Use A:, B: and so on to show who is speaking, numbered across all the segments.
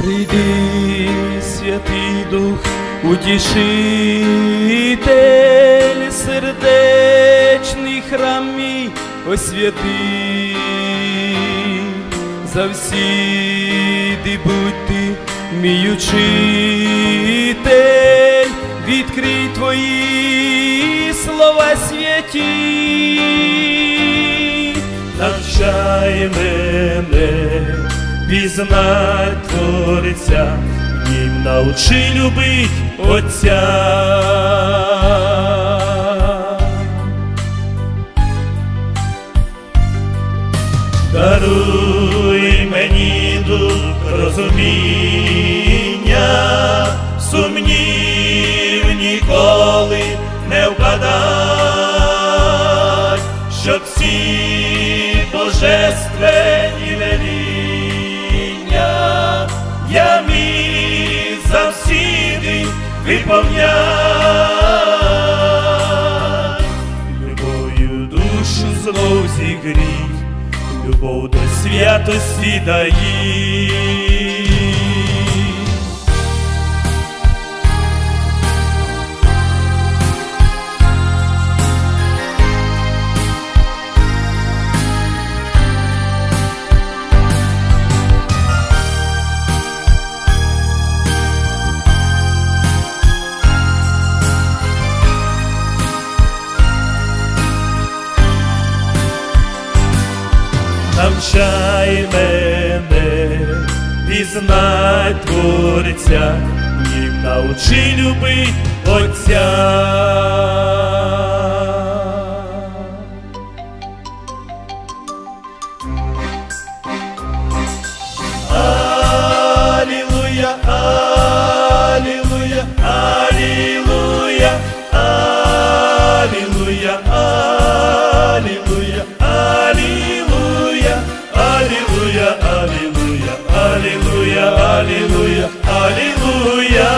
A: Прийди, Святий Дух, Утішитель, сердечний храм мій освяти. Завсіди будь ти мій учитель, відкрий твої слова святі.
B: Навчай мене пізнать Творця, їм научи любить Отця. Даруй мені дух розуміння, сумнів ніколи не впадать, щоб всі божественні веління я міг завсіди виповнять. Любов'ю душу знов зігрій, любов до святості дає. Навчай мене пізнать Творця, їм научи любить Отця. Алілуя, алілуя, алілуя, алілуя, алілуя, алілуя. Аллилуйя, аллилуйя, аллилуйя, аллилуйя, аллилуйя.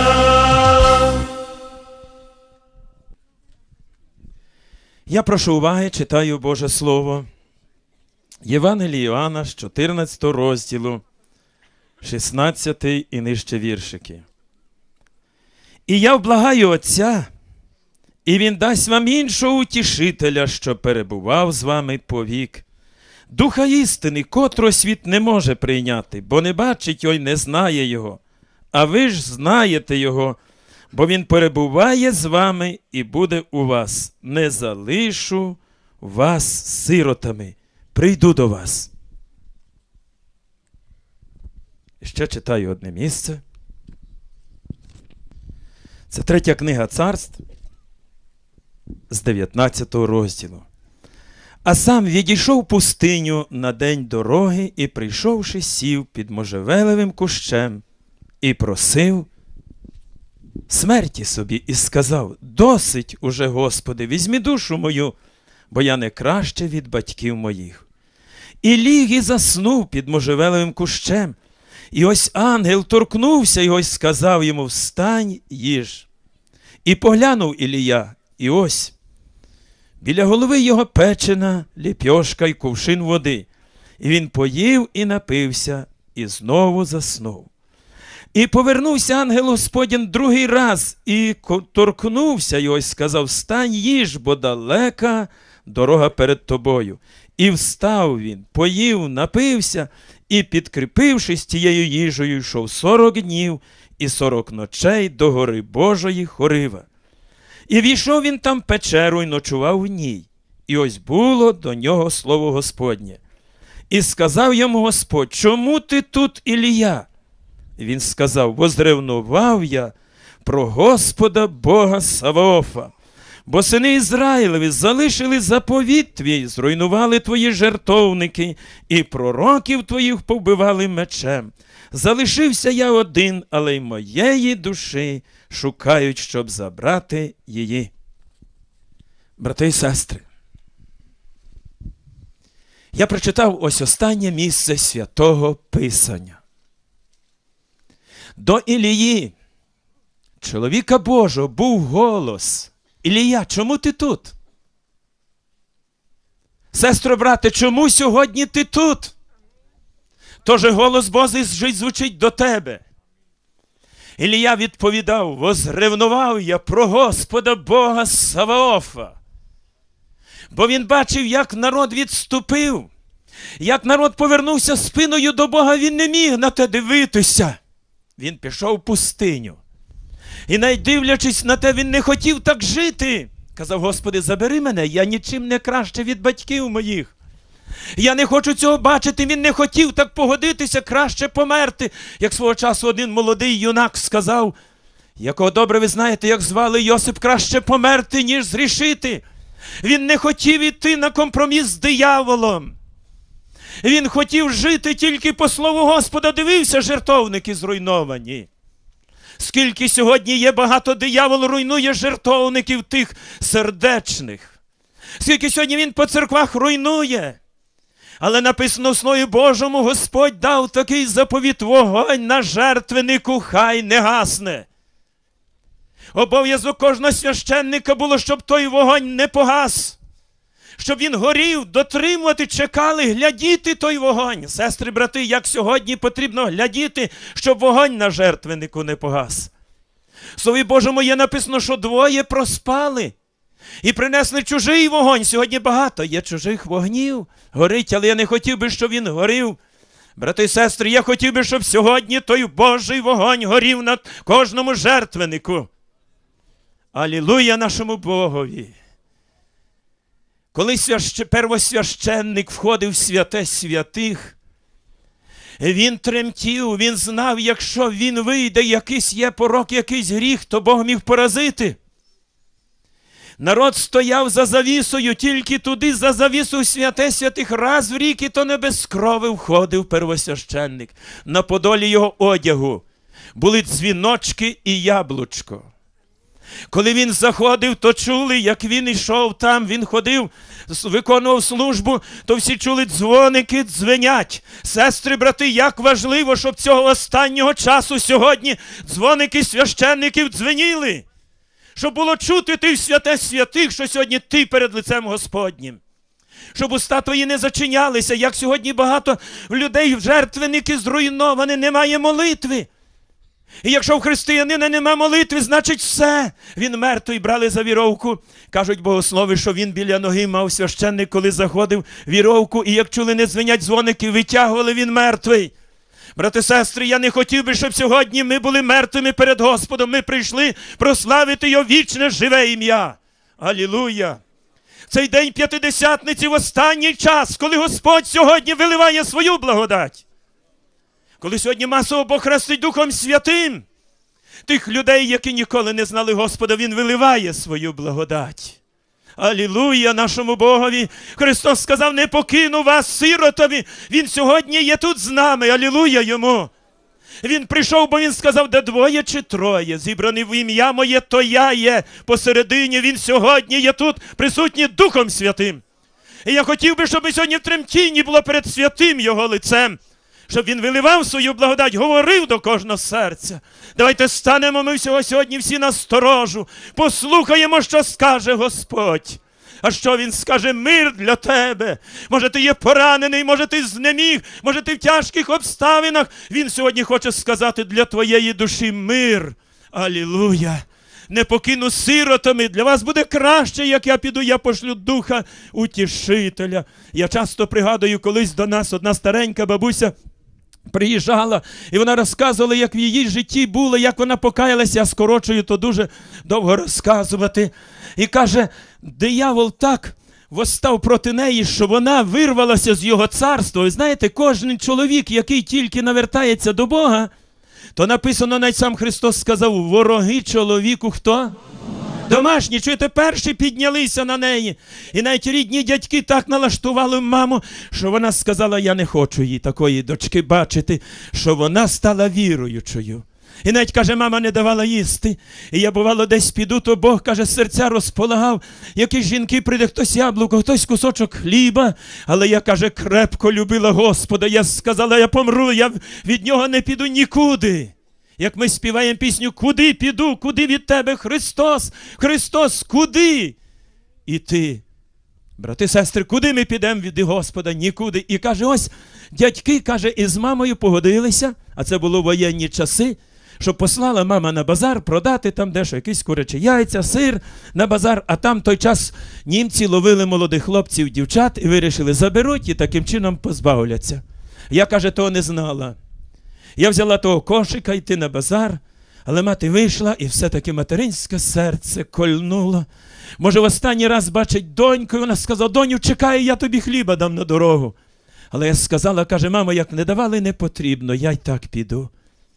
A: Я прошу уваги, читаю Боже Слово. Євангеліє Іоанна з 14 розділу, 16 і нижче віршики. І я вблагаю Отця, і Він дасть вам іншого утішителя, що перебував з вами повік. Духа істини, котрого світ не може прийняти, бо не бачить його й не знає його. А ви ж знаєте його, бо він перебуває з вами і буде у вас. Не залишу вас сиротами, прийду до вас. Ще читаю одне місце. Це 3 книга Царств з 19 розділу. А сам відійшов в пустиню на день дороги і, прийшовши, сів під можжевеловим кущем і просив смерті собі і сказав: «Досить уже, Господи, візьми душу мою, бо я не краще від батьків моїх». І ліг і заснув під можжевеловим кущем. І ось ангел торкнувся його і сказав йому: «Встань, їж». І поглянув Ілія, і ось біля голови його печена ліпьошка й кувшин води. І він поїв і напився, і знову заснув. І повернувся ангел Господень другий раз, і торкнувся його, і сказав: «Встань, їж, бо далека дорога перед тобою». І встав він, поїв, напився, і, підкріпившись тією їжею, йшов 40 днів і 40 ночей до гори Божої Хорива. І війшов він там в печеру і ночував в ній. І ось було до нього слово Господнє. І сказав йому Господь: «Чому ти тут, Ілія?» Він сказав: «Возревнував я про Господа Бога Саваофа, бо сини Ізраїлеві залишили заповіт твій, зруйнували твої жертовники, і пророків твоїх повбивали мечем. Залишився я один, але й моєї душі шукають, щоб забрати її». Брати і сестри, я прочитав ось останнє місце Святого Писання. До Ілії, чоловіка Божого, був голос: «Ілія, чому ти тут?» Сестро, брате, чому сьогодні ти тут? Тож голос Божий звучить до тебе. Ілія відповідав: возревнував я про Господа Бога Саваофа. Бо він бачив, як народ відступив, як народ повернувся спиною до Бога, він не міг на те дивитися. Він пішов в пустиню. І навіть дивлячись на те, він не хотів так жити. Казав: Господи, забери мене, я нічим не краще від батьків моїх. Я не хочу цього бачити. Він не хотів так погодитися, краще померти. Як свого часу один молодий юнак сказав, якого добре ви знаєте, як звали Йосип: краще померти, ніж зрішити. Він не хотів іти на компроміс з дияволом. Він хотів жити тільки по слову Господа. Дивився, жертовники зруйновані. Скільки сьогодні є багато, диявол руйнує жертовників тих сердечних. Скільки сьогодні він по церквах руйнує. Але написано в Слові Божому: Господь дав такий заповіт: вогонь на жертвеннику хай не гасне. Обов'язок кожного священника було, щоб той вогонь не погас. Щоб він горів, дотримувати, чекали, глядіти той вогонь. Сестри, брати, як сьогодні потрібно глядіти, щоб вогонь на жертвеннику не погас. В Слові Божому є написано, що двоє проспали і принесли чужий вогонь. Сьогодні багато є чужих вогнів. Горить, але я не хотів би, щоб він горів. Брати і сестри, я хотів би, щоб сьогодні той Божий вогонь горів на кожному жертвеннику. Алілуя нашому Богові! Коли первосвященник входив в святе святих, він тремтів, він знав, якщо він вийде, якийсь є порок, якийсь гріх, то Бог міг поразити. Народ стояв за завісою, тільки туди за завісу в святе святих раз в рік, і то не без крови входив первосвященник. На подолі його одягу були дзвіночки і яблучко. Коли він заходив, то чули, як він йшов там, він ходив, виконував службу, то всі чули, дзвоники дзвенять. Сестри, брати, як важливо, щоб цього останнього часу сьогодні дзвоники священників дзвеніли. Щоб було чути ти в святе святих, що сьогодні ти перед лицем Господнім. Щоб уста твої не зачинялися, як сьогодні багато людей, жертвенники зруйновані, немає молитви. І якщо в християнина нема молитви, значить все. Він мертвий, брали за віровку. Кажуть богослови, що він біля ноги мав священник, коли заходив віровку, і як чули, не дзвенять дзвоники, витягували, він мертвий. Брати, сестри, я не хотів би, щоб сьогодні ми були мертвими перед Господом. Ми прийшли прославити Його вічне живе ім'я. Алілуя! Цей день П'ятидесятниці в останній час, коли Господь сьогодні виливає свою благодать. Коли сьогодні масово Бог хрестить Духом Святим, тих людей, які ніколи не знали Господа, Він виливає свою благодать. Алілуя нашому Богові! Христос сказав: не покину вас сиротами. Він сьогодні є тут з нами. Алілуя Йому! Він прийшов, бо Він сказав: де двоє чи троє зібрані в ім'я моє, то я є посередині. Він сьогодні є тут, присутній Духом Святим. І я хотів би, щоб сьогодні в тремтінні було перед святим Його лицем. Щоб Він виливав свою благодать, говорив до кожного серця. Давайте станемо ми сьогодні всі на сторожу, послухаємо, що скаже Господь. А що Він скаже? Мир для тебе. Може, ти є поранений, може, ти знеміг, може, ти в тяжких обставинах. Він сьогодні хоче сказати для твоєї душі мир. Алілуя! Не покину сиротами, для вас буде краще, як я піду, я пошлю Духа Утішителя. Я часто пригадую, колись до нас одна старенька бабуся приїжджала, і вона розказувала, як в її житті було, як вона покаялася, я скорочую, то дуже довго розказувати. І каже, диявол так восстав проти неї, що вона вирвалася з його царства. І знаєте, кожен чоловік, який тільки навертається до Бога, то написано, навіть сам Христос сказав, вороги чоловіку хто? Домашні, чуєте, перші піднялися на неї. І навіть рідні дядьки так налаштували маму, що вона сказала, я не хочу їй такої дочки бачити, що вона стала віруючою. І навіть, каже, мама не давала їсти. І я, бувало, десь піду, то Бог, каже, серця розполагав. Якісь жінки прийде, хтось яблуко, хтось кусочок хліба. Але я, каже, крепко любила Господа. Я сказала, я помру, я від нього не піду нікуди. Як ми співаємо пісню, куди піду, куди від тебе, Христос, Христос, куди? І ти, брати, сестри, куди ми підемо від Господа? Нікуди. І каже, ось, дядьки, каже, із мамою погодилися, а це було воєнні часи, що послала мама на базар продати там дещо, якісь курячі яйця, сир на базар, а там той час німці ловили молодих хлопців, дівчат і вирішили, заберуть і таким чином позбавляться. Я, каже, того не знала. Я взяла того кошика йти на базар, але мати вийшла і все-таки материнське серце кольнуло. Може, в останній раз бачить доньку, і вона сказала, доню, чекай, я тобі хліба дам на дорогу. Але я сказала, каже, мамо, як не давали, не потрібно, я й так піду.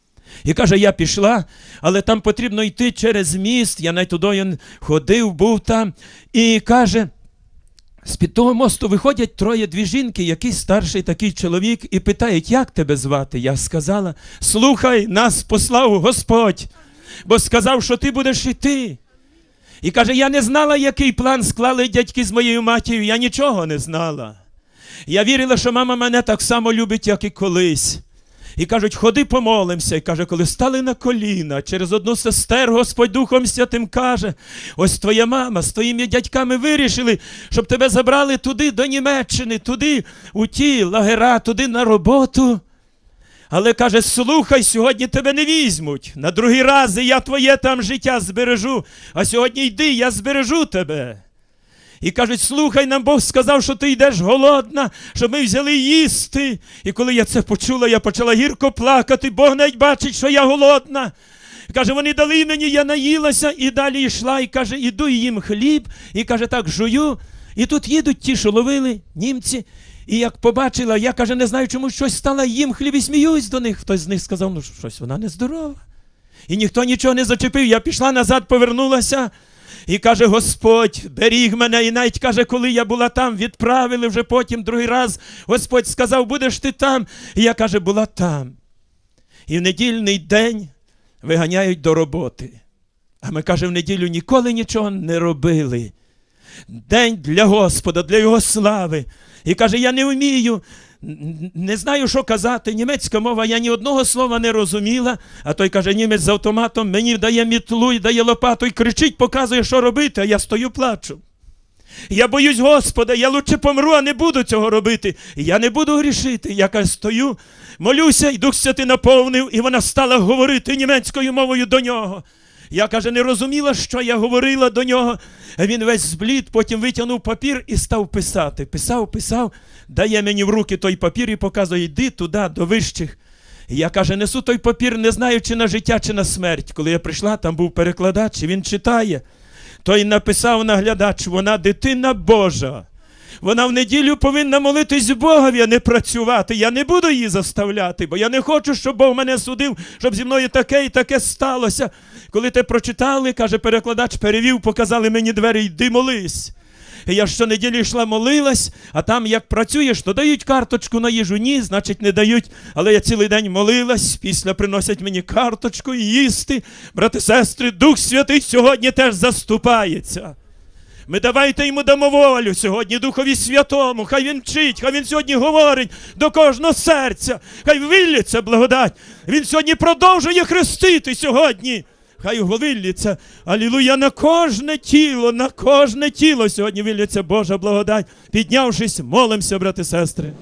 A: І каже, я пішла, але там потрібно йти через міст, я навіть туди ходив, був там. І каже, з-під того мосту виходять дві жінки, якийсь старший такий чоловік, і питають, як тебе звати? Я сказала, слухай, нас послав Господь, бо сказав, що ти будеш йти. І каже, я не знала, який план склали дядьки з моєю матір'ю, я нічого не знала. Я вірила, що мама мене так само любить, як і колись. І кажуть, ходи помолимося. І каже, коли стали на коліна, через одну сестер Господь Духом Святим каже, ось твоя мама з твоїми дядьками вирішили, щоб тебе забрали туди, до Німеччини, туди, у ті лагера, туди на роботу. Але каже, слухай, сьогодні тебе не візьмуть. На другий раз я твоє там життя збережу, а сьогодні йди, я збережу тебе. І кажуть, слухай, нам Бог сказав, що ти йдеш голодна, щоб ми взяли їсти. І коли я це почула, я почала гірко плакати. Бог навіть бачить, що я голодна. Каже, вони дали мені, я наїлася і далі йшла. І каже, іду і їм хліб. І каже, так жую. І тут їдуть ті, що ловили, німці. І як побачила, я, каже, не знаю, чому щось стала їм хліб і сміюсь до них. Хтось з них сказав, ну щось вона нездорова. І ніхто нічого не зачепив. Я пішла назад, повернулася. І каже, Господь беріг мене, і навіть каже, коли я була там, відправили вже потім другий раз, Господь сказав, будеш ти там, і я, каже, була там. І в недільний день виганяють до роботи. А ми, каже, в неділю ніколи нічого не робили. День для Господа, для Його слави. І каже, я не вмію, не знаю, що казати, німецька мова, я ні одного слова не розуміла, а той, каже, німець з автоматом мені дає мітлу і дає лопату і кричить, показує, що робити, а я стою, плачу. Я боюсь Господа, я лучше помру, а не буду цього робити. Я не буду грішити. Я, каже, стою, молюся, і Дух Святий наповнив, і вона стала говорити німецькою мовою до нього. Я, каже, не розуміла, що я говорила до нього. Він весь зблід, потім витягнув папір і став писати. Писав, дає мені в руки той папір і показує, йди туди, до вищих. І я, каже, несу той папір, не знаю, чи на життя, чи на смерть. Коли я прийшла, там був перекладач, і він читає. Той написав наглядач, вона дитина Божа. Вона в неділю повинна молитись Богові, а не працювати. Я не буду її заставляти, бо я не хочу, щоб Бог мене судив, щоб зі мною таке і таке сталося. Коли те прочитали, каже, перекладач перевів, показали мені двері, йди молись. І я щонеділі йшла, молилась, а там як працюєш, то дають карточку на їжу. Ні, значить не дають. Але я цілий день молилась, після приносять мені карточку і їсти. Брати, сестри, Дух Святий сьогодні теж заступається. Ми давайте йому дамо волю сьогодні, Духові Святому. Хай він вчить, хай він сьогодні говорить до кожного серця. Хай вилється благодать. Він сьогодні продовжує хрестити сьогодні. Хай вилється, алілуя, на кожне тіло сьогодні вилється Божа благодать. Піднявшись, молимося, брати, сестри.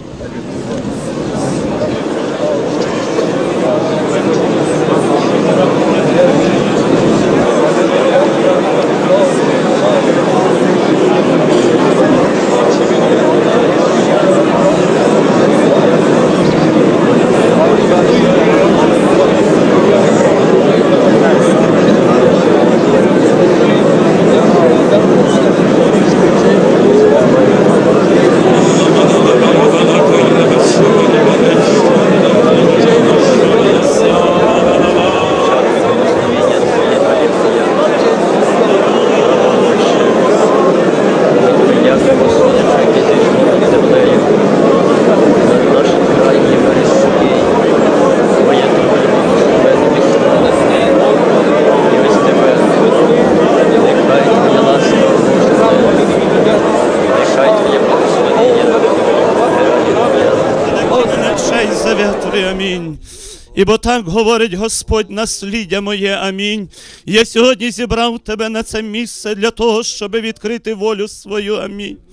B: Амінь. Ібо так говорить Господь, насліддя моє, амінь. Я сьогодні зібрав тебе на це місце для того, щоб відкрити волю свою, амінь.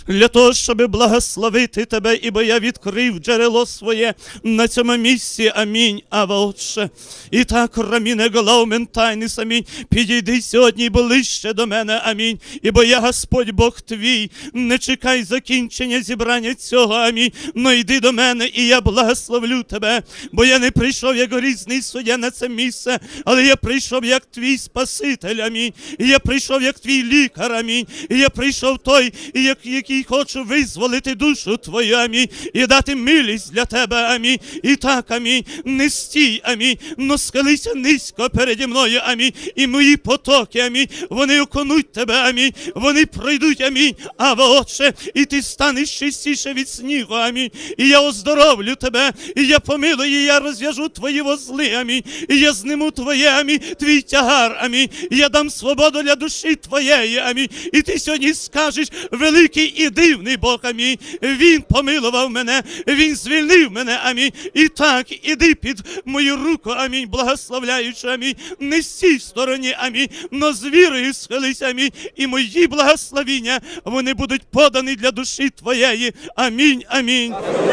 B: для того, щоб благословити Тебе, ібо я відкрив джерело своє на цьому місці. Амінь. Ава, Отче. І так, раміне голаумен тайнис, амінь. Підійди сьогодні ближче до мене, амінь. Ібо я Господь Бог твій. Не чекай закінчення зібрання цього, амінь. Но йди до мене, і я благословлю тебе. Бо я не прийшов як грізний суддя на це місце, але я прийшов як твій Спаситель, амінь. І я прийшов як твій лікар, амінь. І я прийшов той, який хочу визволити душу твою, амінь. І дати милість для тебе, амінь. І так, амінь. Не стій, амінь. Но схилися низько переді мною, амінь. І мої потоки, амінь. Вони оконуть тебе, амінь. Вони пройдуть, амінь. Ава, Отче, і ти станеш чистіше від снігу, амінь. І я оздоровлю тебе, і я помилую, і я розв'яжу твої вузли, амінь. І я зниму твоє, амінь, твій тягар, амінь. І я дам свободу для душі твоєї, амінь. І ти сьогодні скажеш: великий і дивний Бог, амінь. Він помилував мене, він звільнив мене, амінь. І так, іди під мою руку, амінь, благословляючи, амінь. Не стій в стороні, амінь, но з вірою схились, амінь. І мої благословіння, вони будуть подані для душі твоєї. Амінь, амінь.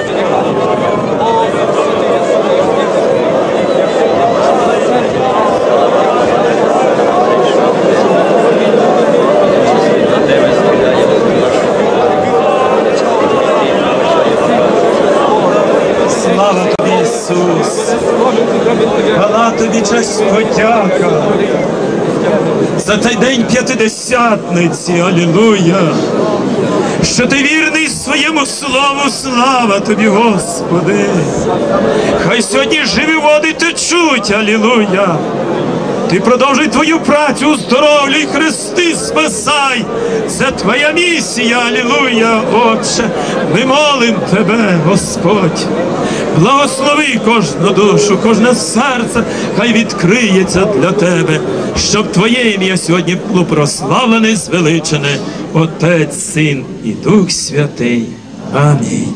A: Слава тобі, Ісус! Хвала тобі, честь, подяка за той день П'ятидесятниці, алілуя! Що ти вірний своєму слову, слава тобі, Господи! Хай сьогодні живі води течуть, алілуя! Ти продовжуй твою працю, оздоровлюй, хрести, спасай! Це твоя місія, алілуя, Отче! Ми молим тебе, Господь! Благослови кожну душу, кожне серце, хай відкриється для тебе, щоб твоє ім'я сьогодні було прославлене, звеличене, Отець, Син і Дух Святий. Амінь.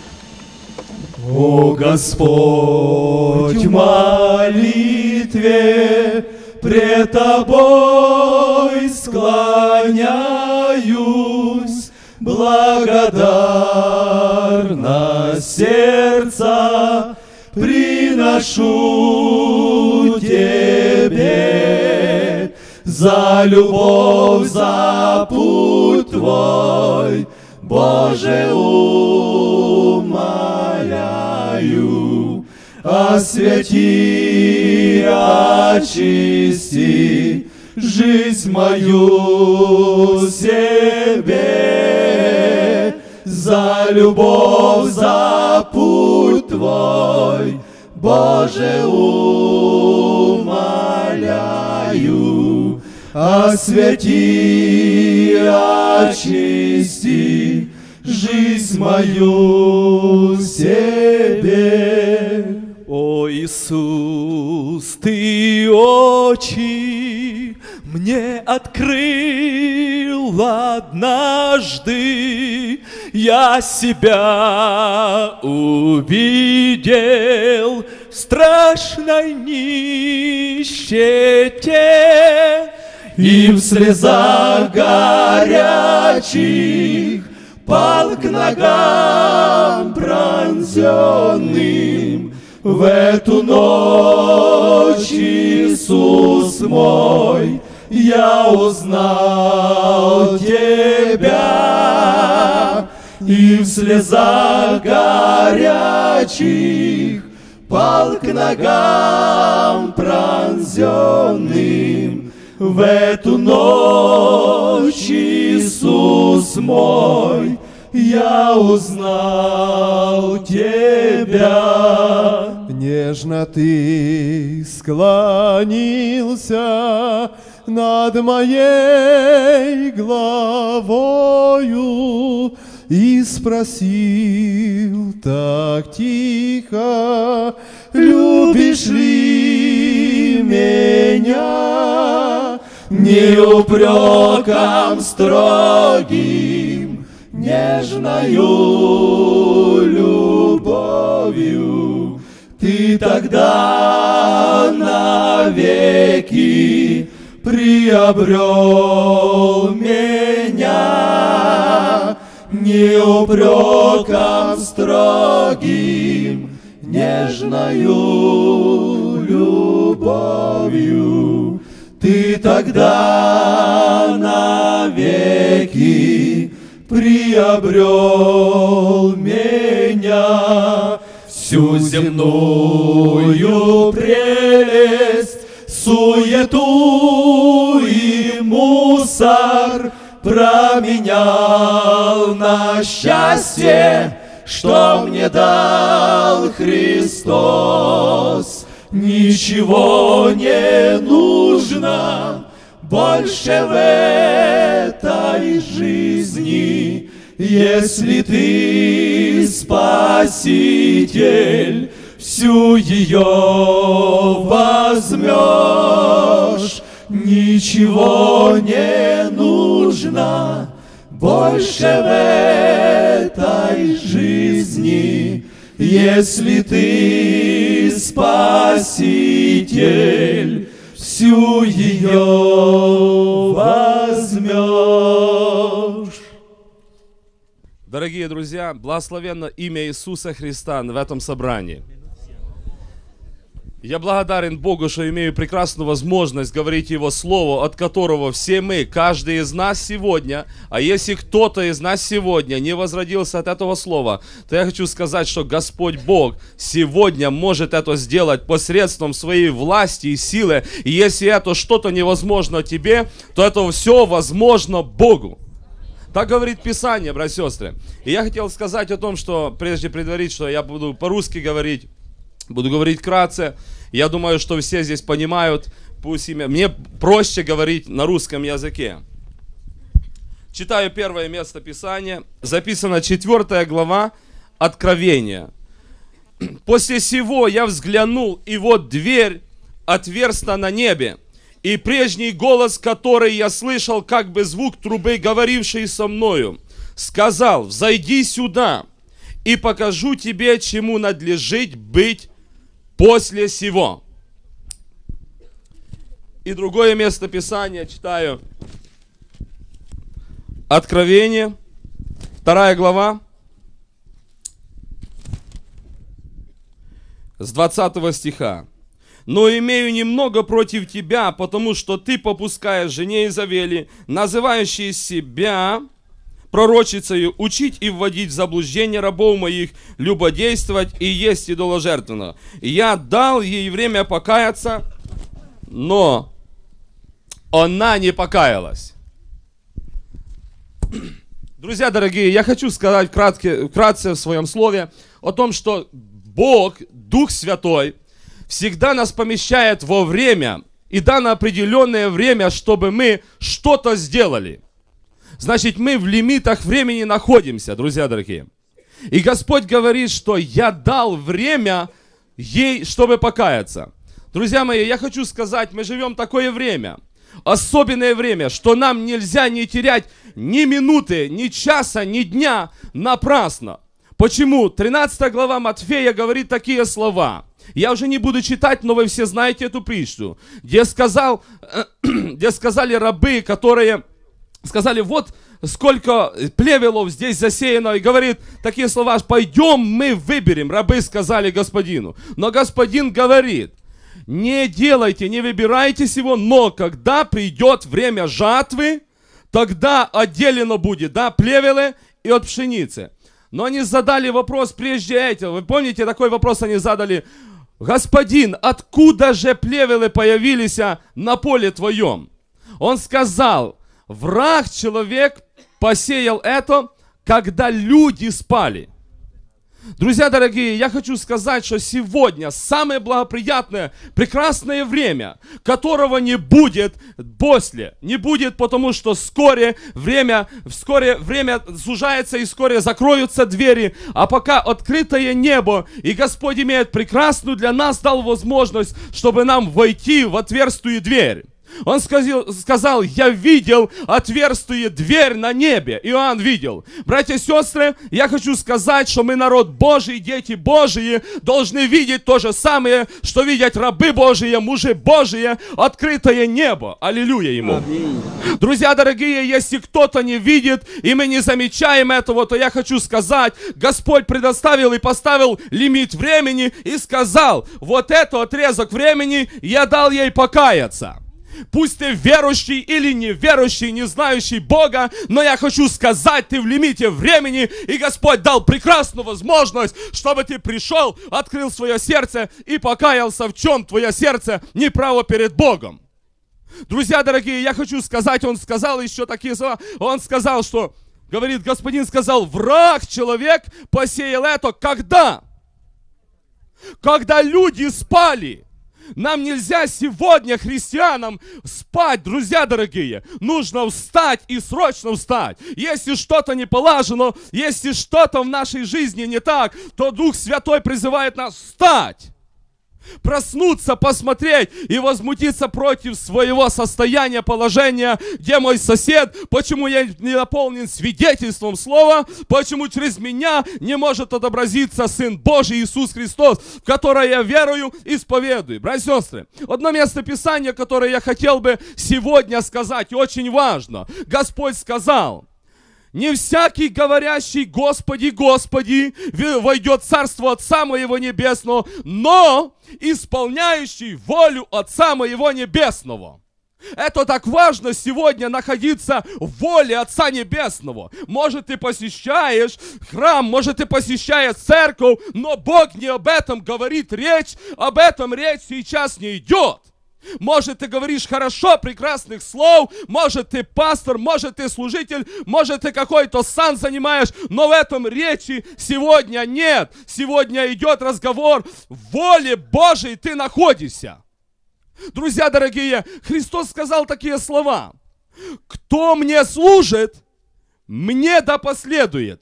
C: О Господь, в молитве пред Тобой склоняюсь, благодарно сердца приношу Тебе за любовь, за путь Твой, Боже, умоляю, освети, очисти жизнь мою себе, за любовь, за путь Твой, Боже, умоляю, освети, очисти жизнь мою себе. О Иисус, Ты очи мне открыл однажды, я себя увидел в страшной нищете и в слезах горячих пал к ногам пронзенным. В эту ночь, Иисус мой, я узнал Тебя, и в слезах горячих пал к ногам пронзенным. В эту ночь, Иисус мой, я узнал Тебя. Нежно Ты склонился над моей головою и спросил так тихо: любишь ли меня? Не упреком строгим, нежною любовью Ты тогда навеки приобрел меня. не упреком строгим, нежною любовью. Ты тогда навеки приобрел меня, всю земную прелесть, суету и мусор променял на счастье, что мне дал Христос. Ничего не нужно больше в этой жизни, если ты Спаситель, всю ее возьмешь. Ничего не нужно больше в этой жизни, если ты Спаситель, всю ее возьмешь.
D: Дорогие друзья, благословенно имя Иисуса Христа в этом собрании. Я благодарен Богу, что имею прекрасную возможность говорить Его Слово, от которого все мы, каждый из нас сегодня, а если кто-то из нас сегодня не возродился от этого Слова, то я хочу сказать, что Господь Бог сегодня может это сделать посредством своей власти и силы. И если это что-то невозможно тебе, то это все возможно Богу. Так говорит Писание, братья и сестры. И я хотел сказать о том, что прежде предварить, что я буду по-русски говорить, буду говорить вкратце. Я думаю, что все здесь понимают, пусть мне проще говорить на русском языке. Читаю первое место Писания. Записано 4 глава Откровения. «После сего я взглянул, и вот дверь отверста на небе, и прежний голос, который я слышал, как бы звук трубы, говоривший со мною, сказал: взойди сюда, и покажу тебе, чему надлежит быть после сего». И другое место Писания читаю. Откровение, 2 глава, с 20 стиха. «Но имею немного против тебя, потому что ты попускаешь жене Изавели, называющей себя пророчицею, учить и вводить в заблуждение рабов моих, любодействовать и есть идоложертвенно. Я дал ей время покаяться, но она не покаялась». Друзья дорогие, я хочу сказать вкратце в своем слове о том, что Бог, Дух Святой, всегда нас помещает во время и на определенное время, чтобы мы что-то сделали. Значит, мы в лимитах времени находимся, друзья дорогие. И Господь говорит, что я дал время ей, чтобы покаяться. Друзья мои, я хочу сказать, мы живем такое время, особенное время, что нам нельзя не терять ни минуты, ни часа, ни дня напрасно. Почему? 13 глава Матфея говорит такие слова. Я уже не буду читать, но вы все знаете эту притчу, где сказали рабы, которые сказали: вот сколько плевелов здесь засеяно, и говорит такие слова: пойдем мы выберем. Рабы сказали господину. Но господин говорит: не делайте, не выбирайте сего, но когда придет время жатвы, тогда отделено будет, плевелы и от пшеницы. Но они задали вопрос прежде этого. Вы помните, такой вопрос они задали: господин, откуда же плевелы появились на поле твоем? Он сказал: враг человек посеял это, когда люди спали. Друзья дорогие, я хочу сказать, что сегодня самое благоприятное, прекрасное время, которого не будет после. Не будет, потому что вскоре время сужается и вскоре закроются двери. А пока открытое небо, и Господь имеет прекрасную для нас дал возможность, чтобы нам войти в отверстую дверь. Он сказал, я видел отверстую дверь на небе. Иоанн видел. Братья и сестры, я хочу сказать, что мы народ Божий, дети Божьи, должны видеть то же самое, что видят рабы Божьи, мужи Божьи, открытое небо. Аллилуйя ему.
A: Аминь.
D: Друзья дорогие, если кто-то не видит, и мы не замечаем этого, то я хочу сказать, Господь предоставил и поставил лимит времени и сказал, вот этот отрезок времени я дал ей покаяться. Пусть ты верующий или неверующий, не знающий Бога, но я хочу сказать, ты в лимите времени, и Господь дал прекрасную возможность, чтобы ты пришел, открыл свое сердце и покаялся, в чем твое сердце неправо перед Богом. Друзья дорогие, я хочу сказать, он сказал еще такие слова, он сказал, что, говорит, Господин сказал, враг, человек посеял это, когда? Когда люди спали. Нам нельзя сегодня, христианам, спать, друзья дорогие. Нужно встать и срочно встать. Если что-то не полажено, если что-то в нашей жизни не так, то Дух Святой призывает нас встать. Проснуться, посмотреть и возмутиться против своего состояния, положения, где мой сосед, почему я не наполнен свидетельством слова, почему через меня не может отобразиться Сын Божий Иисус Христос, в которое я верую и исповедую. Братья и сестры, одно место Писания, которое я хотел бы сегодня сказать, и очень важно. Господь сказал, не всякий, говорящий Господи, Господи, войдет в Царство Отца Моего Небесного, но исполняющий волю Отца Моего Небесного. Это так важно сегодня находиться в воле Отца Небесного. Может, ты посещаешь храм, может, ты посещаешь церковь, но Бог не об этом говорит речь, об этом речь сейчас не идет. Может, ты говоришь хорошо, прекрасных слов, может, ты пастор, может, ты служитель, может, ты какой-то сан занимаешь, но в этом речи сегодня нет. Сегодня идет разговор, в воле Божией ты находишься. Друзья дорогие, Христос сказал такие слова. Кто мне служит, мне да последует.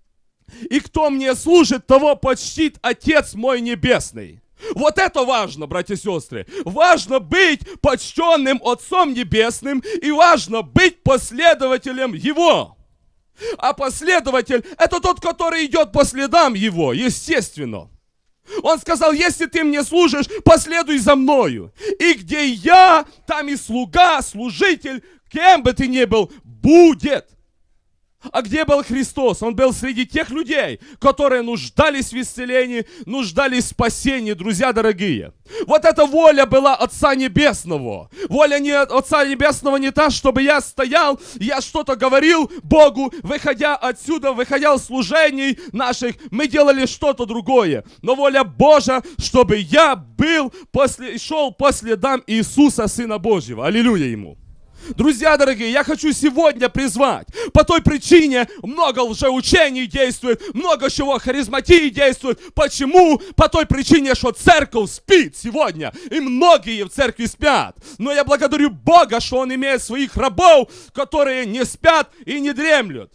D: И кто мне служит, того почтит Отец мой Небесный. Вот это важно, братья и сестры. Важно быть почтенным Отцом Небесным и важно быть последователем Его. А последователь – это тот, который идет по следам Его, естественно. Он сказал, если ты мне служишь, последуй за мною. И где я, там и слуга, служитель, кем бы ты ни был, будет. А где был Христос? Он был среди тех людей, которые нуждались в исцелении, нуждались в спасении, друзья дорогие. Вот эта воля была Отца Небесного. Воля Отца Небесного не та, чтобы я стоял, я что-то говорил Богу, выходя отсюда, выходя в служений наших, мы делали что-то другое. Но воля Божья, чтобы я шел по следам Иисуса, Сына Божьего. Аллилуйя Ему. Друзья дорогие, я хочу сегодня призвать. По той причине много лжеучений действует, много чего харизматии действует. Почему? По той причине, что церковь спит сегодня. И многие в церкви спят. Но я благодарю Бога, что Он имеет своих рабов, которые не спят и не дремлют.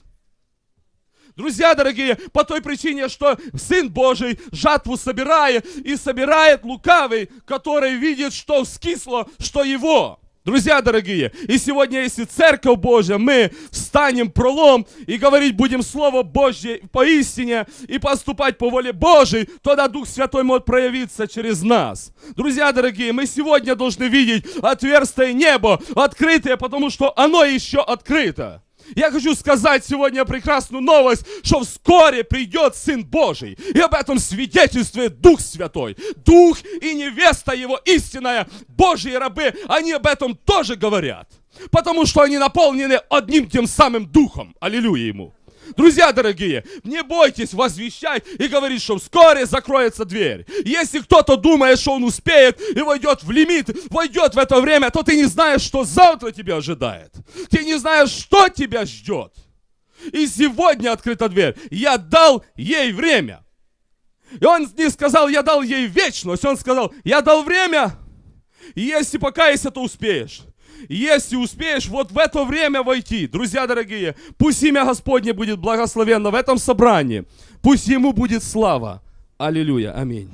D: Друзья дорогие, по той причине, что Сын Божий жатву собирает, и собирает лукавый, который видит, что вскисло, что его. Друзья дорогие, и сегодня, если Церковь Божья, мы встанем пролом и говорить будем Слово Божье поистине и поступать по воле Божьей, тогда Дух Святой может проявиться через нас. Друзья дорогие, мы сегодня должны видеть отверстие небо, открытое, потому что оно еще открыто. Я хочу сказать сегодня прекрасную новость, что вскоре придет Сын Божий. И об этом свидетельствует Дух Святой. Дух и невеста Его истинная, Божьи рабы, они об этом тоже говорят. Потому что они наполнены одним тем самым Духом. Аллилуйя Ему. Друзья дорогие, не бойтесь возвещать и говорить, что вскоре закроется дверь. Если кто-то думает, что он успеет и войдет в лимит, войдет в это время, то ты не знаешь, что завтра тебя ожидает. Ты не знаешь, что тебя ждет. И сегодня открыта дверь. Я дал ей время. И он не сказал, я дал ей вечность. Он сказал, я дал время. И если покаешься, то успеешь. Если успеешь вот в это время войти, друзья дорогие, пусть имя Господне будет благословенно в этом собрании. Пусть Ему будет слава. Аллилуйя. Аминь.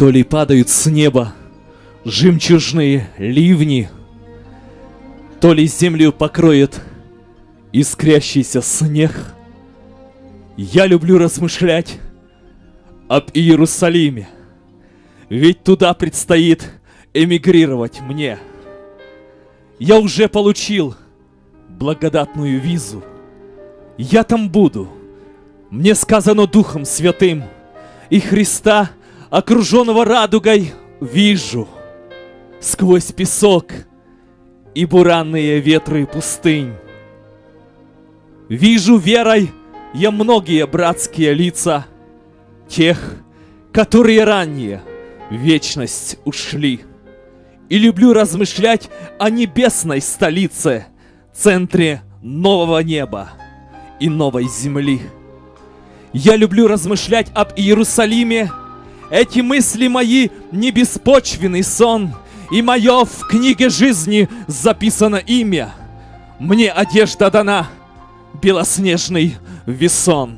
C: То ли падают с неба жемчужные ливни, то ли землю покроет искрящийся снег. Я люблю размышлять об Иерусалиме, ведь туда предстоит эмигрировать мне. Я уже получил благодатную визу. Я там буду. Мне сказано Духом Святым, и Христа, окруженного радугой, вижу сквозь песок и буранные ветры пустынь. Вижу верой я многие братские лица, тех, которые ранее в вечность ушли. И люблю размышлять о небесной столице, центре нового неба и новой земли. Я люблю размышлять об Иерусалиме. Эти мысли мои не беспочвенный сон, и мое в книге жизни записано имя. Мне одежда дана, белоснежный весон.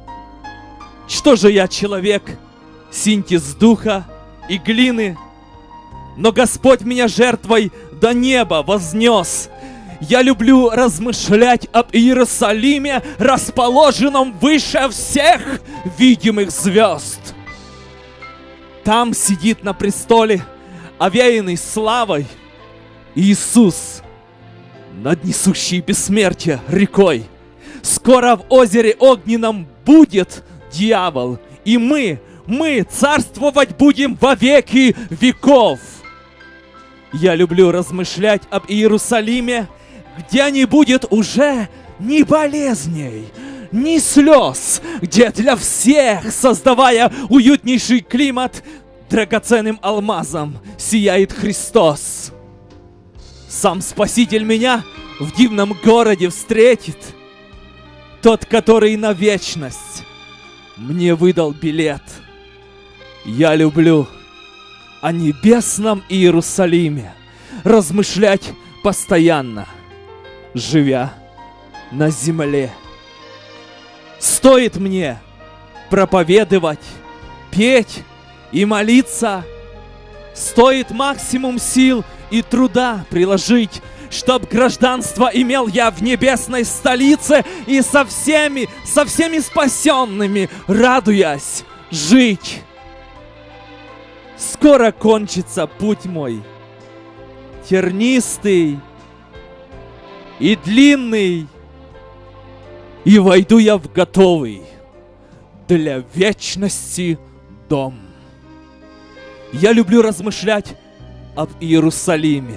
C: Что же я, человек, синтез духа и глины? Но Господь меня жертвой до неба вознес. Я люблю размышлять об Иерусалиме, расположенном выше всех видимых звезд. Там сидит на престоле, овеянный славой, Иисус, над несущей бессмертие рекой. Скоро в озере огненном будет дьявол, и мы царствовать будем во веки веков. Я люблю размышлять об Иерусалиме, где не будет уже ни болезней, ни слез, где для всех, создавая уютнейший климат, драгоценным алмазом сияет Христос. Сам Спаситель меня в дивном городе встретит, тот, который на вечность мне выдал билет. Я люблю о небесном Иерусалиме размышлять постоянно, живя на земле. Стоит мне проповедовать, петь и молиться, стоит максимум сил и труда приложить, чтоб гражданство имел я в небесной столице и со всеми спасенными, радуясь, жить. Скоро кончится путь мой, тернистый и длинный, и войду я в готовый для вечности дом. Я люблю размышлять об Иерусалиме,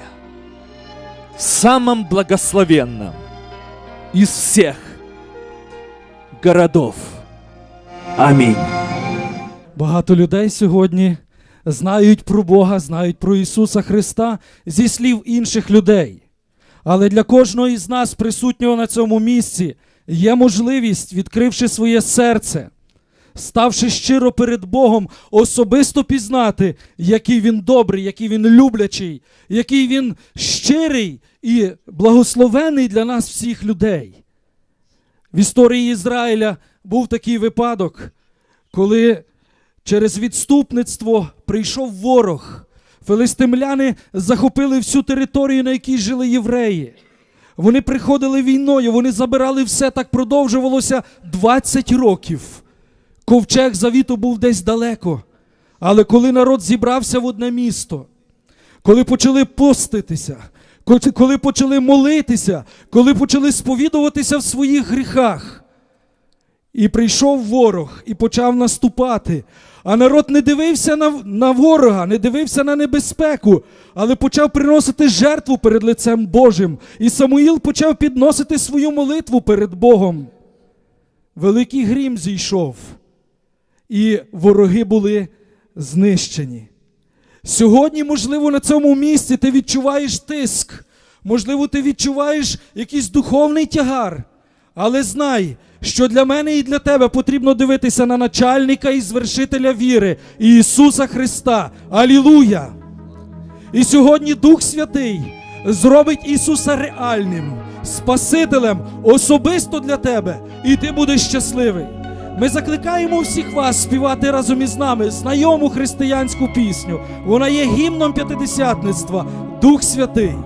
C: самом благословенном из всех городов. Амінь.
E: Багато людей сьогодні знають про Бога, знають про Ісуса Христа зі слів інших людей. Але для кожного із нас, присутнього на цьому місці, є можливість, відкривши своє серце, ставши щиро перед Богом, особисто пізнати, який Він добрий, який Він люблячий, який Він щирий і благословений для нас всіх людей. В історії Ізраїля був такий випадок, коли через відступництво прийшов ворог. Филистимляни захопили всю територію, на якій жили євреї. Вони приходили війною, вони забирали все, так продовжувалося 20 років. Ковчег завіту був десь далеко. Але коли народ зібрався в одне місто, коли почали поститися, коли почали молитися, коли почали сповідуватися в своїх гріхах, і прийшов ворог, і почав наступати. А народ не дивився на ворога, не дивився на небезпеку, але почав приносити жертву перед лицем Божим. І Самуїл почав підносити свою молитву перед Богом. Великий грім зійшов, і вороги були знищені. Сьогодні, можливо, на цьому місці ти відчуваєш тиск, можливо, ти відчуваєш якийсь духовний тягар, але знай, що для мене і для тебе потрібно дивитися на начальника і звершителя віри Ісуса Христа. Алілуя! І сьогодні Дух Святий зробить Ісуса реальним, Спасителем, особисто для тебе, і ти будеш щасливий. Ми закликаємо всіх вас співати разом із нами знайому християнську пісню. Вона є гімном п'ятидесятництва «Дух Святий».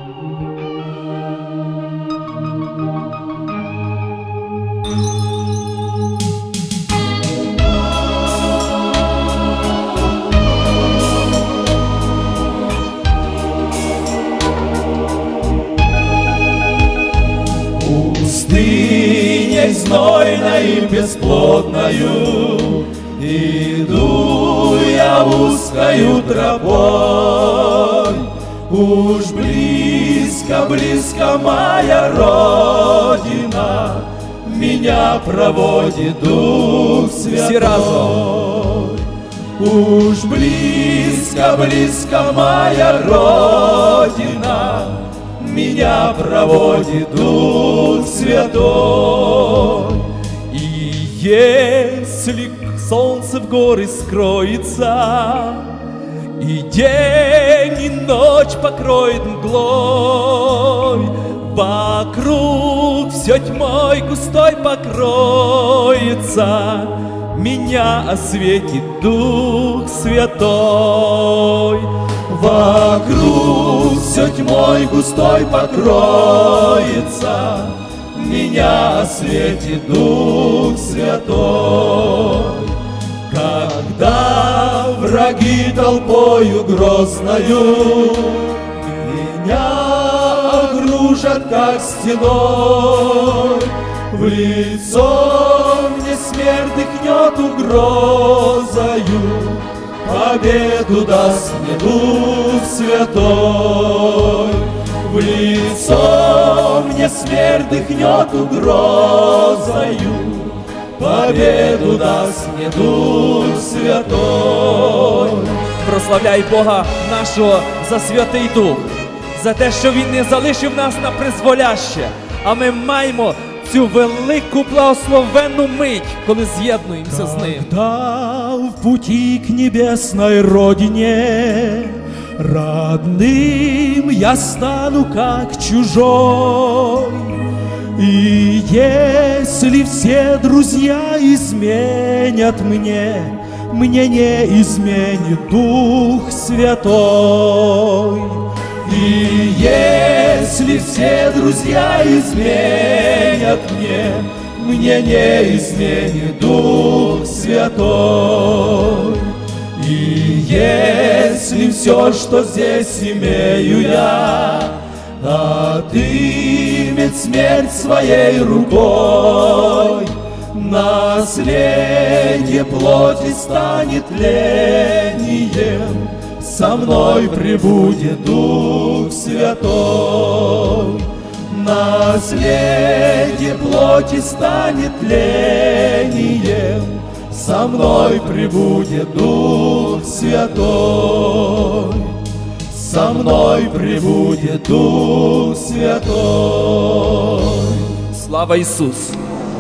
F: Пустыней знойной и бесплодною иду я узкою тропой. Уж близко, близко моя Родина, меня проводит Дух Святой.
C: Все разом.
F: Уж близко, близко моя Родина, меня проводит Дух Святой.
C: И если солнце в горы скроется, и день, и ночь покроет мглой, вокруг все тьмой густой покроется, меня осветит Дух Святой.
F: Вокруг все тьмой густой покроется, меня осветит Дух Святой. Когда враги толпою грозною меня окружат, как стеной, в лицо мне смерть дыхнет угрозою, победу даст мне Дух Святой. В лицо мне смерть дыхнет угрозою, победу даст мне Дух Святой.
C: Прославляй Бога нашого за Святий Дух, за те, що Він не залишив нас на призволяще, а ми маємо цю велику благословенну мить, коли з'єднуємося з Ним.
E: Когда в пути к небесной родине родным я стану как чужой, и если все друзья изменят мне, мне не изменит Дух Святой.
F: И если все друзья изменят мне не изменит Дух Святой. И если все, что здесь имею я, отымет смерть своей рукой, наследие плоти станет тлением, со мной пребудет Дух Святой. Наследие плоти станет тлением, со мной пребудет Дух Святой. Со мной пребудет Дух Святой.
C: Слава Ісусу!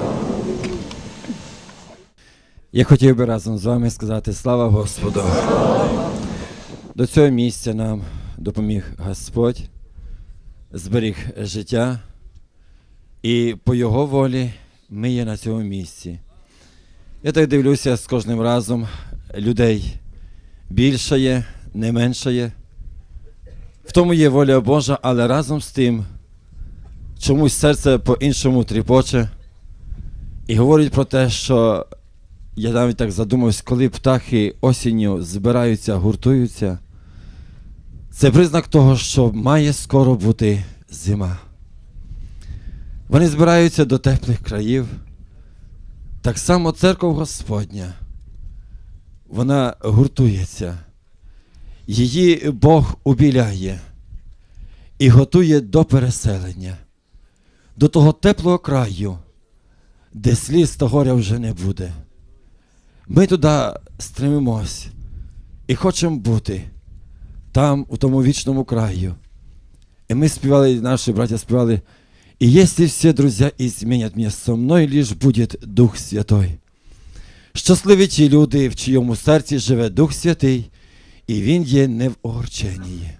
G: Я хотів би разом з вами сказати слава Господу. До цього місця нам допоміг Господь, зберіг життя, і по Його волі ми є на цьому місці. Я так дивлюся, з кожним разом людей більше є, не менше є. В тому є воля Божа, але разом з тим чомусь серце по-іншому тріпоче і говорить про те, що я навіть так задумався, коли птахи осінню збираються, гуртуються, це признак того, що має скоро бути зима. Вони збираються до теплих країв. Так само церква Господня, вона гуртується. Її Бог убіляє і готує до переселення, до того теплого краю, де сліз та горя вже не буде. Ми туди стремимось і хочемо бути там, у тому вічному краю. І ми співали, наші браття співали: «И если все друзья изменят мне, со мной лишь будет Дух Святой». Щасливі ті люди, в чиєму серці живе Дух Святий, і Він є не в огорченні.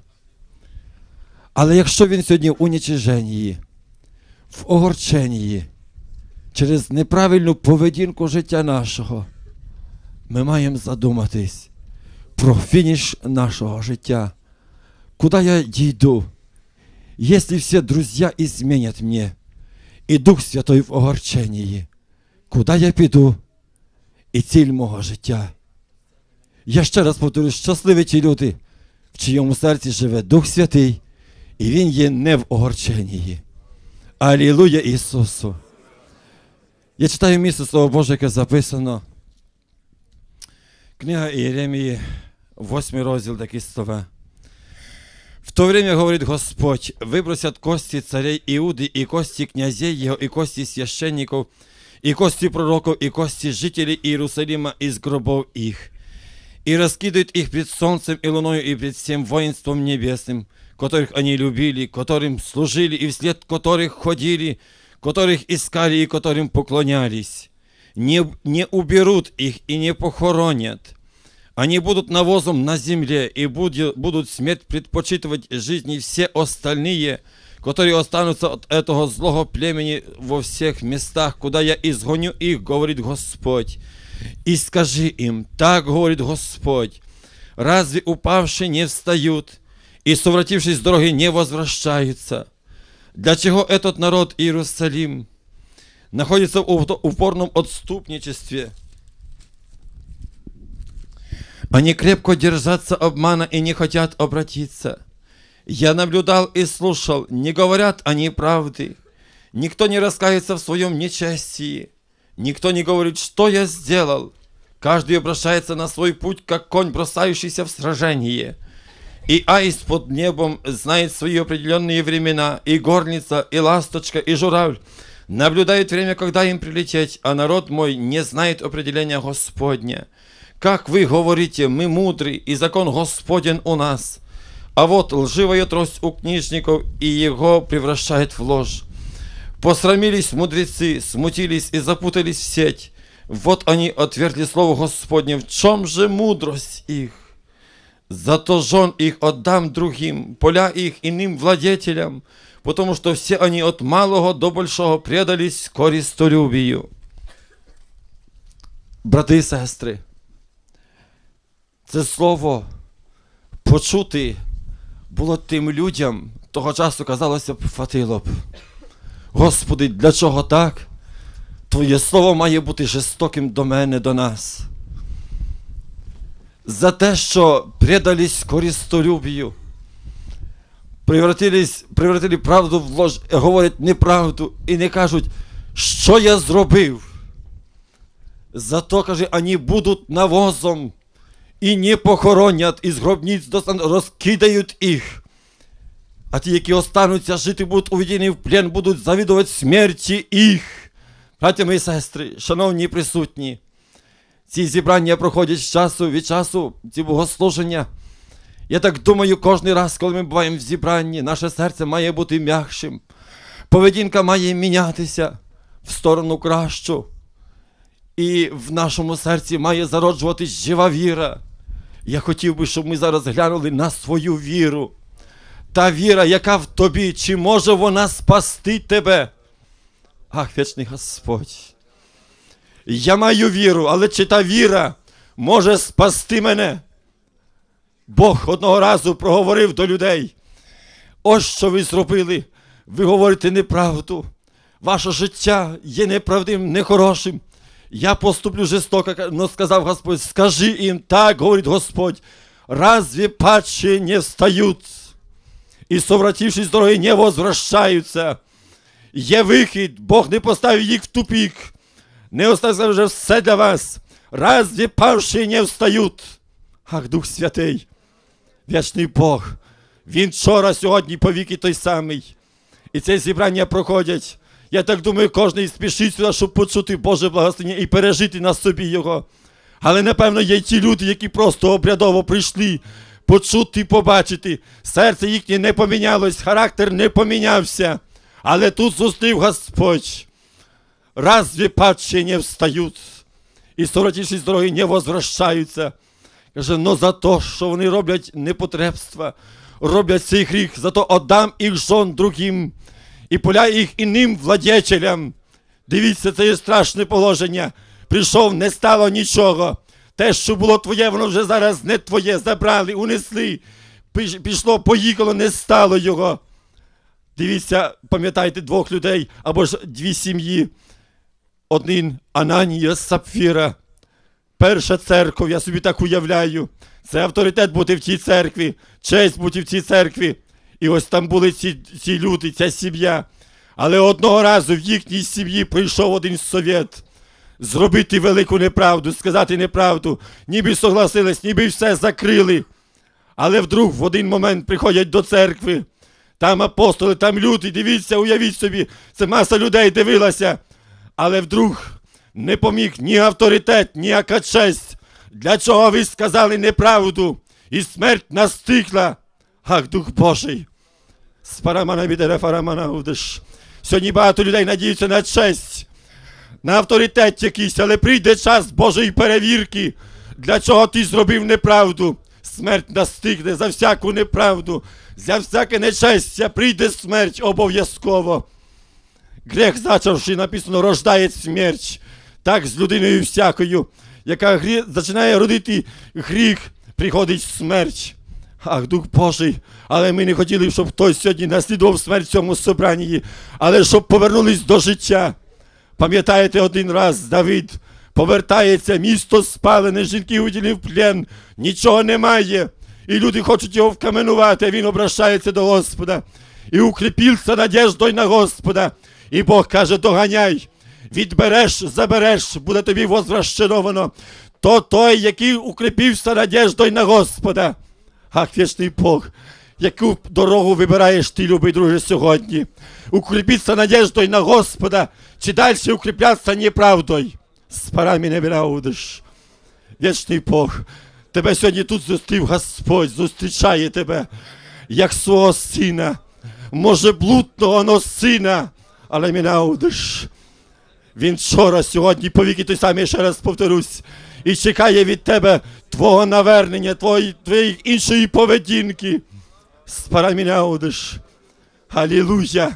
G: Але якщо Він сьогодні в унічиженні, в огорченні, через неправильну поведінку життя нашого, ми маємо задуматись про фініш нашого життя. Куда я дійду, если все друзья изменят мне, и Дух Святой в огорчении? Куда я піду? І ціль мого життя. Я ще раз повторю, щасливі ті люди, в чиєму серці живе Дух Святий, і Він є не в огорченні. Алілуя Ісусу! Я читаю місце Слова Боже, яке записано. Книга Іеремії, 8 розділ, такі слова. В то время, говорит Господь, выбросят кости царей Иуды, и кости князей его, и кости священников, и кости пророков, и кости жителей Иерусалима из гробов их, и раскидают их пред солнцем и луною, и пред всем воинством небесным, которых они любили, которым служили, и вслед которых ходили, которых искали и которым поклонялись. Не уберут их и не похоронят. Они будут навозом на земле, и будут смерть предпочитывать жизни все остальные, которые останутся от этого злого племени во всех местах, куда я изгоню их, говорит Господь. И скажи им, так говорит Господь, разве упавшие не встают, и совратившись с дороги не возвращаются? Для чего этот народ Иерусалим находится в упорном отступничестве? Они крепко держатся обмана и не хотят обратиться. Я наблюдал и слушал, не говорят они правды. Никто не раскается в своем нечестии. Никто не говорит, что я сделал. Каждый обращается на свой путь, как конь, бросающийся в сражение. И аист под небом знает свои определенные времена, и горлица, и ласточка, и журавль наблюдают время, когда им прилететь, а народ мой не знает определения Господня. Как вы говорите, мы мудры, и закон Господен у нас. А вот лживая трость у книжников, и его превращает в ложь. Посрамились мудрецы, смутились и запутались в сеть. Вот они отвергли слово Господне. В чем же мудрость их? Зато жен их отдам другим, поля их иным владетелям, потому что все они от малого до большого предались користолюбию. Брати і сестри, це слово почути було тим людям, того часу, казалося б, хватило б. Господи, для чого так? Твоє слово має бути жорстоким до мене, до нас. За те, що предались користолюбію, превратили правду в ложь, говорять неправду і не кажуть, що я зробив. Зато, каже, вони будуть навозом і не похоронять, із гробниць розкидають їх. А ті, які остануться жити, будуть уведені в плен, будуть завідувати смерті їх. Браття мої сестри, шановні присутні, ці зібрання проходять з часу від часу, ці богослуження. Я так думаю, кожен раз, коли ми буваємо в зібранні, наше серце має бути м'якшим. Поведінка має мінятися в сторону кращу. І в нашому серці має зароджуватись жива віра. Я хотів би, щоб ми зараз глянули на свою віру. Та віра, яка в тобі, чи може вона спасти тебе? Ах, вічний Господь. Я маю віру, але чи та віра може спасти мене? Бог одного разу проговорив до людей. Ось що ви зробили. Ви говорите неправду. Ваше життя є неправдивим, нехорошим. Я поступлю жорстоко, но сказав Господь, скажи їм, так, говорить Господь, разве падшие не встают і, совратившись з дороги, не возвращаються? Є вихід, Бог не поставив їх в тупик, не оставив вже все для вас. Разве падшие не встають? Ах, Дух Святий, вічний Бог, Він вчора, сьогодні, повіки той самий. І це зібрання проходять. Я так думаю, кожен спішить сюди, щоб почути Боже благословення і пережити на собі його. Але, напевно, є й ті люди, які просто обрядово прийшли почути, побачити. Серце їхнє не помінялось, характер не помінявся. Але тут зустрів Господь. Разве падшие не встають і, совратившись з дороги, не возвращаються? Каже, но за те, що вони роблять непотребства, роблять цей гріх, зато отдам їх жон другим, і поля їх іним владетелям.
H: Дивіться, це є страшне положення. Прийшов, не стало нічого. Те, що було твоє, воно вже зараз не твоє. Забрали, унесли. Пішло, поїхало, не стало його. Дивіться, пам'ятайте двох людей, або ж дві сім'ї. Один Ананія з Сапфіра. Перша церква, я собі так уявляю. Це авторитет бути в цій церкві, честь бути в цій церкві. І ось там були ці люди, ця сім'я. Але одного разу в їхній сім'ї прийшов один совєт. Зробити велику неправду, сказати неправду. Ніби согласились, ніби все закрили. Але вдруг в один момент приходять до церкви. Там апостоли, там люди, дивіться, уявіть собі, це маса людей дивилася. Але вдруг не поміг ні авторитет, ніяка честь. Для чого ви сказали неправду? І смерть настигла. Ах, Дух Божий. Спарамана бідере фарамана удиш. Сьогодні багато людей надіються на честь, на авторитет якийсь, але прийде час Божої перевірки. Для чого ти зробив неправду? Смерть настигне за всяку неправду, за всяке нечестя прийде смерть обов'язково. Грех, зачавши, написано, рождає смерть. Так з людиною всякою, яка починає родити гріх, приходить смерть. Ах, Дух Божий, але ми не хотіли, щоб хтось сьогодні наслідував смерть в цьому собранні, але щоб повернулись до життя. Пам'ятаєте, один раз Давид повертається, місто спалене, жінки уділив плен, нічого немає. І люди хочуть його вкаменувати, а він обращається до Господа. І укріпився надіждою на Господа. І Бог каже, доганяй, відбереш, забереш, буде тобі возвращено. То той, який укріпився надіждою на Господа. Ах, вічний Бог, яку дорогу вибираєш ти, любий друже, сьогодні? Укріпитися надіждою на Господа, чи далі укріплятися неправдою? З парами не вираудиш. Вічний Бог, тебе сьогодні тут зустрів Господь, зустрічає тебе, як свого сина, може блудного, но сина, але не наудиш. Він вчора, сьогодні, повіки той самий, ще раз повторюсь, і чекає від тебе твого навернення, твоєї іншої поведінки. З парами не наудиш. Алілуя,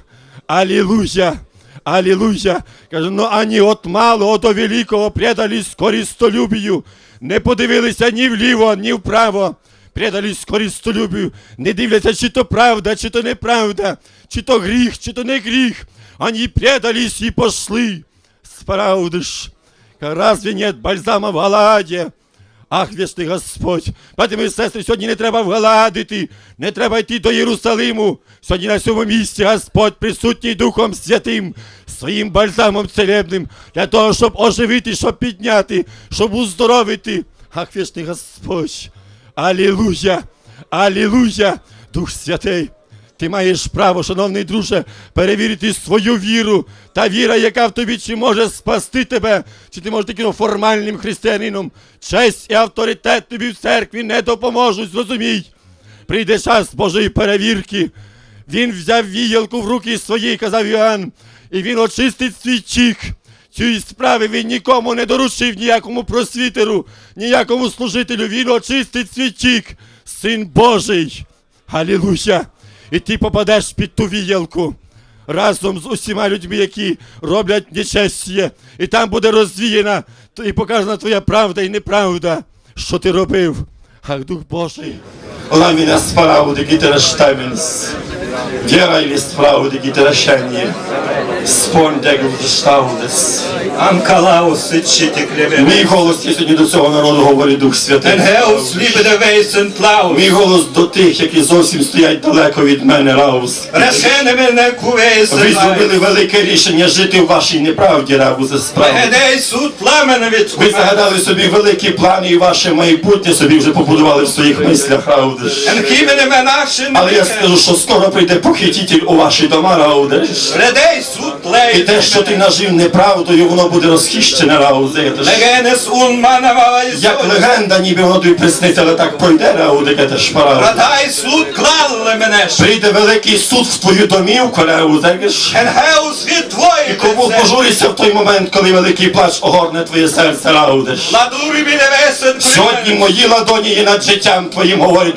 H: алілуя. Аллилуйя. Каже, ну ані от малого до великого предались користолюбію. Не подивилися ні вліво, ні вправо. Предались користолюбію. Не дивляться, чи то правда, чи то неправда, чи то гріх, чи то не гріх. Они предались і пошли. Справдиш. Разве нет бальзама в Галааді? Ах, вічний Господь, брати мої сестри, сьогодні не треба в Галаад іти, не треба йти до Єрусалиму. Сьогодні на цьому місці Господь присутній Духом Святим, своїм бальзамом целебним, для того, щоб оживити, щоб підняти, щоб уздоровити. Ах, вічний Господь, алілуя, алілуя, Дух Святий. Ти маєш право, шановний друже, перевірити свою віру. Та віра, яка в тобі, чи може спасти тебе, чи ти можеш таким формальним християнином. Честь і авторитет тобі в церкві не допоможуть, зрозумій. Прийде час Божої перевірки. Він взяв віялку в руки свої, казав Іоанн, і він очистить свій чік. Цієї справи він нікому не доручив, ніякому просвітеру, ніякому служителю. Він очистить свій чік. Син Божий. Алілуя. І ти попадеш під ту віялку разом з усіма людьми, які роблять нечестя. І там буде розвіяна і показана твоя правда і неправда, що ти робив. Ах, Дух Божий. Ламіна справу, де гітера штамінс. Віра і справу, де гітера шання. Спон, де гітштаудес.
I: Анкалаус, ічити клевен.
H: Мій голос, я сьогодні до цього народу говорить Дух Святий.
I: Енхеус, лібеде вейсен плаус.
H: Мій голос до тих, які зовсім стоять далеко від мене, Раус.
I: Решене мене кувейсен.
H: Ви зробили велике рішення жити в вашій неправді, Раузе, справді.
I: Вегедей суд пламена від.
H: Ви загадали собі великі плани і ваше майбутнє собі вже побудували в своїх мислях, Раудеш.
I: Енхімене менахшин.
H: Але я скажу, що скоро прийде похититель у ваші дома, Раудеш.
I: Редей суд плей.
H: І те, що ти нажив неправдою, воно буде розхищене, Раудеш.
I: Легенес унмана валайзо.
H: Як легенда, ніби воно тобі присниться, але так пройде, Раудeke, теж пора.
I: Радай суд клалле мене.
H: Прийде великий суд в твою домівку, Раудеш.
I: Енхеус від твої.
H: І кому пожурися в той момент, коли великий плач огорне твоє серце, Раудеш.
I: Ладурі біде весен.
H: Сьогодні мої ладоні є над життям твоїм, говорить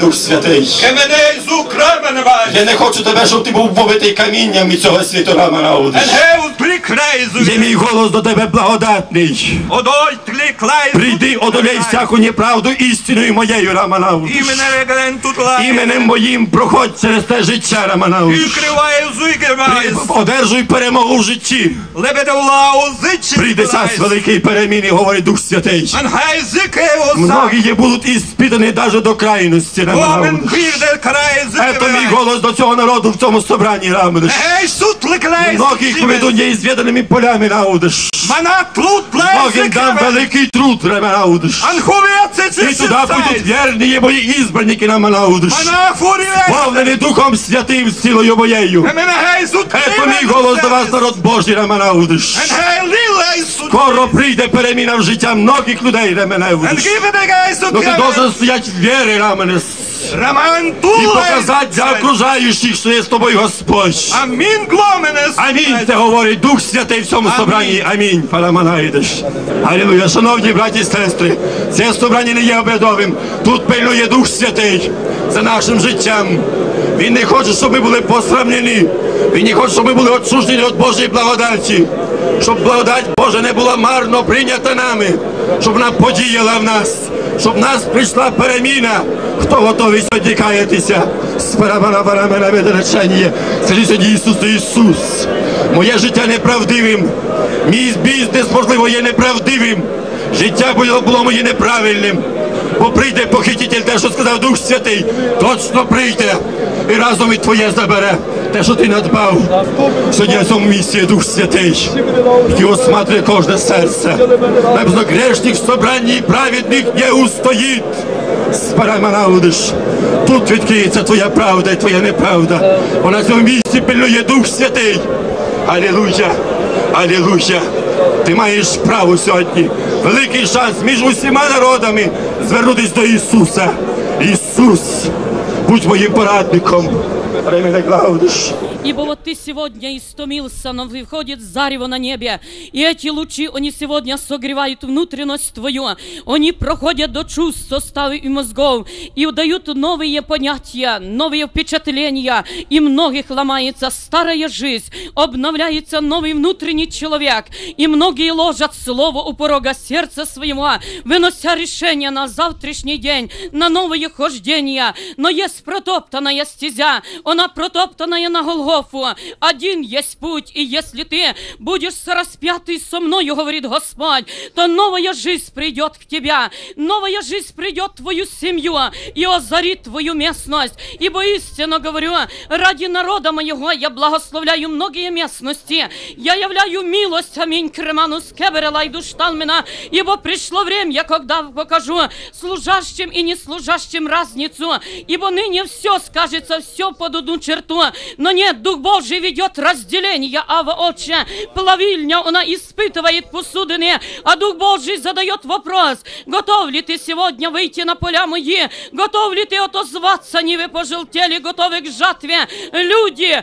H: Дух Святий.
I: Ке мене ізу крамене ваш.
H: Я не хочу тебе, щоб ти був побитий камінням і цього світу, Романа Аудиш.
I: Енгеус приклейзу.
H: Є мій голос до тебе благодатний.
I: Одой тліклайзу.
H: Прийди, одолей всяку неправду істиною моєю, Романа Аудиш.
I: Імене регрен тут лай.
H: Іменем моїм проходь через те життя, Романа Аудиш.
I: Відкриває зуйгермайс.
H: Одержуй перемогу в житті.
I: Лебеде влау зичі.
H: Прийде час великий переміни, говорить Дух Святий.
I: Ангай зикеоса.
H: Многі є будуть іспитані навіть до крайності, Романа
I: Омен
H: Аудиш.
I: квірдер крає
H: Это мій
I: зикеоса.
H: голос до цього народу в цьому собранні, Романа.
I: Ей, суд леклейзу.
H: Многих поведу неизведанными полями, Аудиш.
I: Мана тлут
H: Многим дам великий труд, Романа Аудиш.
I: Анховіться
H: И туда будут верные мои избранники, Романа Аудиш.
I: Мана фурія.
H: Сповнені Духом Святим, силою моєю.
I: Мене гей суд.
H: Это мій голос до вас, народ Божий, Романа Аудиш.
I: Енгей лілей суд.
H: Скоро прийде переміна в життя многих людей, Романа Аудиш.
I: Енгіведе гей суд.
H: Но ты должен стоять в вере, Романес.
I: Роман
H: И
I: тулей.
H: показать для окружающих, что є з тобою Господь.
I: Амін гломенес.
H: Амінь, це говорить Дух Святий в цьому собранні. Амінь, Параманайдеш. Алілуя. Шановні браті і сестри, це собрання не є обрядовим. Тут пильнує Дух Святий за нашим життям. Він не хоче, щоб ми були посрамлені. Він не хоче, щоб ми були відсуджені від Божої благодаті. Щоб благодать Божа не була марно прийнята нами. Щоб вона подіяла в нас. Щоб в нас прийшла переміна. Хто готовий сьогодні каятися? Спарабарабарамена відречення. Скажи сьогодні Ісус, Ісус. Моє життя неправдивим. Мій бізнес, можливо, є неправдивим. Життя було моє неправильним. Бо прийде похититель, те, що сказав Дух Святий, точно прийде. І разом і твоє забере. Те, що ти надбав. Сьогодні на цьому місці є Дух Святий, який осматрює кожне серце. Небезно грешних в собранні праведних не устоїть. Спараманаудиш. Тут відкриється твоя правда і твоя неправда. Бо на цьому місці пильнує Дух Святий. Алілуя! Алілуя! Ти маєш право сьогодні, великий шанс між усіма народами звернутися до Ісуса. Ісус, будь моїм порадником. Ремене Клаудиш.
J: Ибо вот ты сегодня истомился, но выходит зарево на небе, и эти лучи, они сегодня согревают внутренность твою, они проходят до чувств, суставов и мозгов, и дают новые понятия, новые впечатления, и многих ломается старая жизнь, обновляется новый внутренний человек, и многие ложат слово у порога сердца своего, вынося решение на завтрашний день, на новые хождения, но есть протоптанная стезя, она протоптанная на Голгофу. Один есть путь, и если ты будешь распятый со мною, говорит Господь, то новая жизнь придет к тебе, новая жизнь придет в твою семью и озарит твою местность. Ибо истинно говорю, ради народа моего я благословляю многие местности, я являю милость, аминь, креману скеберела и душталмена, ибо пришло время, когда покажу служащим и неслужащим разницу, ибо ныне все скажется, все под одну черту, но нет, Дух Божий ведет разделение, Ава Отче, плавильня, она испытывает посудины, а Дух Божий задает вопрос, готов ли ты сегодня выйти на поля мои, готов ли ты отозваться, нивы пожелтели, готовы к жатве, люди,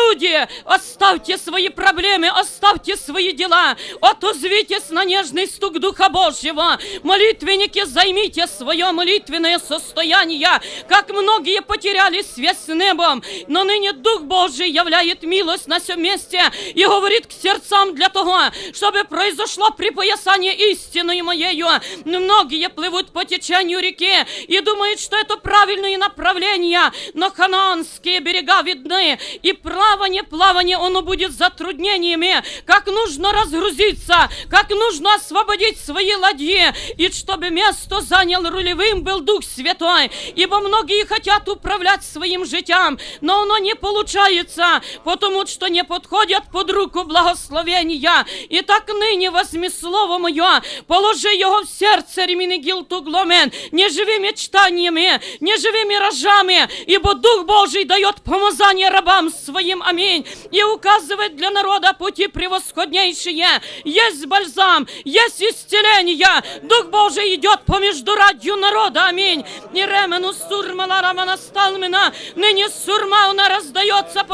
J: оставьте свои проблемы, оставьте свои дела, отозвитесь на нежный стук Духа Божьего, молитвенники, займите свое молитвенное состояние, как многие потеряли связь с небом, но ныне Дух Божий являет милость на всем месте и говорит к сердцам для того, чтобы произошло припоясание истинной моею. Многие плывут по течению реки и думают, что это правильное направление, но ханаанские берега видны, и плавание, оно будет затруднениями, как нужно разгрузиться, как нужно освободить свои ладьи, и чтобы место занял рулевым был Дух Святой, ибо многие хотят управлять своим життям, но оно не получается, потому что не подходят под руку благословения. И так ныне возьми слово мое, положи его в сердце, реминегилтугломен, не живи мечтаниями, не живи миражами, ибо Дух Божий дает помазание рабам своим, аминь, и указывает для народа пути превосходнейшие. Есть бальзам, есть исцеление, Дух Божий идет по междурадью народа, аминь. И ремену сурмала рамана сталмена, ныне сурма она раздается по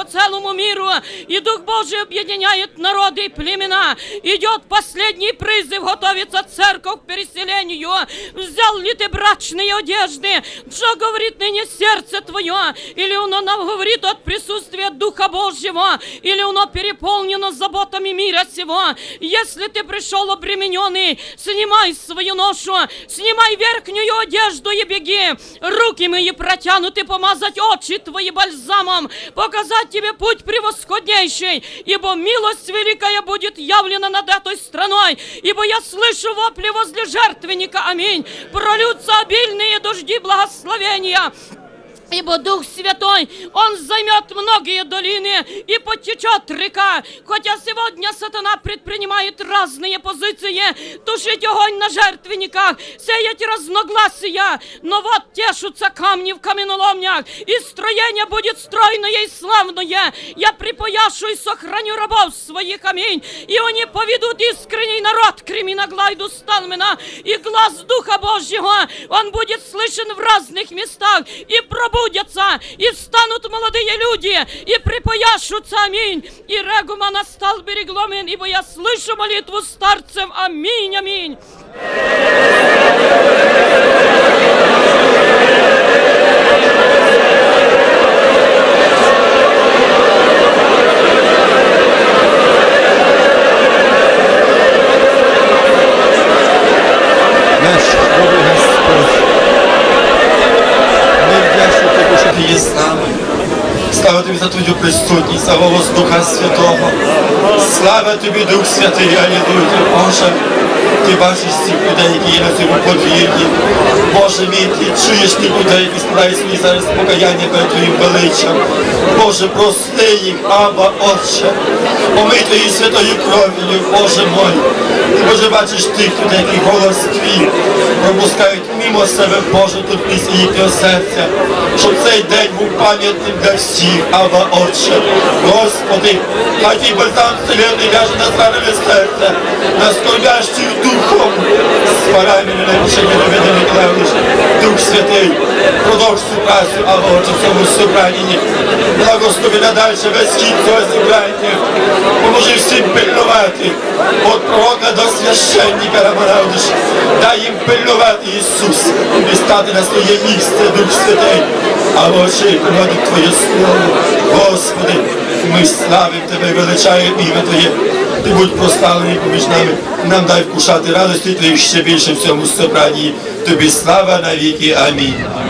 J: целому миру, и Дух Божий объединяет народы и племена. Идет последний призыв, готовится церковь к переселению. Взял ли ты брачные одежды? Что говорит ныне сердце твое? Или оно нам говорит от присутствия Духа Божьего? Или оно переполнено заботами мира сего? Если ты пришел обремененный, снимай свою ношу, снимай верхнюю одежду и беги. Руки мои протянуты, помазать очи твои бальзамом, показать тебе путь превосходнейший, ибо милость великая будет явлена над этой страной, ибо я слышу вопли возле жертвенника, аминь. Прольются обильные дожди благословения. Ибо Дух Святой, Он займет многие долины и потечет река. Хотя сегодня сатана предпринимает разные позиции, тушить огонь на жертвенниках, сеять разногласия. Но вот тешутся камни в каменоломнях, и строение будет стройное и славное. Я припояшу и сохраню рабов своих, аминь. И они поведут искренний народ к Креминоглайду Сталмена. И глаз Духа Божьего, он будет слышен в разных местах. И пробудятся, и встанут молодые люди, и припояшутся, аминь. И регума настал берегломен, ибо я слышу молитву старцев, аминь, аминь.
H: Наш добрий Господь, ми вдячні Тобі, що Ти є з нами. Слава Тобі за Твою присутність, за голос Духа Святого. Слава Тобі, Дух Святий, алілуя, Боже. Ти бачиш цих людей, які є на цьому подвір'ї. Боже мій, Ти чуєш тих людей, які складають свої зараз покаяння перед Твоїм величчям. Боже, прости їх, Абба, Отче. Омий Твоєю святою кров'ю, Боже мой. Ти, Боже, бачиш тих людей, які голос Твій пропускають мимо себе, Боже, торкнись їхнього серця. Щоб цей день був пам'ятним для всіх, Абба, Отче. Господи, хай Твій бальзам вселенний ляже на зранене серце, на скорбящих духом. Спарай мене на рішення доведених левиш. Дух Святий, продовж цю працю, Абба, Отче, в цьому собранні. Благослови надальше весь хід цього зібрання. Поможи всім пильнувати. От пророка до священника Рамараудиш. Дай їм пильнувати, Ісус, і стати на своє місце, Дух Святий. А Отче, проводить Твоє Слово. Господи, ми славимо Тебе, величаємо ім'я Твоє. Ти будь прославлений поміж нами. Нам дай вкушати радості Твоїх ще більше в цьому собранні. Тобі слава навіки. Амінь.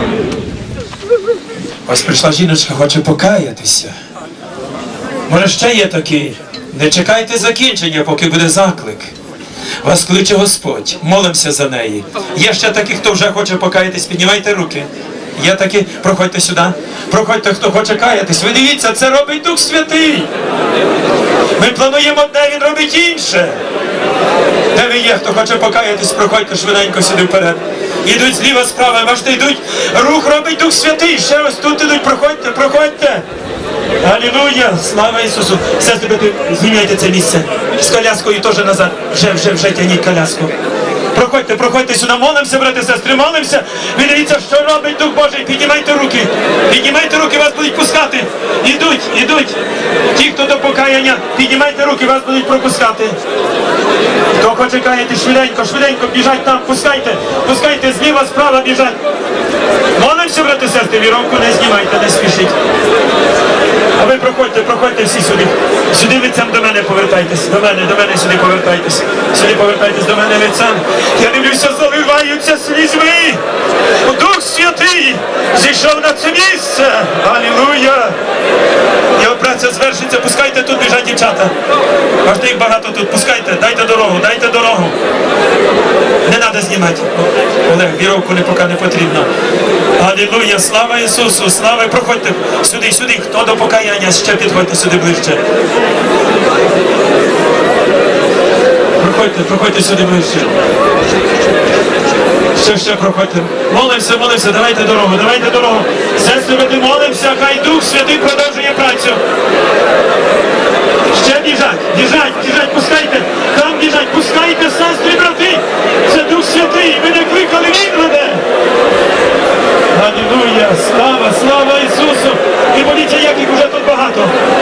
A: Ось прийшла жіночка, хоче покаятися. Може, ще є такі. Не чекайте закінчення, поки буде заклик. Вас кличе Господь. Молимося за неї. Є ще такі, хто вже хоче покаятись, піднімайте руки. Є такі, проходьте сюди. Проходьте, хто хоче каятись. Ви дивіться, це робить Дух Святий. Ми плануємо одне, Він робить інше. Де ви є, хто хоче покаятись, проходьте швиденько сюди вперед. Ідуть зліва, справа, бачите, йдуть. Рух робить Дух Святий. Ще ось тут ідуть, проходьте, проходьте. Алілуя! Слава Ісусу! Сестри, звільняйте це місце. З коляскою теж назад. Вже тягніть коляску. Проходьте сюди, молимося, брати, сестри, молимося. Ви дивіться, що робить Дух Божий. Піднімайте руки, вас будуть пускати. Ідуть. Ті, хто до покаяння, піднімайте руки, вас будуть пропускати. Хто хоче каяти, швиденько, біжать там, пускайте, зліва, справа біжать. Молимося, брати, сестри, віровку не знімайте, не спішіть. А ви проходьте всі сюди. Сюди лицем до мене повертайтесь. До мене сюди повертайтесь. Сюди повертайтесь до мене лицем. Я дивлюся, заливаються слізьми. Дух Святий зійшов на це місце. Алілуя. Його праця звершиться. Пускайте, тут біжать дівчата. Бачите, їх багато тут. Пускайте, дайте дорогу. Не треба знімати. Олег, віровку поки не потрібно. Алілуя, слава Ісусу, слава. Проходьте сюди, хто до покаяння, ще підходьте сюди ближче. Проходьте сюди ближче. Ще проходьте. Молимося, давайте дорогу. Сестри, ми молимося, хай Дух Святий продовжує працю. Ще біжать, пускайте. Там біжать, пускайте, сестри, брати. Це Дух Святий, ви не кликали, Він веде. Алілуя, слава Ісусу. І подивіться, як їх уже тут багато.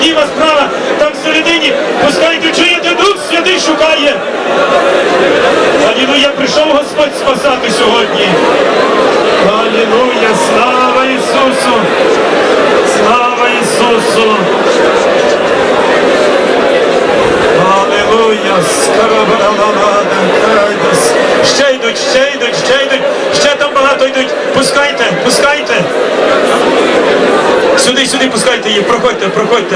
A: Зліва, справа, там всередині. Пускайте, чуєте, Дух Святий шукає. Алілуя, прийшов Господь спасати сьогодні. Алілуя, слава Ісусу. Слава Ісусу. Алілуя, скарабаралавада, кайдас. Ще йдуть, ще йдуть, ще йдуть. Ще там багато йдуть. Пускайте, пускайте. Сюди, сюди пускайте їх, проходьте, проходьте.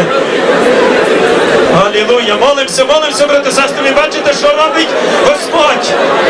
A: Алілуя, молимося, молимося, брати, сестри, ви бачите, що робить Господь.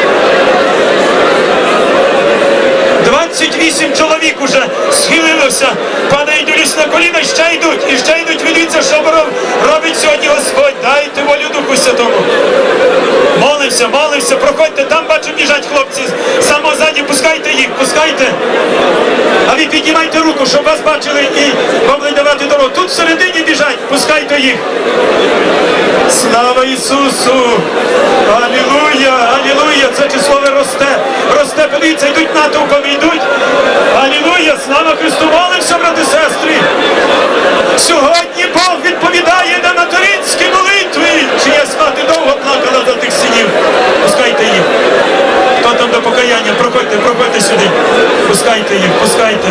A: 28 чоловік уже схилилося, падають у ліс на коліна, ще йдуть, ви дивіться, що робить сьогодні Господь. Дайте волю Духу Святому. Молимося, молимося, проходьте, там бачу біжать хлопці, само ззаді, пускайте їх, пускайте. А ви піднімайте руку, щоб вас бачили і могли давати дорогу. Тут всередині біжать, пускайте їх. Слава Ісусу! Алілуя! Алілуя! Це число росте! Росте, подивіться, йдуть натовпами, йдуть! Алілуя! Слава Христу! Молимося, брати і сестри! Сьогодні Бог відповідає на материнські молитви! Чиясь мати довго плакала за тих синів! Пускайте їх! Хто там до покаяння? Проходьте, проходьте сюди! Пускайте їх, пускайте!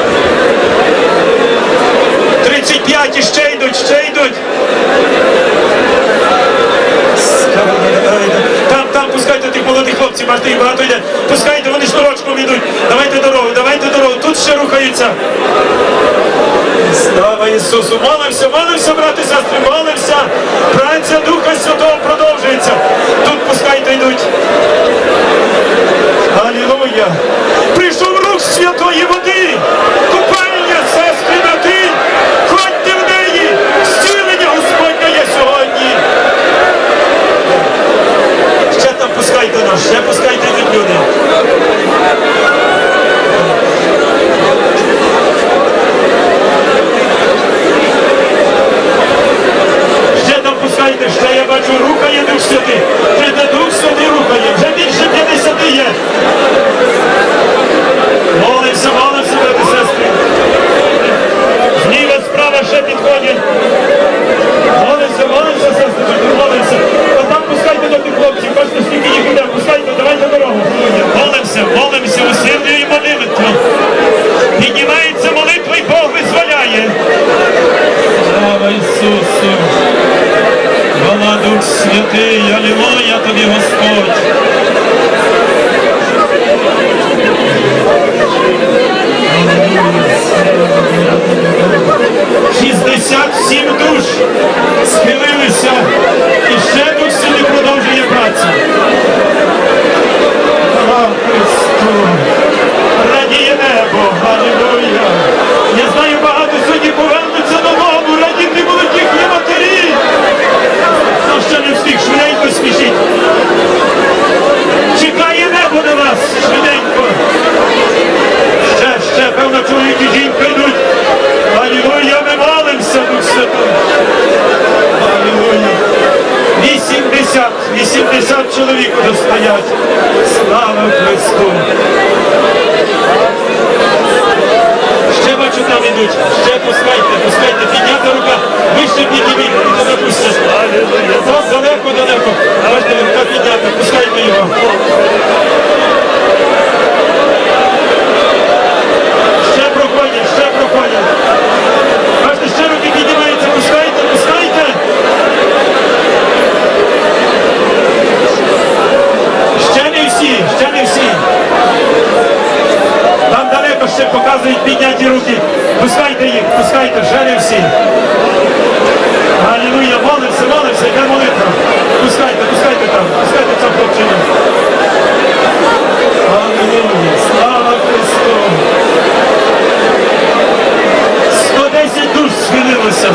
A: 35 і ще йдуть, ще йдуть! Там, пускайте тих молодих хлопців, бачите, їх багато йде. Пускайте, вони шнурочком йдуть. Давайте дорогу. Тут ще рухаються. Слава Ісусу. Молимося, брати і сестри, молимося. Праця Духа Святого продовжується. Тут пускайте йдуть. Алілуя. Прийшов рух святої води. Купання, сестри, брати. Ходьте в неї. Зцілення Господня є сьогодні. Ще там пускайте нас, ще пускайте від люди. Ще там пускайте, ще я бачу, рухає Дух Святий. Вже Дух Святий рухає, вже більше 50 є. Молимося, брати сестри. Зліва, справа ще підходять. Молимося, сестри, молимося. А там пускайте до тих хлопців, бачите, скільки їх іде, пускайте, давайте дорогу. Молимося, усилюємо молитву. Піднімається молитва і Бог визволяє. Слава Ісусу. Хвала Дух Святий, алілуя тобі, Господь. 67 душ схилилися, і ще Дух Святий продовжує працю. Слава Христу! Радіє небо, алілуя! Я знаю, багато сьогодні повернуться додому, радіти будуть їхні матері. Хто ще не встиг, швиденько спішіть. Чекає небо на вас, швиденько. Ще, певно, чоловік і жінка йдуть. Алілуя, ми молимося, Дух Святий. Алілуя. 80 чоловік вже стоять. Слава Христу. Ще бачу, там ідуть. Ще пускайте. Піднята рука. Вище підніміть, і не пустять. Далеко. Бачите, рука піднята. Пускайте його. Ще проходять. Бачите, ще руки піднімаються. Пускайте. Ще не всі. Там далеко ще показують підняті руки. Пускайте їх, ще не всі. Алілуя, молимося, йде молитва. Пускайте там хлопчину. Алілуя, слава Христу. 110 душ схилилося,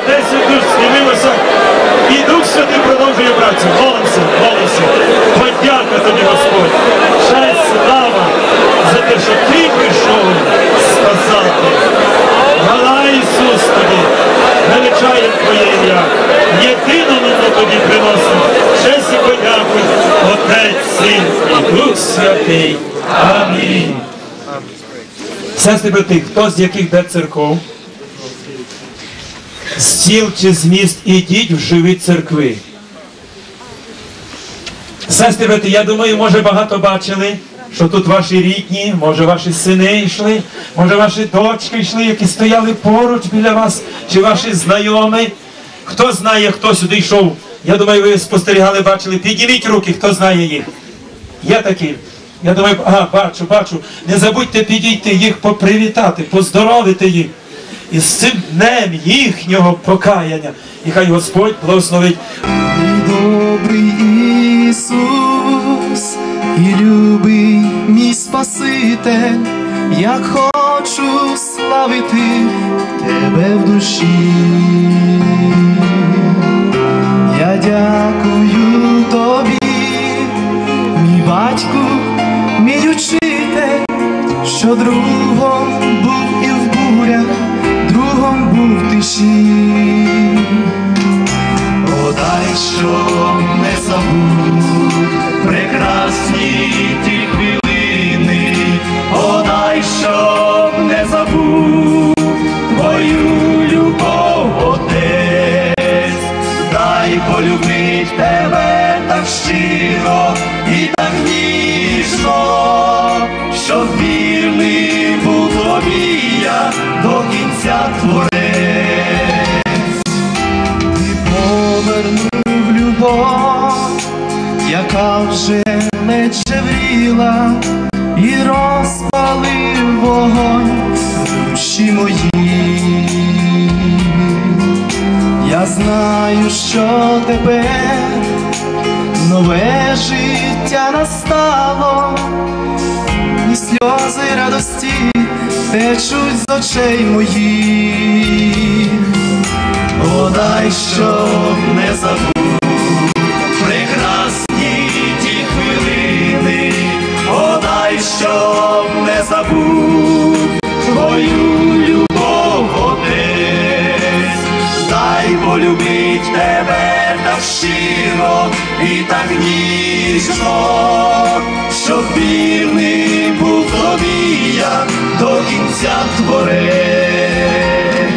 A: і Дух Святий продовжує працю. Молимося. Подяка тобі, Господь. Честь, слава за те, що ти прийшов спасати. Хвала Ісус тобі, величаємо Твоє ім'я. Єдиному тобі приносимо честь і подяку, Отець, Син і Дух Святий. Амінь. Сестри, брати, хто з яких де церков? з сіл чи з міст, ідіть в живі церкви. Сестри, брати, я думаю, може багато бачили, що тут ваші рідні, може ваші сини йшли, може ваші дочки йшли, які стояли поруч біля вас, чи ваші знайомі. Хто знає, хто сюди йшов? Я думаю, ви спостерігали, бачили. Підніміть руки, хто знає їх. Є такі. Я думаю, бачу. Не забудьте підійти, їх попривітати, поздоровити їх. І з цим днем їхнього покаяння. І хай Господь благословить.
F: Добрий Ісус і любий мій Спаситель, як хочу славити Тебе в душі. Я дякую Тобі, мій батьку, мій учитель, що другом був і в бурях, другом був в тиші. О, дай, щоб не забудь прекрасні ті хвилини, о, дай, щоб не забудь твою любов, Отець, дай полюбить тебе так щиро і так ніжно, щоб вірний був тобі я до кінця творець. Повернув любов, яка вже не чевріла, і розпалив вогонь в душі моїй. Я знаю, що тепер нове життя настало, і сльози радості течуть з очей моїх. О, дай, щоб не забудь прекрасні ті хвилини, о, дай, щоб не забудь твою любов, Отець, дай полюбить тебе так щиро і так ніжно, щоб вірний був тобі я до кінця творець.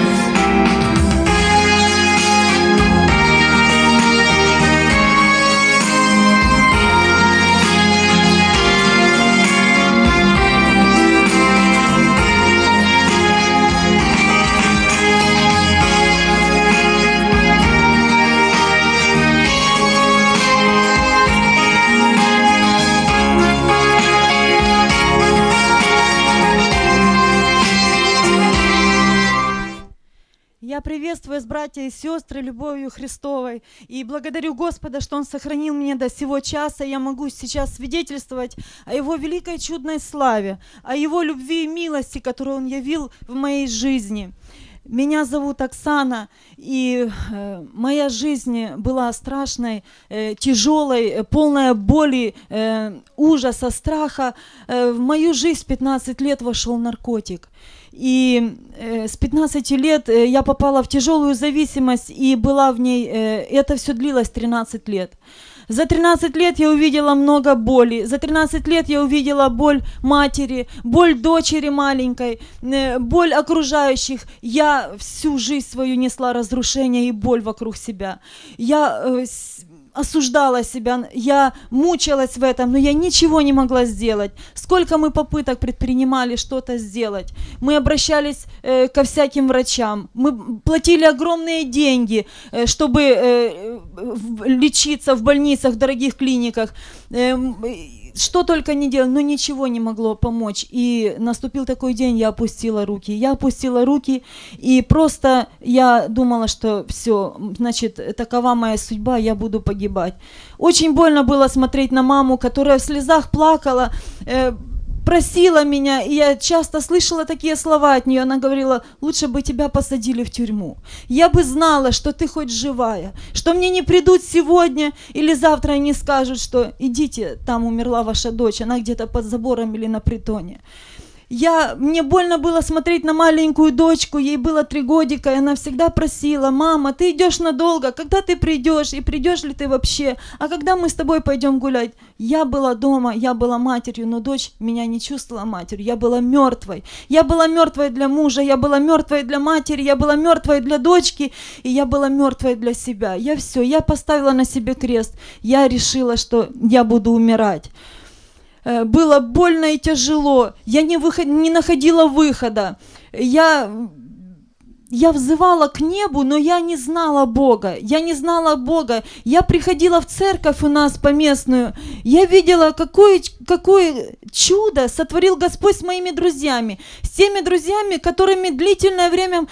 K: Я приветствую вас, братья и сестры, любовью Христовой. И благодарю Господа, что Он сохранил меня до сего часа. Я могу сейчас свидетельствовать о Его великой чудной славе, о Его любви и милости, которую Он явил в моей жизни. Меня зовут Оксана, и моя жизнь была страшной, тяжелой, полная боли, ужаса, страха. В мою жизнь в 15 лет вошел наркотик. И с 15 лет я попала в тяжелую зависимость и была в ней, это все длилось 13 лет. За 13 лет я увидела много боли, за 13 лет я увидела боль матери, боль дочери маленькой, боль окружающих. Я всю жизнь свою несла разрушение и боль вокруг себя. Я осуждала себя, я мучилась в этом, но я ничего не могла сделать. Сколько мы попыток предпринимали что-то сделать. Мы обращались ко всяким врачам, мы платили огромные деньги, чтобы лечиться в больницах, в дорогих клиниках. Что только не делал, но ничего не могло помочь. И наступил такой день, я опустила руки. Я опустила руки, и просто я думала, что все, значит, такова моя судьба, я буду погибать. Очень больно было смотреть на маму, которая в слезах плакала, просила меня, и я часто слышала такие слова от нее. Она говорила: лучше бы тебя посадили в тюрьму. Я бы знала, что ты хоть живая, что мне не придут сегодня или завтра и не скажут, что идите, там умерла ваша дочь, она где-то под забором или на притоне. Мне больно было смотреть на маленькую дочку, ей было 3 годика, и она всегда просила: мама, ты идешь надолго, когда ты придешь, и придешь ли ты вообще, а когда мы с тобой пойдем гулять? Я была дома, я была матерью, но дочь меня не чувствовала матерью, я была мертвой для мужа, я была мертвой для матери, я была мертвой для дочки, и я была мертвой для себя. Я поставила на себе крест, я решила, что я буду умирать. Было больно и тяжело, я не находила выхода, я взывала к небу, но я не знала Бога, я приходила в церковь у нас поместную, я видела, какое чудо сотворил Господь с моими друзьями, с теми друзьями, с которыми длительное время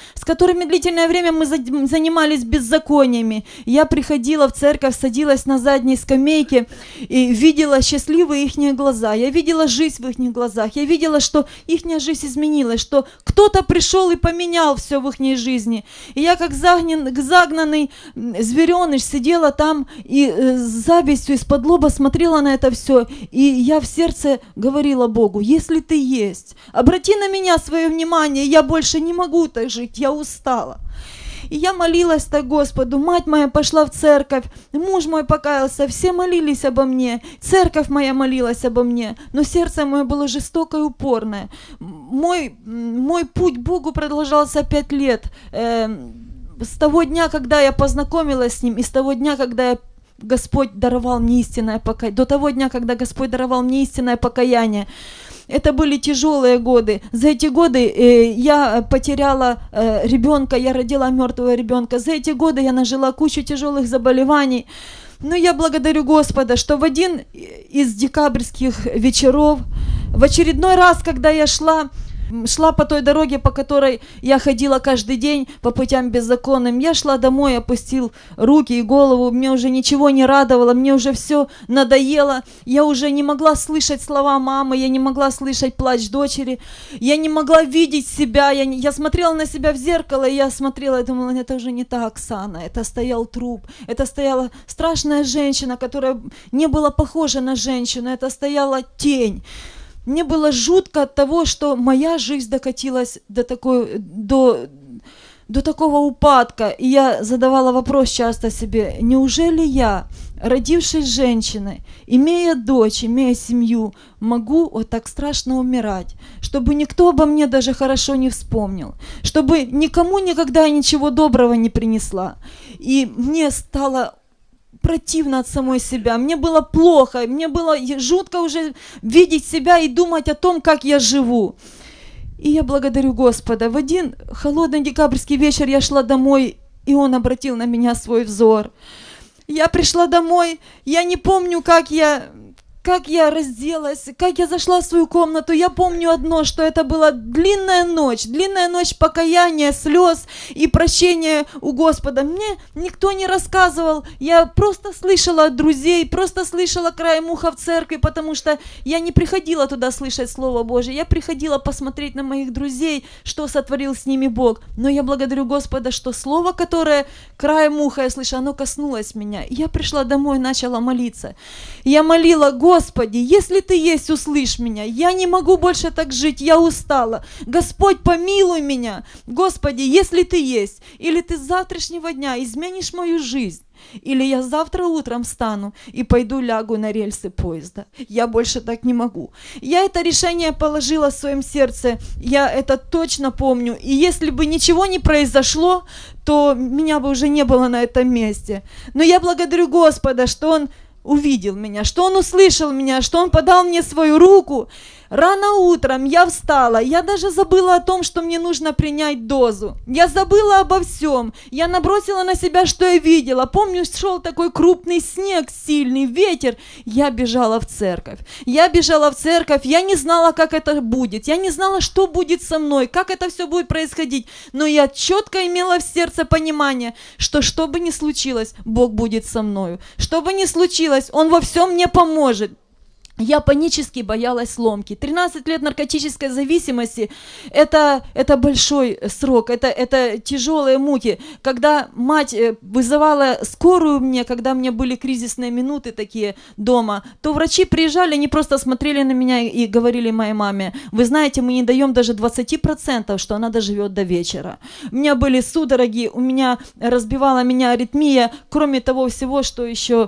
K: мы занимались беззакониями. Я приходила в церковь, садилась на задней скамейке и видела счастливые их глаза, я видела жизнь в их глазах, я видела, что их жизнь изменилась, что кто-то пришел и поменял все в их жизни. И я, как загнанный звереныш, сидела там и с завистью из-под лоба смотрела на это все. И я в сердце говорила Богу: если ты есть, обрати на меня свое внимание, я больше не могу так жить, я устала. И я молилась так Господу, мать моя пошла в церковь, муж мой покаялся, все молились обо мне, церковь моя молилась обо мне, но сердце мое было жестокое и упорное. Мой путь к Богу продолжался 5 лет, с того дня, когда я познакомилась с Ним, и с того дня, когда Господь даровал мне истинное покаяние, до того дня, когда Господь даровал мне истинное покаяние. Это были тяжелые годы. За эти годы я потеряла ребенка, я родила мертвого ребенка. За эти годы я нажила кучу тяжелых заболеваний. Но я благодарю Господа, что в один из декабрьских вечеров, в очередной раз, когда я шла по той дороге, по которой я ходила каждый день по путям беззаконным, я шла домой, опустил руки и голову, мне уже ничего не радовало, мне уже все надоело, я уже не могла слышать слова мамы, я не могла слышать плач дочери, я не могла видеть себя, я смотрела на себя в зеркало, и я смотрела и думала: это уже не та Оксана, это стоял труп, это стояла страшная женщина, которая не была похожа на женщину, это стояла тень. Мне было жутко от того, что моя жизнь докатилась до такого упадка. И я задавала вопрос часто себе: неужели я, родившись женщиной, имея дочь, имея семью, могу вот так страшно умирать, чтобы никто обо мне даже хорошо не вспомнил, чтобы никому никогда ничего доброго не принесла. И мне стало противно от самой себя, мне было плохо, мне было жутко уже видеть себя и думать о том, как я живу. И я благодарю Господа. В один холодный декабрьский вечер я шла домой, и Он обратил на меня свой взор. Я пришла домой, я не помню, как я разделась, как я зашла в свою комнату. Я помню одно, что это была длинная ночь покаяния, слез и прощения у Господа. Мне никто не рассказывал, я просто слышала от друзей, просто слышала краем уха в церкви, потому что я не приходила туда слышать Слово Божие, я приходила посмотреть на моих друзей, что сотворил с ними Бог. Но я благодарю Господа, что Слово, которое краем уха я слышала, оно коснулось меня. И я пришла домой и начала молиться. Я молила: Господи, если Ты есть, услышь меня. Я не могу больше так жить, я устала. Господь, помилуй меня. Господи, если Ты есть, или Ты с завтрашнего дня изменишь мою жизнь, или я завтра утром встану и пойду лягу на рельсы поезда. Я больше так не могу. Я это решение положила в своем сердце, я это точно помню. И если бы ничего не произошло, то меня бы уже не было на этом месте. Но я благодарю Господа, что Он увидел меня, что Он услышал меня, что Он подал мне свою руку. Рано утром я встала, я даже забыла о том, что мне нужно принять дозу. Я забыла обо всем, я набросила на себя, что я видела. Помню, шел такой крупный снег, сильный ветер. Я бежала в церковь, я не знала, как это будет, я не знала, что будет со мной, как это все будет происходить. Но я четко имела в сердце понимание, что бы ни случилось, Бог будет со мною. Что бы ни случилось, Он во всем мне поможет. Я панически боялась ломки. 13 лет наркотической зависимости – это большой срок, это тяжелые муки. Когда мать вызывала скорую мне, когда мне были кризисные минуты такие дома, то врачи приезжали, они просто смотрели на меня и говорили моей маме: вы знаете, мы не даем даже 20%, что она доживет до вечера. У меня были судороги, у меня разбивала меня аритмия, кроме того всего, что еще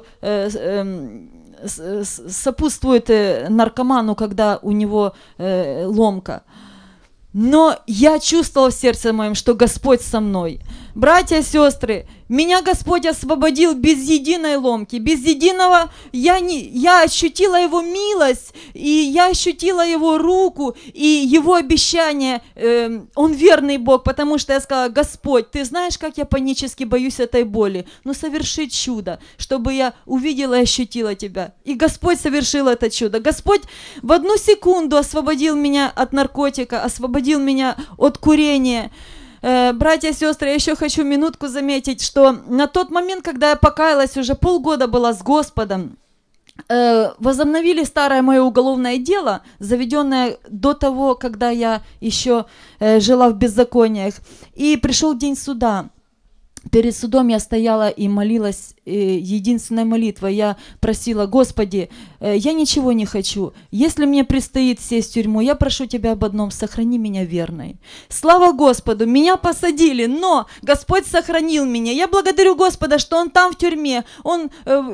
K: сопутствует наркоману, когда у него ломка. Но я чувствовала в сердце моем, что Господь со мной. Братья и сестры, меня Господь освободил без единой ломки, без единого, я ощутила Его милость, и я ощутила Его руку, и Его обещание. Он верный Бог, потому что я сказала: Господь, Ты знаешь, как я панически боюсь этой боли, но соверши чудо, чтобы я увидела и ощутила Тебя. И Господь совершил это чудо. Господь в 1 секунду освободил меня от наркотика, освободил меня от курения. Братья и сестры, я еще хочу минутку заметить, что на тот момент, когда я покаялась, уже полгода была с Господом, возобновили старое мое уголовное дело, заведенное до того, когда я еще жила в беззакониях. И пришел день суда. Перед судом я стояла и молилась единственной молитвой. Я просила: Господи, я ничего не хочу. Если мне предстоит сесть в тюрьму, я прошу Тебя об одном: сохрани меня верной. Слава Господу, меня посадили, но Господь сохранил меня. Я благодарю Господа, что Он там в тюрьме, Он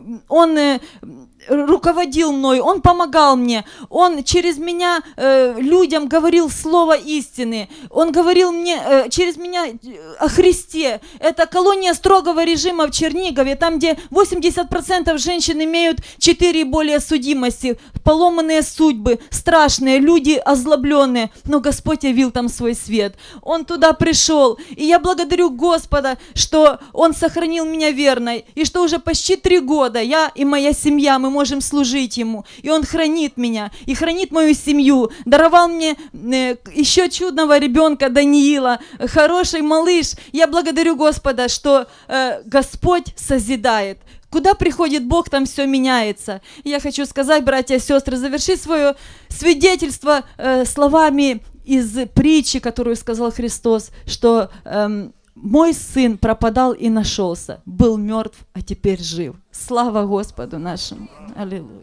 K: руководил мной, Он помогал мне, Он через меня людям говорил слово истины, Он говорил мне через меня о Христе. Это колония строгого режима в Чернигове, там, где 80% женщин имеют 4 и более судимости, поломанные судьбы, страшные, люди озлобленные, но Господь явил там свой свет. Он туда пришел, и я благодарю Господа, что Он сохранил меня верной, и что уже почти 3 года я и моя семья, мы можем служить Ему, и Он хранит меня, и хранит мою семью, даровал мне еще чудного ребенка Даниила, хороший малыш. Я благодарю Господа, что Господь созидает. Куда приходит Бог, там все меняется. И я хочу сказать, братья и сестры, завершить свое свидетельство словами из притчи, которую сказал Христос, что мой сын пропадал и нашелся, был мертв, а теперь жив. Слава Господу нашему. Аллилуйя.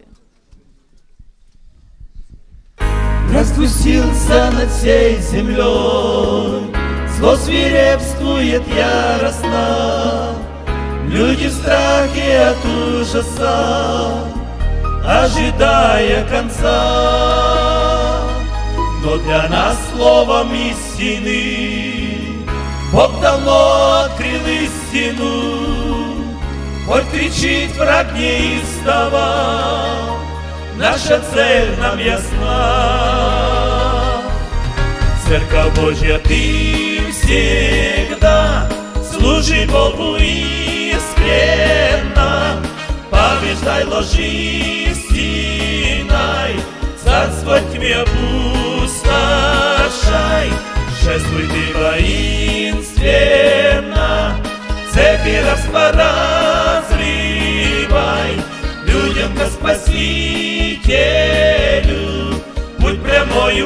F: Распустился над всей землей, зло свирепствует яростно. Люди в страхе от ужаса, ожидая конца. Но для нас словом истины Бог давно открыл истину. Хоть кричит враг неистово, наша цель нам ясна. Церковь Божья, ты всегда служи Богу искренно, побеждай ложи стеной, царство тьме опустошай. Шествуй ты воинственно, цепи рабства разрывай, людям ко Спасителю путь прямой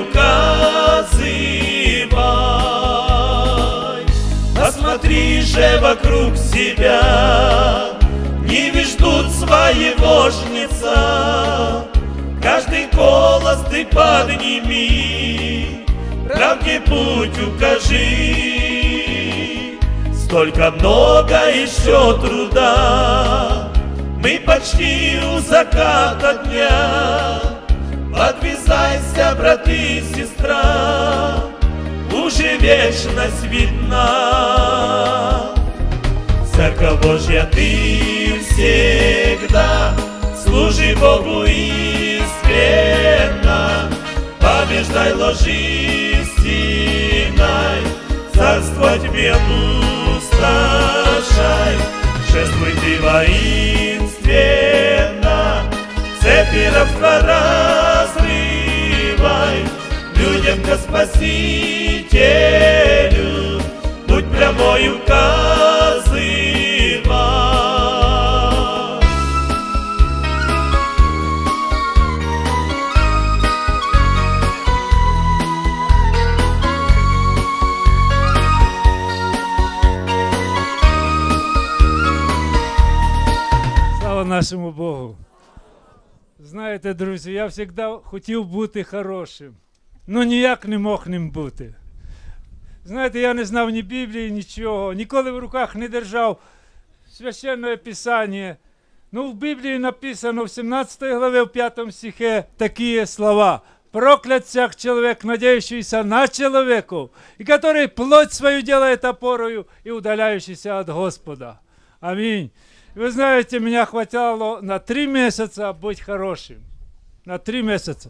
F: указывай. Посмотри же вокруг себя, не ждут своего жнеца. Каждый голос ты подними, правде путь укажи. Столько много еще труда, мы почти у заката дня. Подвязайся, брат и сестра, уже вечность видна. Церковь Божья, ты всегда служи Богу искренно, побеждай ложи стеной, царство тьме опустошай. Шествуй ты воинственно, цепи рабства разрывай, людям ко Спасителю путь прямой указывай.
L: нашому Богу. Знаєте, друзі, я завжди хотів бути хорошим, але ніяк не мог ним бути. Знаєте, я не знав ні Біблії, нічого, ніколи в руках не держав священне писання. Ну, в Біблії написано в 17 главе, в 5 стихе такі слова. «Проклят всяк человек, надеющийся на человеков, и который плоть свою делает опорою и удаляющийся от Господа». Аминь. Вы знаете, меня хватало на 3 месяца быть хорошим. На 3 месяца.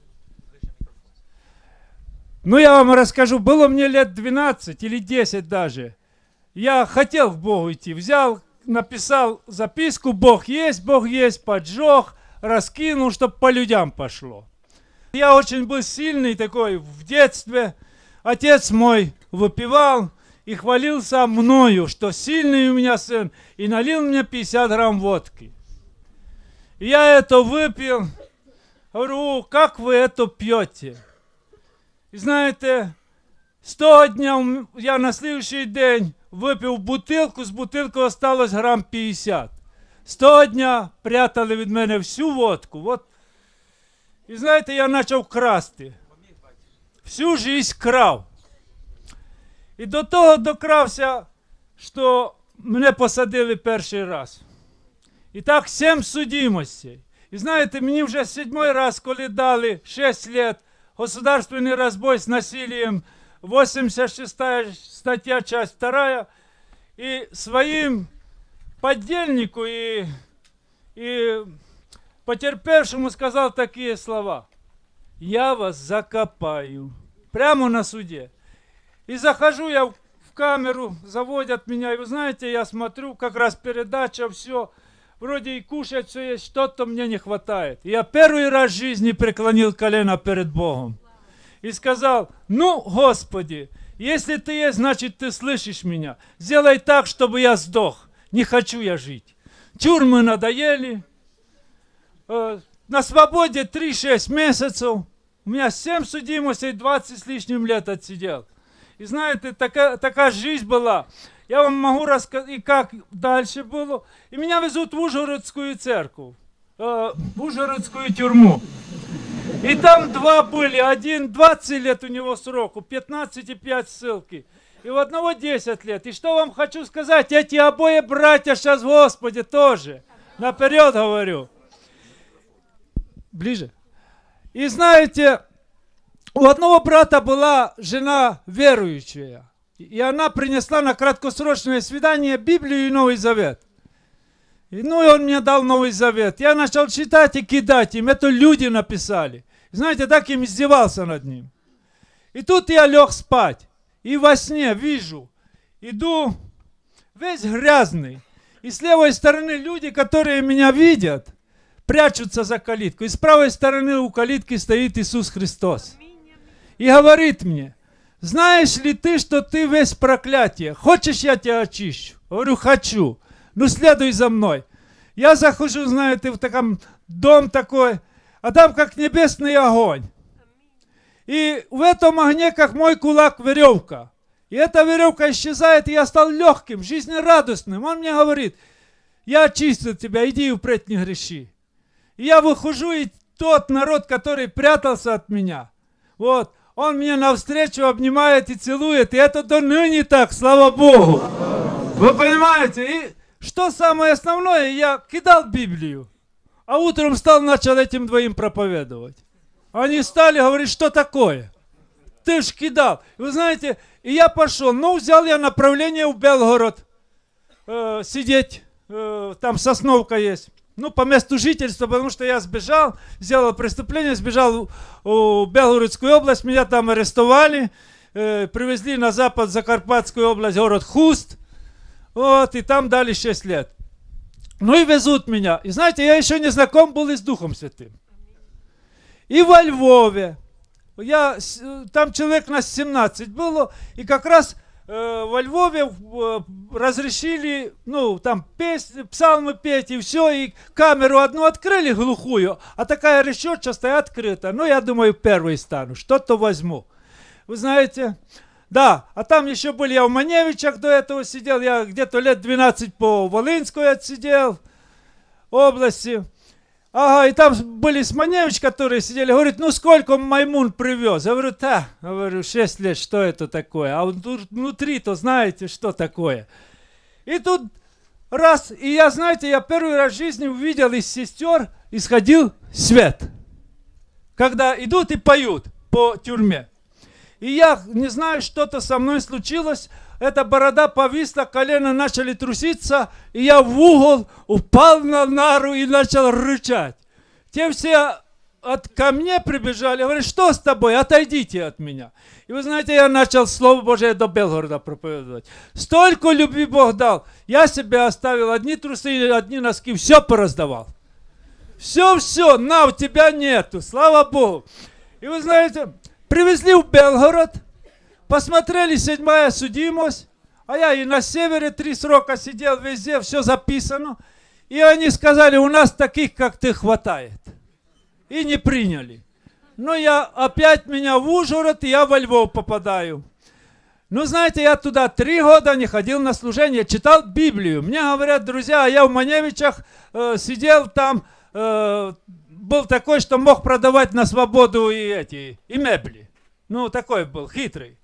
L: Ну, я вам расскажу. Было мне лет 12 или 10 даже. Я хотел к Богу идти. Взял, написал записку Бог есть, поджег, раскинул, чтобы по людям пошло. Я очень был сильный такой в детстве. Отец мой выпивал и хвалился мною, что сильный у меня сын, и налил мне 50 грамм водки. И я это выпил. Говорю, как вы это пьете? И знаете, с того дня я на следующий день выпил бутылку, с бутылки осталось грамм 50. С того дня прятали від мене всю водку. Вот. І знаєте, я почав красти. Всю жизнь крав. І до того докрався, що мене посадили перший раз. І так 7 судимостей. І знаєте, мені вже 7-й раз, коли дали 6 лет, государственный разбой с насилием, 86 статья, часть 2, и своим подельнику и потерпевшему сказал такие слова: «Я вас закопаю». Прямо на суде. И захожу я в камеру, заводят меня, и вы знаете, я смотрю, как раз передача, все, вроде и кушать все есть, что-то мне не хватает. Я первый раз в жизни преклонил колено перед Богом и сказал: ну, Господи, если Ты есть, значит, Ты слышишь меня. Сделай так, чтобы я сдох. Не хочу я жить. Тюрьмы надоели. На свободе 3-6 месяцев. У меня 7 судимостей, 20 с лишним лет отсидел. И знаете, такая жизнь была. Я вам могу рассказать, и как дальше было. И меня везут в Ужгородскую церковь, в Ужгородскую тюрьму. И там 2 были. Один 20 лет у него сроку, 15 и 5 ссылки. И у одного 10 лет. И что вам хочу сказать, эти обои братья сейчас в Господе тоже. Наперед говорю. Ближе. И знаете, у одного брата была жена верующая. И она принесла на краткосрочное свидание Библию и Новый Завет. И он мне дал Новый Завет. Я начал читать и кидать им. Это люди написали. И знаете, так им издевался над ним. И тут я лег спать. И во сне вижу, иду весь грязный. И с левой стороны люди, которые меня видят, прячутся за калитку. И с правой стороны у калитки стоит Иисус Христос. И говорит мне: знаешь ли ты, что ты весь проклятие? Хочешь, я тебя очищу? Говорю, хочу. Ну, следуй за мной. Я захожу, знаете, в таком дом такой, а там как небесный огонь. И в этом огне, как мой кулак, веревка. И эта веревка исчезает, и я стал легким, жизнерадостным. Он мне говорит: я очистил тебя, иди и впредь не греши. И я выхожу, и тот народ, который прятался от меня, вот, он меня навстречу обнимает и целует. И это до ныне так, слава Богу. Вы понимаете? И что самое основное, я кидал Библию, а утром встал, начал этим двоим проповедовать. Они стали говорить, что такое? Ты ж кидал. И вы знаете, и я пошел. Ну, взял я направление в Белгород. Сидеть, там Сосновка есть. Ну, по месту жительства, потому что я сбежал, сделал преступление, сбежал в Белгородскую область, меня там арестовали, привезли на запад Закарпатскую область, город Хуст, вот, и там дали 6 лет. Ну и везут меня. И знаете, я еще не знаком был и с Духом Святым. И во Львове, там человек нас 17 было, и как раз во Львове разрешили, ну, там песни, псалмы петь и все, и камеру одну открыли глухую, а такая решетчатая открыта. Ну, я думаю, первый стану, что-то возьму. Вы знаете, да, а там еще были, я в Маневичах до этого сидел, я где-то лет 12 по Волынскую отсидел. области. Ага, и там были Сманевич, которые сидели, говорит, ну сколько Маймун привез? Я говорю, говорю, 6 лет, что это такое? А внутри-то знаете, что такое? И тут раз, и я, знаете, я первый раз в жизни увидел из сестер, исходил свет. Когда идут и поют по тюрьме. И я не знаю, что-то со мной случилось, эта борода повисла, колено начали труситься, и я в угол упал на нару и начал рычать. Те все ко мне прибежали, говорят, что с тобой, отойдите от меня. И вы знаете, я начал Слово Божие до Белгорода проповедовать. Столько любви Бог дал, я себе оставил одни трусы, одни носки, все пораздавал. Все, у тебя нету, слава Богу. И вы знаете, привезли в Белгород, посмотрели 7-я судимость, а я и на севере 3 срока сидел, везде все записано. И они сказали, у нас таких, как ты, хватает. И не приняли. Но я опять меня в Ужгород, и я во Львов попадаю. Ну, знаете, я туда 3 года не ходил на служение, читал Библию. Мне говорят, друзья, я в Маневичах сидел там, был такой, что мог продавать на свободу и мебли. Ну, такой был, хитрый.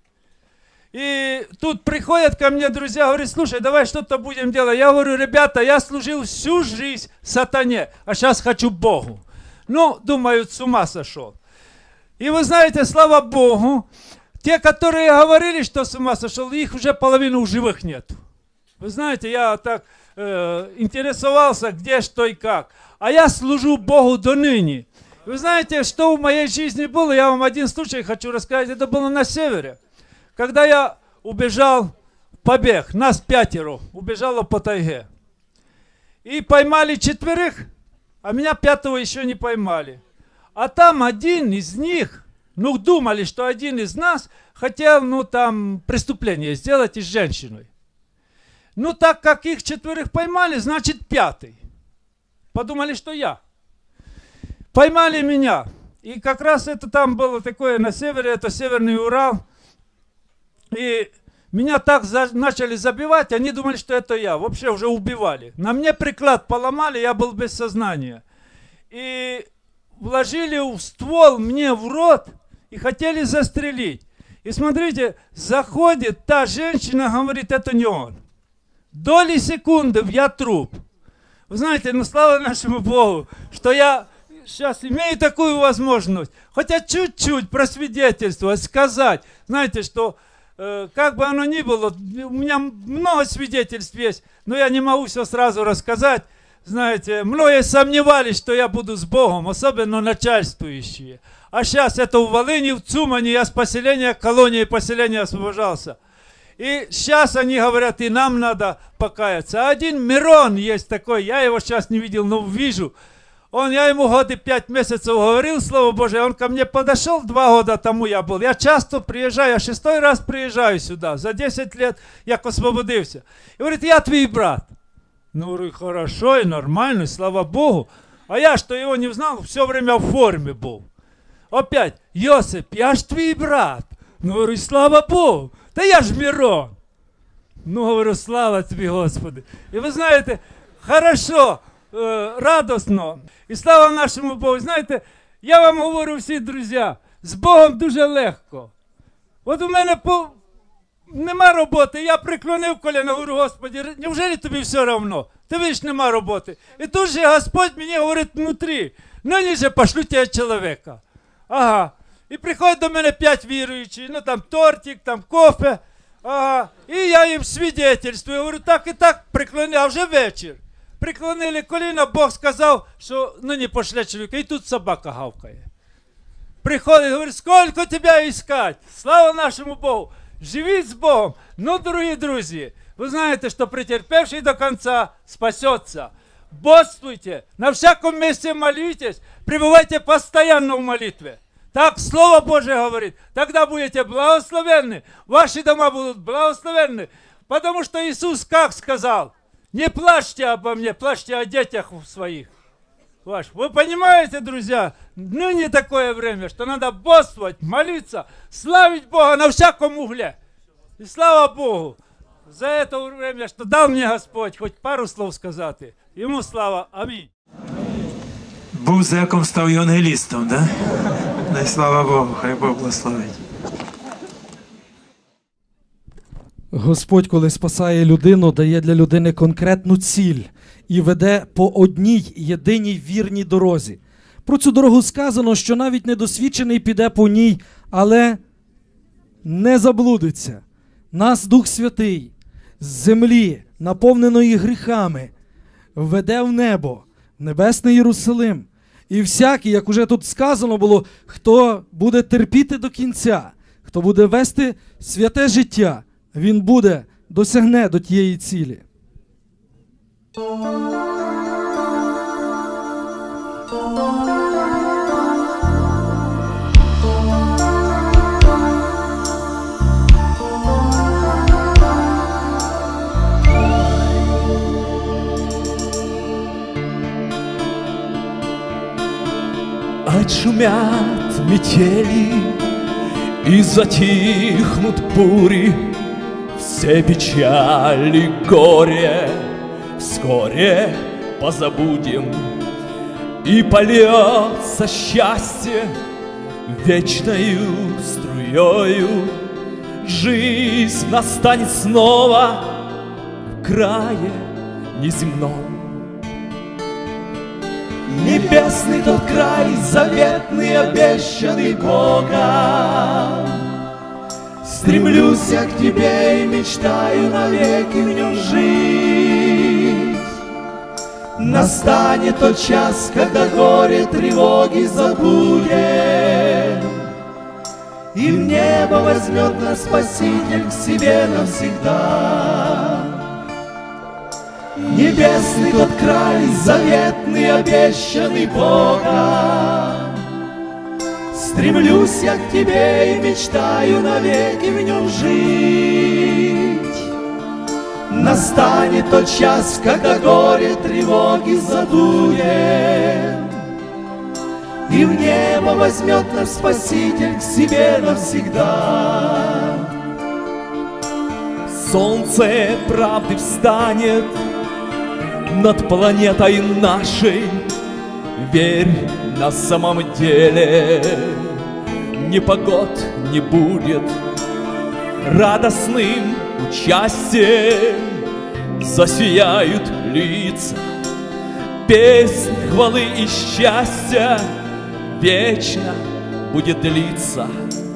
L: И тут приходят ко мне друзья, говорят, слушай, давай что-то будем делать. Я говорю, ребята, я служил всю жизнь сатане, а сейчас хочу Богу. Ну, думают, с ума сошел. И вы знаете, слава Богу, те, которые говорили, что с ума сошел, их уже половину в живых нет. Вы знаете, я так интересовался, где, что и как. А я служу Богу до ныне. Вы знаете, что в моей жизни было? Я вам один случай хочу рассказать. Это было на севере. Когда я убежал в побег, нас 5 убежало по тайге. И поймали 4, а меня 5-го еще не поймали. А там один из них, ну думали, что один из нас хотел, ну там преступление сделать и с женщиной. Ну так как их 4 поймали, значит 5-й. Подумали, что я. Поймали меня. И как раз это там было такое на севере, это Северный Урал. И меня так начали забивать, они думали, что это я. Вообще уже убивали. На мне приклад поломали, я был без сознания. И вложили в ствол мне в рот и хотели застрелить. И смотрите, заходит та женщина, говорит, это не он. Доли секунды, я труп. Вы знаете, ну слава нашему Богу, что я сейчас имею такую возможность, хотя чуть-чуть просвидетельствовать, сказать. Знаете, что как бы оно ни было, у меня много свидетельств есть, но я не могу все сразу рассказать. Знаете, многие сомневались, что я буду с Богом, особенно начальствующие. А сейчас это в Волыни, в Цумане, я с поселения, колонии поселения освобождался. И сейчас они говорят, и нам надо покаяться. А один Мирон есть такой, я его сейчас не видел, но вижу. Я ему годы 5 месяцев говорил Слово Божие, он ко мне подошел, 2 года тому я был. Я часто приезжаю, я 6-й раз приезжаю сюда, за 10 лет як освободился. И говорит, я твой брат. Ну, говорю, хорошо и нормально, слава Богу. А я, что его не знал, все время в форме был. Опять, Йосип, я ж твой брат. Ну, говорю, слава Богу. Да я ж Мирон. Ну, говорю, слава тебе, Господи. И вы знаете, хорошо, радосно. І слава нашому Богу. Знаєте, я вам говорю всі, друзі, з Богом дуже легко. От у мене нема роботи, я приклонив коліно, говорю, Господи, неужели тобі все равно? Ти видиш, нема роботи. І тут же Господь мені говорить внутрі, нині же пошлю тебе чоловіка. Ага. І приходять до мене 5 віруючих, ну там тортик, там кофе. Ага. І я їм свідетельствую, говорю, так і так приклонив, а вже вечір. Приклонили коліна, Бог сказав, що нині пошле чоловіка, і тут собака гавкає. Приходить, говорить, сколько тебе искать? Слава нашему Богу! Живіть з Богом! Ну, дорогі друзі, ви знаєте, що претерпевший до конца спасется. Бодствуйте, на всяком месте молитесь, пребывайте постоянно в молитве. Так Слово Божие говорит, тогда будете благословенны, ваши дома будут благословенны, потому что Иисус как сказал? Не плачьте обо мне, плачьте о детях своих. Вы понимаете, друзья, ныне такое время, что надо бодствовать, молиться, славить Бога на всяком угле. И слава Богу за это время, что дал мне Господь, хоть пару слов сказать. Ему слава. Аминь.
A: Був зеком, став євангелістом, да? Дай слава Богу, хай Бог благословить.
E: Господь, коли спасає людину, дає для людини конкретну ціль і веде по одній єдиній вірній дорозі. Про цю дорогу сказано, що навіть недосвідчений піде по ній, але не заблудиться. Нас Дух Святий з землі, наповненої гріхами, веде в небо, в небесний Єрусалим. І всякий, як уже тут сказано було, хто буде терпіти до кінця, хто буде вести святе життя, він досягне до тієї цілі.
C: Отшумят метели и затихнут бури, все печали, горе вскоре позабудем, и польется счастье вечною струёю. Жизнь настанет снова в крае неземном. Небесный тот край, заветный, обещанный Богом. Стремлюсь я к тебе и мечтаю навеки в нем жить. Настанет тот час, когда горе, тревоги забудем, и в небо возьмет нас Спаситель к себе навсегда. Небесный тот край, заветный, обещанный Богом. Стремлюсь я к тебе и мечтаю навеки в нем жить. Настанет тот час, когда горе, тревоги забудем, и в небо возьмет наш Спаситель к себе навсегда. Солнце правды встанет над планетой нашей, верь, на самом деле непогод не будет. Радостным участием засияют лица, песнь хвалы и счастья вечно будет длиться.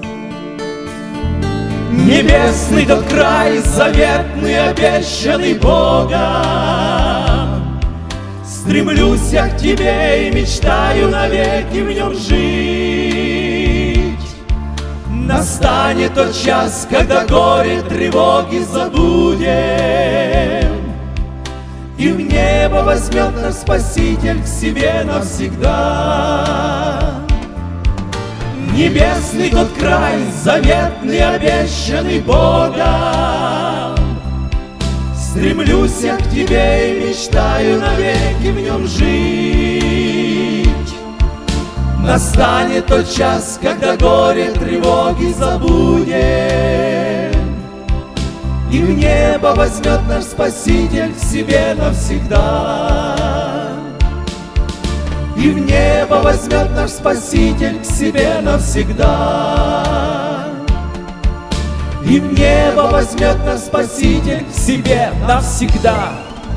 C: Небесный тот край, заветный, обещанный Богом. Стремлюсь я к тебе и мечтаю навеки в нем жить. Настанет тот час, когда горе, тревоги забудем, и в небо возьмет наш Спаситель к себе навсегда. Небесный тот край, заветный, обещанный Богом. Стремлюсь я к тебе и мечтаю навеки в нем жить. Настанет тот час, когда горе, тревоги забудем, и в небо возьмет наш Спаситель к себе навсегда. И в небо возьмет наш Спаситель к себе навсегда. И в небо возьмет наш Спаситель к себе навсегда.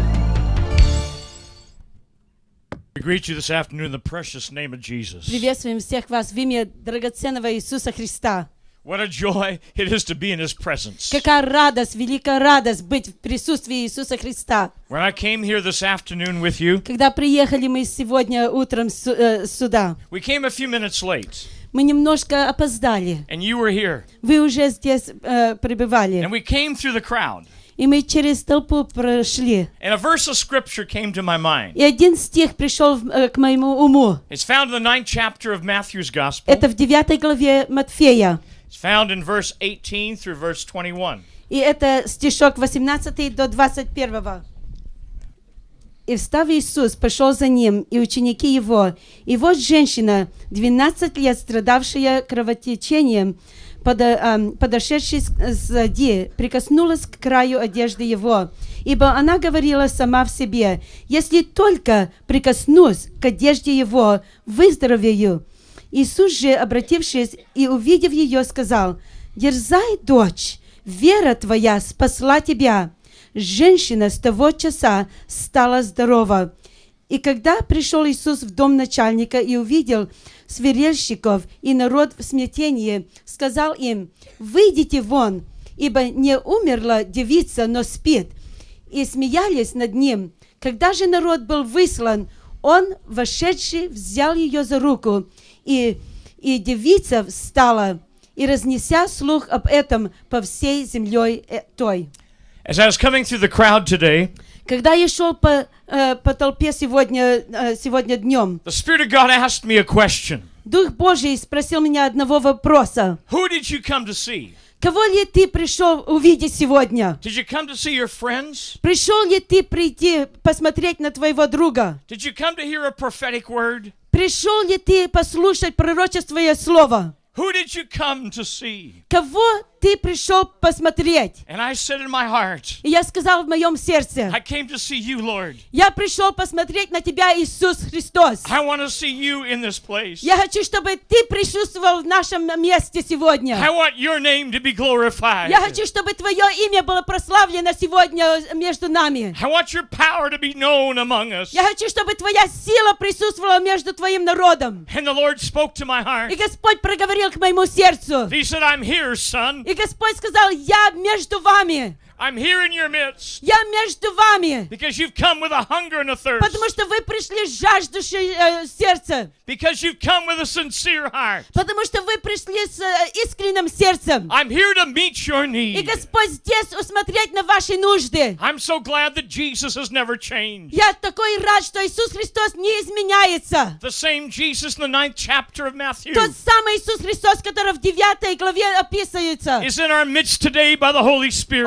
M: We greet you this afternoon in the precious name of Jesus.
J: Приветствуем всех вас в имя драгоценного Иисуса Христа.
M: What a joy it is to be in His presence.
J: Какая радость, великая радость быть в присутствии Иисуса Христа.
M: When I came here this afternoon with you,
J: Когда приехали мы сегодня утром сюда,
M: we came a few minutes late,
J: мы немножко опоздали.
M: and you were here.
J: Вы уже здесь пребывали.
M: And we came through the crowd.
J: И мы через толпу прошли.
M: And a verse of scripture came to my mind.
J: И один стих пришел к моему уму.
M: It's found in the 9th chapter of Matthew's Gospel.
J: Это в 9 главе Матфея.
M: It's found in verse 18 through verse 21.
J: И это стишок 18 до 21. «И встав Иисус, пошел за ним, и ученики его. И вот женщина, 12 лет страдавшая кровотечением,
N: подошедшей сзади, прикоснулась к краю одежды его, ибо она говорила сама в себе: «Если только прикоснусь к одежде его, выздоровею». Иисус же, обратившись и увидев ее, сказал: «Дерзай, дочь, вера твоя спасла тебя». Женщина с того часа стала здорова. И когда пришел Иисус в дом начальника и увидел свирельщиков и народ в смятении, сказал им: «Выйдите вон, ибо не умерла девица, но спит». И смеялись над ним. Когда же народ был выслан, он, вошедший, взял ее за руку, и девица встала, и разнеся слух об этом по всей земле той.
M: As I was coming through the crowd today,
N: Когда я шел по толпе сегодня днем,
M: the Spirit of God asked me a question.
N: Дух Божий спросил меня одного вопроса.
M: Who did you come to see?
N: Кого ли ты пришел увидеть сегодня?
M: Did you come to see your friends?
N: Пришел ли ты прийти посмотреть на твоего друга?
M: Did you come to hear a prophetic word?
N: Пришел ли ты послушать пророческое слово?
M: Who did you come to see?
N: Кого ты пришел посмотреть?
M: And I said in my heart,
N: И я сказал в моем сердце:
M: I came to see you, Lord.
N: я пришел посмотреть на тебя, Иисус Христос.
M: I want to see you in this place.
N: Я хочу, чтобы ты присутствовал в нашем месте сегодня.
M: I want your name to be glorified.
N: Я хочу, чтобы твое имя было прославлено сегодня между нами.
M: I want your power to be known among us.
N: Я хочу, чтобы твоя сила присутствовала между твоим народом.
M: And the Lord spoke to my heart.
N: И Господь проговорил к моему сердцу.
M: He said, I'm here, son.
N: И Господь сказал: я между вами.
M: I'm here in your midst.
N: Я между вами.
M: Because you've come with a hunger and a thirst.
N: Потому что вы пришли жаждущее сердце.
M: Because you've come with a sincere heart.
N: Потому что вы пришли с искренним сердцем.
M: I'm here to meet your
N: И
M: need.
N: Господь здесь усмотреть на ваши нужды.
M: I'm so glad that Jesus has never changed.
N: Я такой рад, что Иисус Христос не изменяется.
M: The same Jesus in the 9th chapter of Matthew
N: Тот самый Иисус Христос, который в 9 главе описывается.
M: is in our midst today by the Holy Spirit.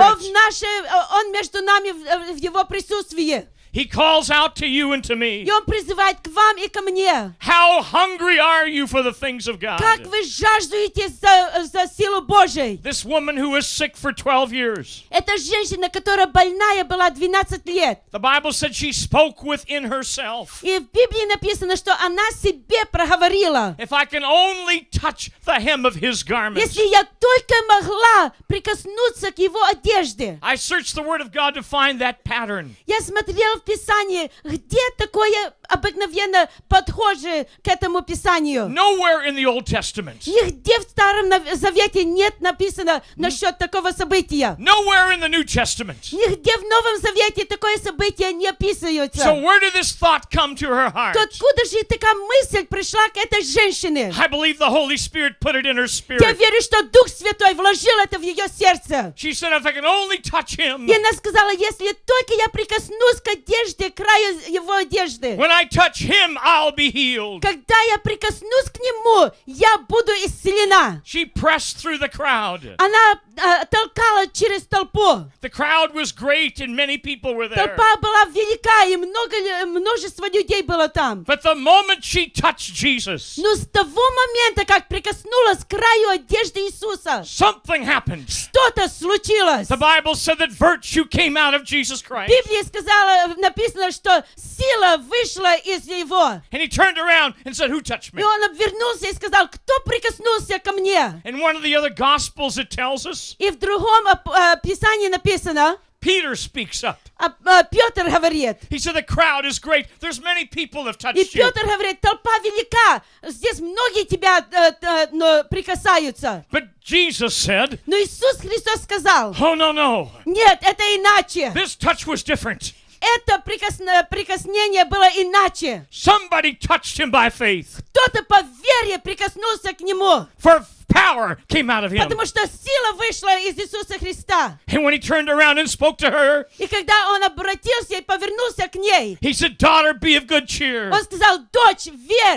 N: Он между нами в Его присутствии.
M: He calls out to you and to me.
N: И Он призывает к вам и ко мне.
M: How hungry are you for the things of God?
N: Как вы жаждуете за силу Божией?
M: This woman who was sick for 12 years.
N: Эта женщина, которая больная была 12 лет.
M: The Bible said she spoke within herself.
N: И в Библии написано, что она себе проговорила:
M: If I can only touch the hem of his garment.
N: если я только могла прикоснуться к его одежде.
M: I searched the Word of God to find that pattern.
N: Я смотрела в Писании, где такое обыкновенно подхожее к этому Писанию.
M: Nowhere in the Old Testament.
N: Нигде в Старом Завете нет написано насчет такого события.
M: Nowhere in the New Testament.
N: Нигде в Новом Завете такое событие не описывается.
M: So where did this thought come to her heart?
N: То откуда же такая мысль пришла к этой женщине?
M: I believe the Holy Spirit put it in her
N: Я
M: spirit.
N: верю, что Дух Святой вложил это в ее сердце.
M: She said, if I can only touch him.
N: И она сказала: если только я прикоснусь к одежде, к краю его одежды.
M: When I touch him, I'll be healed.
N: Когда я прикоснусь к нему, я буду исцелена.
M: She pressed through the crowd.
N: Она толкала через толпу.
M: The crowd was great and many people were there.
N: Толпа была велика, и множество людей было там.
M: But the moment she touched Jesus,
N: Но с того момента, как прикоснулась к краю одежды Иисуса,
M: something happened.
N: что-то случилось.
M: The Bible said that virtue came out of Jesus
N: В
M: Christ.
N: Библии написано, что сила вышла из него.
M: And he turned around and said, who touched me?
N: И он обернулся и сказал: кто прикоснулся ко мне?
M: In one of the other Gospels it tells us,
N: И в другом Писании написано,
M: Peter speaks up.
N: Петр говорит.
M: He said, the crowd is great. There's many people have touched
N: И
M: you.
N: Петр говорит: толпа велика, здесь многие тебя прикасаются.
M: But Jesus said,
N: Но Иисус Христос сказал:
M: oh, no.
N: нет, это иначе.
M: This touch was different.
N: Это прикоснение было иначе.
M: Somebody touched him by faith.
N: Кто-то по вере прикоснулся к нему.
M: For power came out of him.
N: Потому что сила вышла из Иисуса Христа.
M: And when he turned around and spoke to her,
N: И когда он обратился и повернулся к ней,
M: he said, daughter, be of good cheer.
N: он сказал: дочь, верь.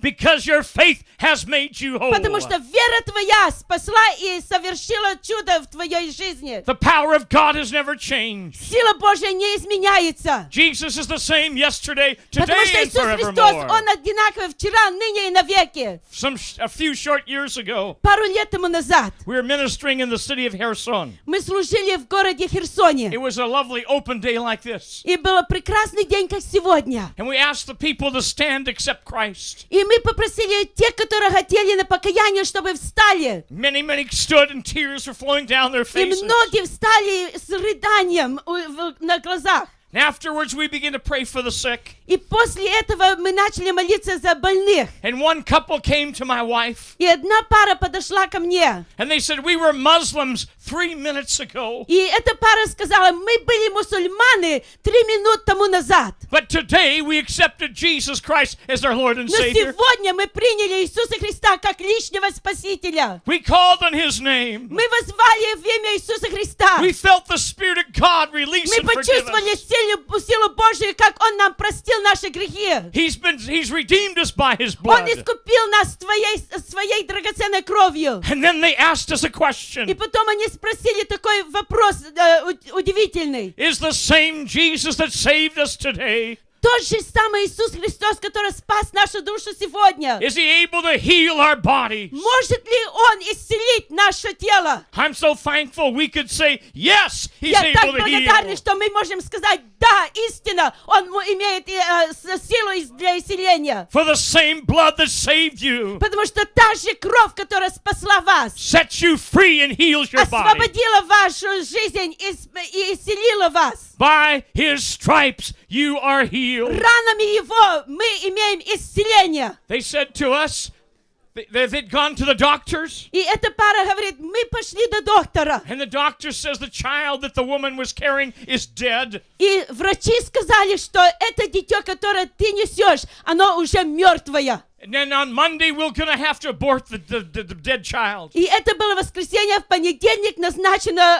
M: Because your faith has made you whole.
N: Потому что вера твоя спасла и совершила чудо в твоей жизни.
M: The power of God has never changed.
N: Сила Божья не изменяется.
M: Jesus is the same yesterday,
N: Потому
M: today,
N: что
M: and
N: Иисус Христос,
M: forevermore.
N: Он одинаковый вчера, ныне и навеки.
M: A few short years ago,
N: Пару лет тому назад
M: we were ministering in the city of Kherson.
N: мы служили в городе Херсоне.
M: It was a lovely open day like this.
N: И был прекрасный день, как сегодня.
M: And we asked the people to stand, accept Christ.
N: И мы попросили тех, которые хотели на покаяние, чтобы встали.
M: Many stood and tears were flowing down their
N: И
M: faces.
N: многие встали с рыданием на глазах.
M: And afterwards we began to pray for the sick.
N: И после этого мы начали молиться за больных.
M: And one couple came to my wife.
N: И одна пара подошла ко мне.
M: And they said, we were Muslims 3 minutes ago.
N: И эта пара сказала, мы были мусульманы 3 минуты тому назад.
M: But today we accepted Jesus Christ as our Lord and
N: Но
M: Savior.
N: сегодня мы приняли Иисуса Христа как личного Спасителя.
M: We called on His name.
N: Мы возвали в имя Иисуса Христа.
M: We felt the Spirit of God release
N: Мы
M: and forgive
N: почувствовали
M: us.
N: силу Божию, как Он нам простил наши грехи.
M: He's redeemed us by His
N: Он
M: blood.
N: искупил нас своей драгоценной кровью.
M: And then they asked us a
N: И
M: question.
N: потом они спросили такой вопрос удивительный.
M: Is the same Jesus that saved us today,
N: Тот же самый Иисус Христос, который спас нашу душу сегодня,
M: is He able to heal our bodies?
N: может ли Он исцелить наше тело?
M: I'm so thankful we could say, yes, He's
N: Я так
M: able to
N: благодарна,
M: heal.
N: что мы можем сказать, да, истина, Он имеет силу для исцеления.
M: For the same blood that saved you
N: Потому что та же кровь, которая спасла вас,
M: sets you free and heals your body.
N: освободила вашу жизнь и исцелила вас.
M: By His stripes you are healed.
N: Ранами Его мы имеем исцеление.
M: They said to us, they'd gone to the doctors,
N: И эта пара говорит, мы пошли до доктора.
M: and the doctor says the child that the woman was carrying is dead.
N: И врачи сказали, что это дитё, которое ты несешь, оно уже мертвое.
M: And then on Monday we're going to have to abort the dead child.
N: И это было воскресенье, в понедельник назначено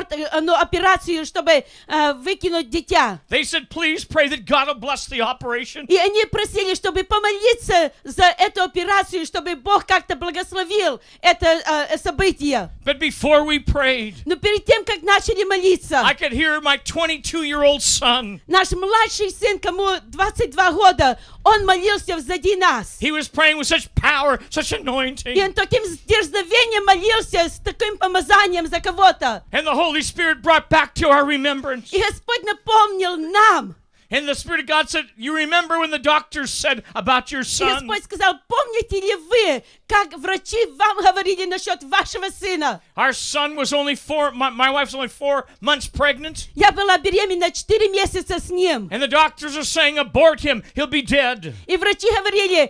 N: операцию, чтобы выкинуть дитя.
M: They said, please pray that God will bless the operation.
N: И они просили, чтобы помолиться за эту операцию, чтобы Бог как-то благословил это событие.
M: But before we prayed,
N: Но перед тем, как начали молиться,
M: I could hear my 22-year-old son.
N: наш младший сын, кому 22 года, он молился сзади нас.
M: He was praying with such power, such
N: И
M: anointing.
N: он таким дерзновением молился, с таким помазанием за кого-то.
M: And the Holy Spirit brought back to our remembrance.
N: И Господь напомнил нам.
M: And the Spirit of God said, you remember when the doctors said about your
N: И
M: son?
N: Господь сказал, помните ли вы, как врачи вам говорили насчет вашего сына?
M: Our son was only my wife's only 4 months pregnant.
N: Я была беременна 4 месяца с ним.
M: And the doctors are saying, abort him, he'll be dead.
N: И врачи говорили,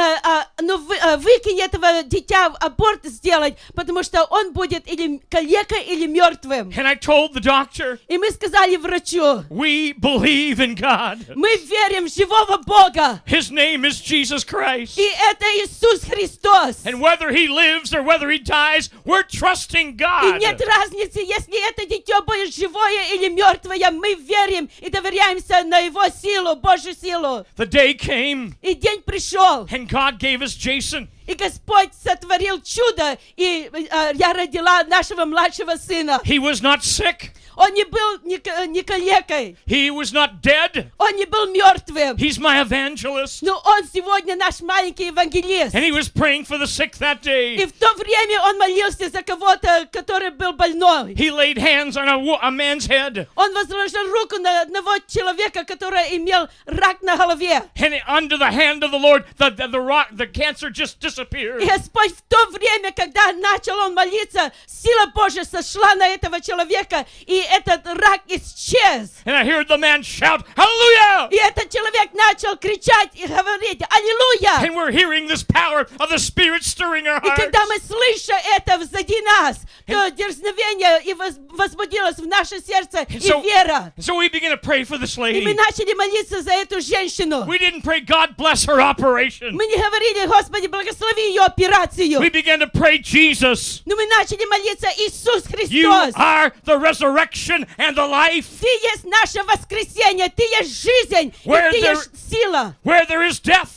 N: выкинь этого дитя, аборт сделать, потому что он будет или калекой, или мертвым.
M: And I told the doctor,
N: И мы сказали врачу,
M: we believe in God.
N: мы верим в живого Бога.
M: His name is Jesus Christ.
N: И это Иисус Христос.
M: And whether he lives or whether he dies, we're trusting
N: И
M: God.
N: нет разницы, если это дитё будет живое или мертвое, мы верим и доверяемся на Его силу, Божью силу.
M: The day came,
N: И день пришел,
M: and God gave us Jason.
N: и Господь сотворил чудо, и я родила нашего младшего сына.
M: He was not sick.
N: Он не был ни калекой,
M: He was not dead.
N: он не был мертвым.
M: He's my evangelist.
N: Но он сегодня наш маленький евангелист.
M: And he was praying for the sick that
N: И
M: day.
N: в то время он молился за кого-то, который был больной.
M: He laid hands on a man's head.
N: Он возложил руку на одного человека, который имел рак на голове.
M: And under the hand of the Lord, the cancer just disappeared.
N: И Господь в то время, когда начал он молиться, сила Божья сошла на этого человека, и этот рак исчез.
M: And I heard the man shout, Hallelujah!
N: И этот человек начал кричать и говорить, Аллилуйя!
M: And we're hearing this power of the Spirit stirring our
N: И
M: hearts.
N: когда мы слышим это сзади нас, то дерзновение и возбудилось в наше сердце, и вера.
M: So we began to pray for this
N: И мы
M: lady.
N: начали молиться за эту женщину.
M: We didn't pray, God bless her operation.
N: Мы не говорили, Господи, благослови ее операцию.
M: We began to pray, Jesus,
N: Но мы начали молиться, Иисус
M: you
N: Христос.
M: are the resurrection and the life.
N: Ты есть наше воскресение, Ты есть жизнь, и
M: Where
N: Ты
M: there-
N: есть сила.
M: Where there is death,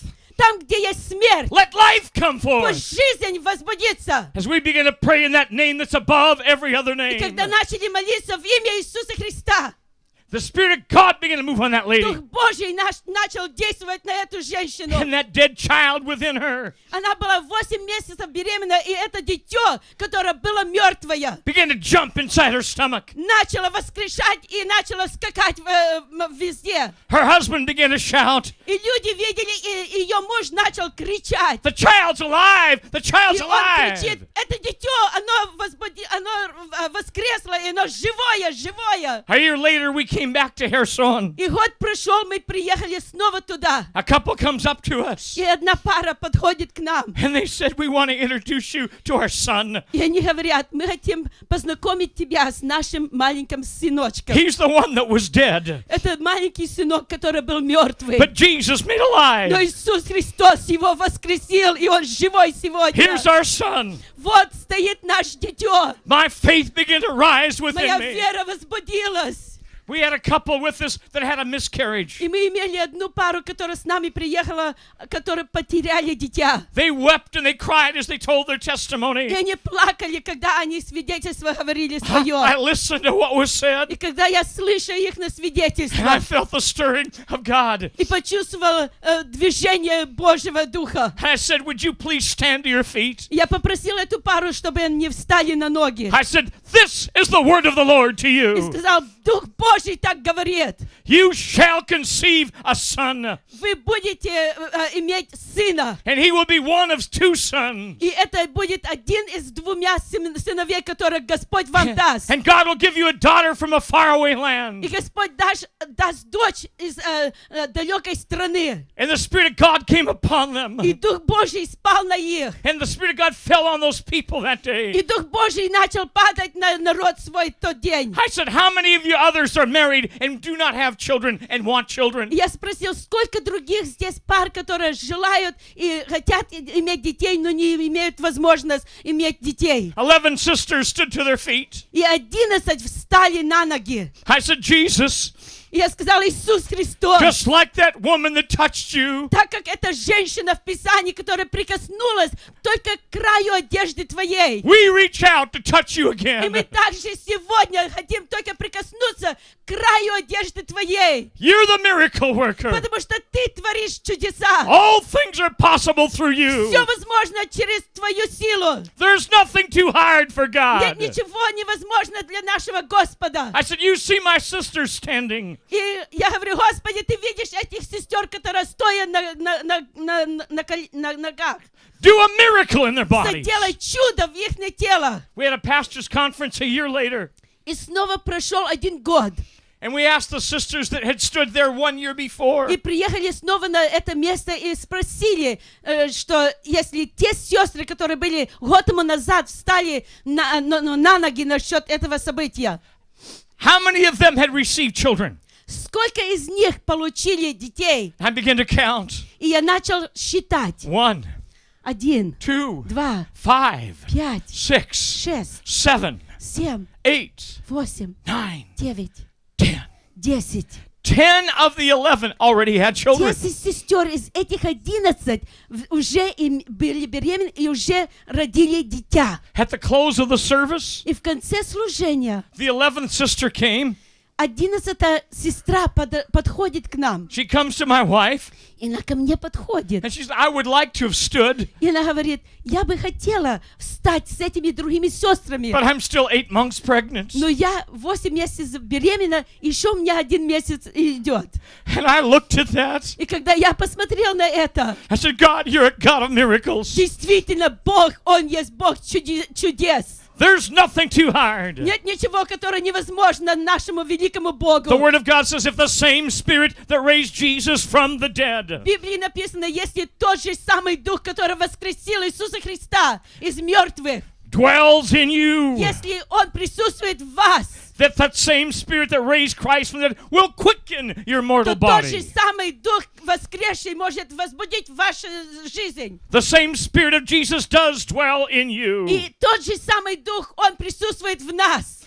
N: там, где есть смерть,
M: let life come forth.
N: пусть жизнь возбудится.
M: As we begin to pray in that name that's above every other
N: И
M: name,
N: когда начали молиться в имя Иисуса Христа,
M: the Spirit of God began to move on that lady.
N: Дух Божий начал действовать на эту женщину.
M: And that dead child within her
N: Она была 8 месяцев беременна, и это дитё, которое было мертвое,
M: began to jump inside her stomach.
N: начало воскрешать и начало скакать везде.
M: Her husband began to shout,
N: И люди видели, и ее муж начал кричать.
M: the child's alive! The child's
N: И он
M: alive!
N: кричит, это дитё, оно воскресло, и оно живое.
M: A year later, we came back to Kherson.
N: И год прошел, мы приехали снова туда.
M: A couple comes up to us,
N: И одна пара подходит к нам.
M: and they said, we want to introduce you to our son.
N: И они говорят, мы хотим познакомить тебя с нашим маленьким сыночком.
M: He's the one that was dead,
N: Это маленький сынок, который был мертвый.
M: but Jesus made
N: Но
M: alive.
N: Иисус Христос его воскресил, и он живой сегодня.
M: Here's our son.
N: Вот стоит наш дитё.
M: My faith began to rise
N: Моя
M: within me.
N: вера возбудилась.
M: We had a couple with us that had a miscarriage.
N: И мы имели одну пару, которая с нами приехала, которые потеряли дитя.
M: They wept and they cried as they told their
N: И
M: testimony.
N: они плакали, когда они свидетельство говорили
M: I
N: свое.
M: listened to what was said,
N: И когда я слышу их на
M: and I
N: свидетельство,
M: felt the stirring of God.
N: и почувствовала движение Божьего Духа,
M: And I said, would you please stand to your feet?
N: я попросила эту пару, чтобы они встали на ноги.
M: I said, this is the word of the Lord to
N: И
M: you.
N: сказал, Дух Божий так говорит.
M: You shall conceive a son,
N: Вы будете иметь сына.
M: and he will be one of two sons.
N: И это будет один из двумя сыновей, которых Господь вам даст.
M: And God will give you a daughter from a faraway
N: И
M: land.
N: Господь даст дочь из далекой страны.
M: And the Spirit of God came upon them.
N: И Дух Божий спал на их.
M: And the Spirit of God fell on those people that day.
N: И Дух Божий начал падать на народ свой тот день.
M: I said, how many of you others are married and do not have children and want children?
N: Я спросил, сколько других здесь пар, которые желают и хотят иметь детей, но не имеют возможность иметь детей.
M: 11 sisters stood to their feet.
N: И 11 встали на ноги.
M: I said, Jesus,
N: И я сказала, Иисус Христос,
M: just like that woman that touched you,
N: так как эта женщина в Писании, которая прикоснулась только к краю одежды твоей.
M: we reach out to touch you
N: И мы
M: again.
N: также сегодня хотим только прикоснуться к краю одежды твоей.
M: You're the miracle worker.
N: Потому что ты творишь чудеса.
M: All things are possible through you.
N: Все возможно через твою силу.
M: There's nothing too hard for
N: Нет
M: God.
N: ничего невозможно для нашего Господа.
M: I said, you see my sisters standing.
N: И я говорю, Господи, ты видишь этих сестер, которые стоят на ногах.
M: Do a miracle in their bodies.
N: Сделай чудо в их тело.
M: We had a pastor's conference a year later.
N: И снова прошел 1 год.
M: And we asked the sisters that had stood there 1 year before,
N: И приехали снова на это место и спросили, что если те сестры, которые были год тому назад, встали на ноги насчет этого события,
M: how many of them had received children?
N: сколько из них получили детей?
M: I began to count.
N: И я начал считать.
M: 1,
N: 1,
M: 2,
N: 2,
M: 5,
N: 5,
M: 6,
N: 6,
M: 7,
N: 7,
M: 8,
N: 8,
M: 9,
N: 9,
M: 10.
N: 10.
M: 10 of the 11 already had children.
N: 10 сестер из этих 11 уже были беременны и уже родили дитя.
M: At the close of the service,
N: И в конце служения
M: the 11th sister came.
N: 11-я сестра подходит к нам.
M: She comes to my wife,
N: И она ко мне подходит.
M: and she said, I would like to have stood,
N: И она говорит, я бы хотела встать с этими другими сестрами.
M: but I'm still 8 months pregnant.
N: Но я 8 месяцев беременна, еще у меня 1 месяц идет.
M: And I looked at that.
N: И когда я посмотрел на это,
M: I said, God, you're a God of miracles.
N: действительно, Бог, Он есть Бог чудес.
M: There's nothing too hard.
N: Нет ничего, которое невозможно нашему великому Богу.
M: The Word of God says, if the same Spirit that raised Jesus from the dead
N: В Библии написано, если тот же самый Дух, который воскресил Иисуса Христа из мертвых,
M: dwells in you,
N: если Он присутствует в вас,
M: that same Spirit that raised Christ from the dead will quicken your mortal
N: то тот же
M: body.
N: самый Дух воскресший может возбудить вашу жизнь.
M: The same Spirit of Jesus does dwell in you.
N: И тот же самый Дух, Он присутствует в нас.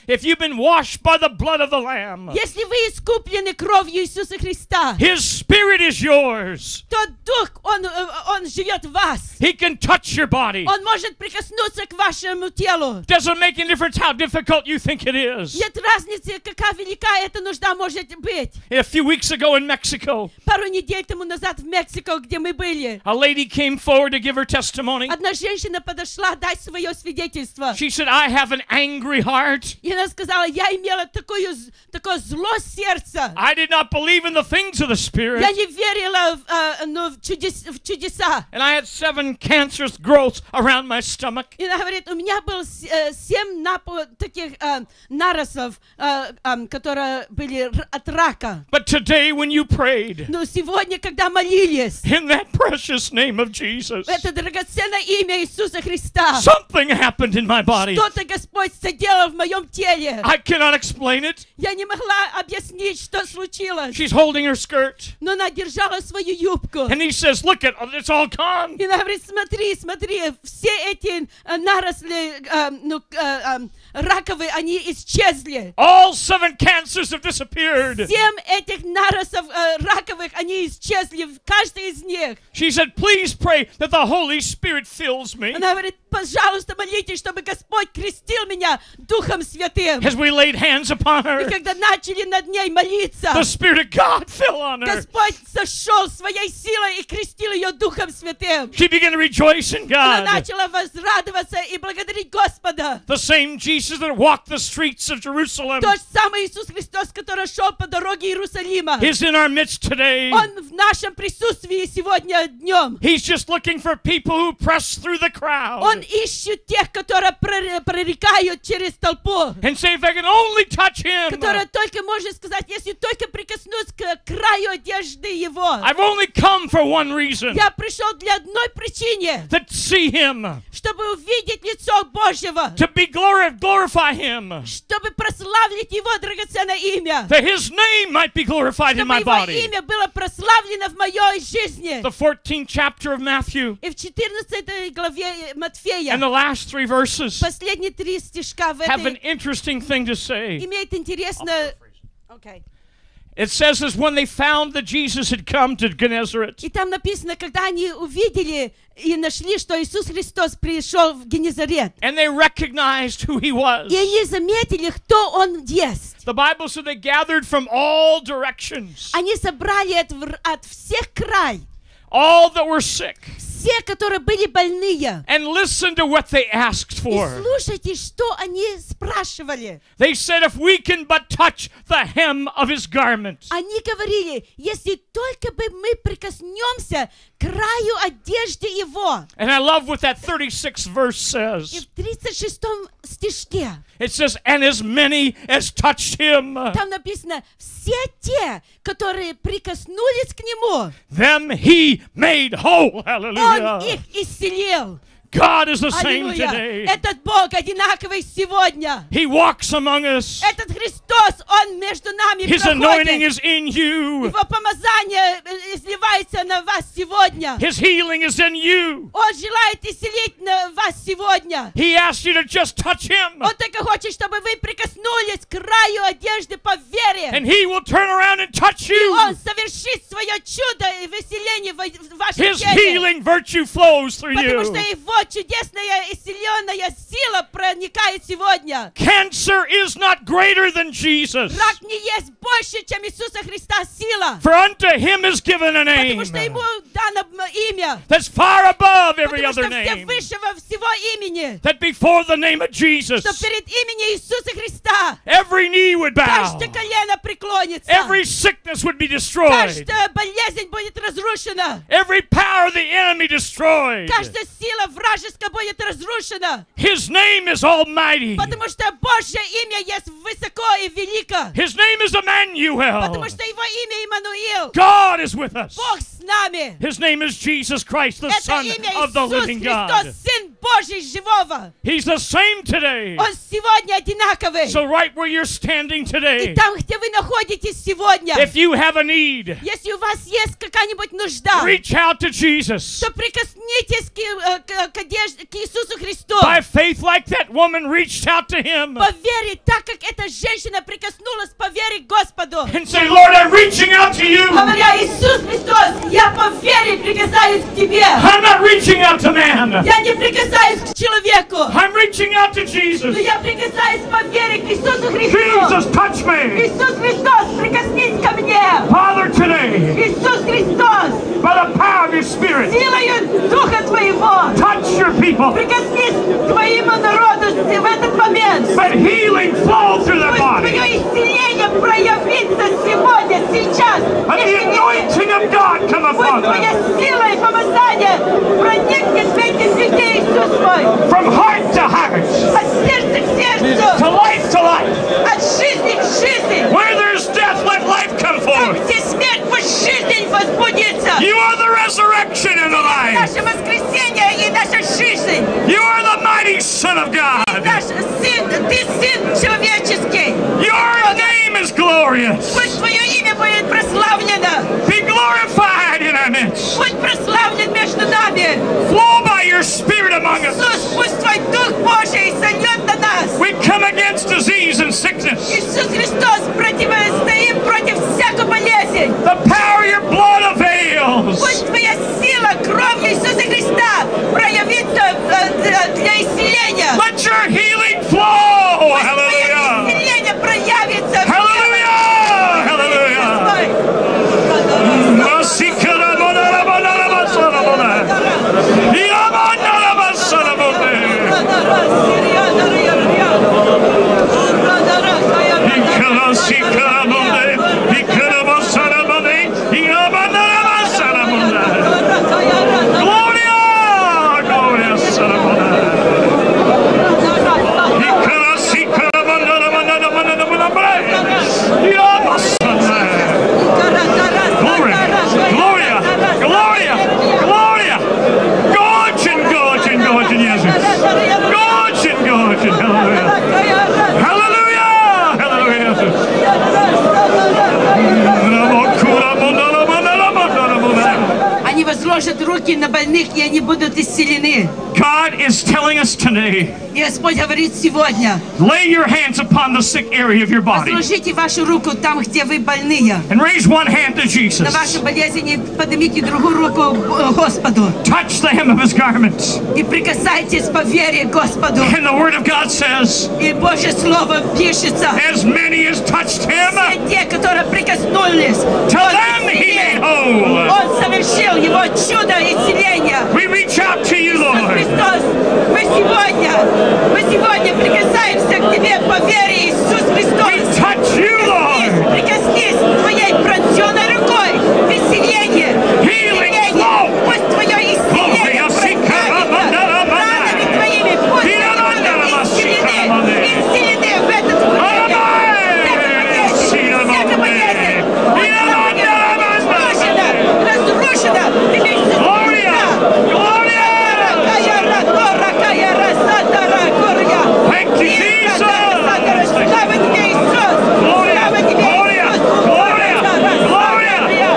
M: if you've been washed by the blood of the Lamb,
N: если вы искуплены кровью Иисуса Христа,
M: His Spirit is yours.
N: то Дух, Он живет в вас.
M: He can touch your body.
N: Он может прикоснуться к вашему телу.
M: Doesn't make any difference how difficult you think it is.
N: Нет разницы, какая велика эта нужда может быть.
M: A few weeks ago in Mexico,
N: Пару недель тому назад в Мексику, где мы были,
M: a lady came forward to give her testimony.
N: одна женщина подошла дать свое свидетельство.
M: She said, I have an angry heart.
N: И она сказала, я имела такое зло сердце.
M: I did not believe in the things of the Spirit.
N: Я не верила в чудеса.
M: And I had 7 cancerous growths around my stomach.
N: И она говорит, у меня было 7 таких наростов, которые были от рака.
M: But today when you prayed,
N: Но сегодня, когда молились,
M: in that precious name of Jesus,
N: это драгоценное имя Иисуса Христа,
M: something happened in my body.
N: что-то Господь соделал в моем теле.
M: I cannot explain it.
N: Я не могла объяснить, что случилось.
M: She's holding her skirt.
N: Но она держала свою юбку.
M: And he says, look at it's all gone.
N: И она говорит, смотри, все эти наросли раковые, они исчезли.
M: All 7 cancers have disappeared.
N: 7 этих наростов раковых, они исчезли, каждый из них.
M: She said, please pray that the Holy Spirit fills me.
N: Она говорит, пожалуйста, молитесь, чтобы Господь крестил меня Духом Святым.
M: As we laid hands upon
N: И
M: her,
N: когда начали над ней молиться,
M: the Spirit of God fell on her.
N: Господь сошел своей силой и крестил ее Духом Святым.
M: She began to rejoice in
N: Она
M: God.
N: начала возрадоваться и благодарить Господа.
M: The same Jesus that walked the streets of Jerusalem
N: Тот самый Иисус Христос, который шел по дороге Иерусалима.
M: is in our midst today.
N: Он в нашем присутствии сегодня днем.
M: He's just looking for people who press through the crowd
N: Он ищет тех, которые прорекают через толпу.
M: and say, if I can only touch him,
N: Которые только может сказать, если только прикоснусь к краю одежды его.
M: I've only come for one reason,
N: Я пришел для одной причины,
M: to see him,
N: чтобы увидеть лицо Божьего,
M: to be glorify him,
N: чтобы прославить его драгоценное имя,
M: that his name might be glorified in
N: чтобы
M: my
N: его
M: body.
N: имя было прославлено в моей жизни.
M: The 14th chapter of Matthew
N: И в 14 главе Матфея
M: and the last 3 verses
N: последние 3 стишка в
M: have an
N: этой
M: interesting thing to say.
N: имеет интересно. Okay.
M: It says this, when they found that Jesus had come to Gennesaret,
N: И там написано, когда они увидели и нашли, что Иисус Христос пришел в Генезарет,
M: and they recognized who he was.
N: и они заметили, кто он есть.
M: The Bible said they gathered from all directions,
N: Они собрали от всех край,
M: all that were sick,
N: все, которые были больные.
M: and listened to what they asked
N: И
M: for.
N: слушайте, что они спрашивали.
M: They said, if we can but touch the hem of his garment.
N: Они говорили, если только бы мы прикоснемся к краю одежды его.
M: And I love what that 36th verse
N: И
M: says.
N: в 36 стишке
M: It says, and as many as touched him,
N: там написано, все те, которые прикоснулись к нему,
M: them he made whole.
N: он
M: Hallelujah.
N: их исцелил.
M: God is the same
N: Аллилуйя.
M: today.
N: Этот Бог одинаковый сегодня.
M: He walks among us.
N: Этот Христос, Он между нами
M: His anointing
N: проходит.
M: is in you.
N: Его помазание изливается на вас сегодня.
M: His healing is in you.
N: Он желает исцелить вас сегодня.
M: He asks you to just touch him,
N: Он только хочет, чтобы вы прикоснулись к краю одежды по вере.
M: and he will turn around and touch
N: И
M: you.
N: Он совершит свое чудо и исцеление в вашем
M: His
N: теле.
M: healing virtue flows through
N: Потому
M: you.
N: что Его чудесная исцеленная сила проникает сегодня.
M: Cancer is not greater than Jesus.
N: Рак не есть больше, чем Иисуса Христа сила.
M: For unto him is given a name
N: Потому что Ему дано имя.
M: that's far above every
N: Потому
M: other
N: что все
M: name.
N: выше всего имени.
M: That before the name of Jesus,
N: Что перед именем Иисуса Христа
M: every knee would bow,
N: каждое колено преклонится.
M: every sickness would be destroyed,
N: Каждая болезнь будет разрушена.
M: every power of the enemy destroyed.
N: Каждая сила вражеская будет разрушена.
M: His name is almighty.
N: Потому что Божье имя есть высоко и велико.
M: His name is Emmanuel.
N: Потому что Его имя Иммануил.
M: God is with us.
N: Бог с нами.
M: His name is Jesus Christ, the
N: Это
M: Son
N: имя
M: of the
N: Иисус
M: living
N: Христос,
M: God.
N: Сын Божий живого.
M: He's the same today.
N: Он сегодня одинаковый.
M: So right where you're standing
N: И
M: today,
N: там, где вы находитесь сегодня,
M: if you have a need,
N: если у вас есть какая-нибудь нужда,
M: reach out to Jesus.
N: то прикоснитесь к Иисусу Христу.
M: By faith, like that woman reached out to him.
N: По вере, так как эта женщина прикоснулась по вере к Господу.
M: And say, Lord, I'm reaching out to you.
N: Говоря, Иисус Христос, я по вере прикасаюсь к тебе.
M: I'm not reaching out to man.
N: Я не прикасаюсь к человеку.
M: I'm reaching out to Jesus.
N: Но я прикасаюсь по вере к Иисусу Христу.
M: Jesus, touch me.
N: Иисус Христос, прикоснись ко мне.
M: Father, today,
N: Иисус Христос,
M: by the power of your Spirit,
N: силою Духа Твоего,
M: touch your people.
N: прикоснись к Твоему народу в этот момент.
M: Let healing flow through their
N: Пусть
M: body.
N: Твое исцеление проявится сегодня, сейчас.
M: Let the anointing of God come upon
N: Пусть Твоя
M: them.
N: сила и помазание проникнет в этих людей, Иисус мой.
M: From heart to heart,
N: От сердца к сердцу,
M: to life,
N: от жизни к жизни.
M: where there's death, let life come forth.
N: Где смерть, пусть жизнь возбудится.
M: You are the resurrection and the life.
N: Наше воскресение и наша жизнь.
M: You are the mighty Son of God.
N: Наш Сын, Ты Сын человеческий.
M: Your name is glorious.
N: Пусть Твое имя будет прославлено.
M: Be glorified in our midst.
N: Будь прославлен между нами.
M: Flow by your Spirit among us.
N: Иисус, пусть Твой Дух Божий сойдет на нас.
M: We come against disease and sickness.
N: Иисус Христос, противостоим против всякой болезни.
M: The power of your blood avails.
N: Пусть Твоя сила, кровь Иисуса Христа проявится для исцеления.
M: Let your healing flow.
N: Пусть Твое
M: Hallelujah.
N: исцеление проявится.
M: Hallelujah. Hallelujah.
N: Они возложат руки на больных, и они будут исцелены.
M: God is telling us today,
N: И Господь говорит сегодня,
M: lay your hands upon the sick area of your body
N: возложите вашу руку там, где вы больные.
M: and raise one hand to
N: На
M: Jesus.
N: вашей болезни поднимите другую руку Господу.
M: Touch the hem of his garments.
N: И прикасайтесь по вере к Господу.
M: And the word of God says,
N: И Божье Слово пишется.
M: as many as touched him,
N: Все те, которые прикоснулись,
M: to them he made whole.
N: Он совершил его чудо исцеления.
M: We reach out to you,
N: Иисус
M: Lord.
N: Христос, мы сегодня прикасаемся к Тебе по вере, Иисус Христос.
M: We touch you, Lord.
N: Прикоснись Твоей пронзенной рукой в исцеление. Пусть Твое исцеление проявится ранами Твоими. Пусть они будут исцелены в этот всякая болезнь. Разрушена.
M: Thank you, Jesus.
N: Слава Тебе, Иисус!
M: Gloria,
N: Слава Тебе,
M: Gloria,
N: Иисус!
M: Gloria, Gloria.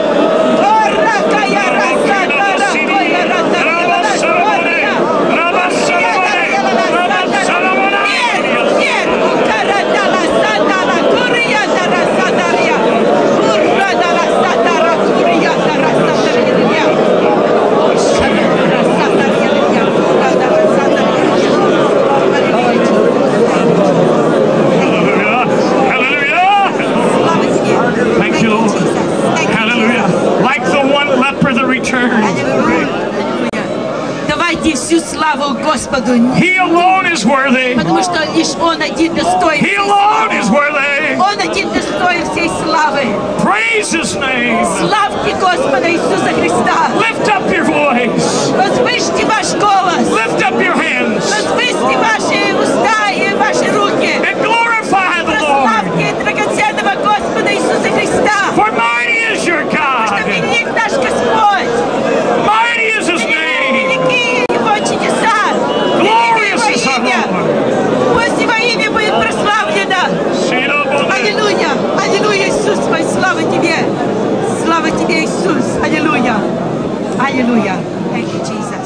M: Thank you, Lord. Hallelujah. Like the one leper that returned.
N: Давайте всю славу Господу,
M: He alone is worthy.
N: потому что лишь Он один достоин.
M: He alone is worthy.
N: Он один достоин всей славы.
M: Praise His name.
N: Славьте Господа Иисуса Христа.
M: Lift up your voice.
N: Возвышьте ваш голос.
M: Lift up your hands.
N: Возвысьте ваши уста и ваши руки.
M: And glorify the Lord.
N: Прославьте драгоценного Господа Иисуса Христа.
M: For mighty is your God.
N: Велик наш Господь.
M: Mighty is His name.
N: Велики Его чудеса. Hallelujah. Thank you, Jesus.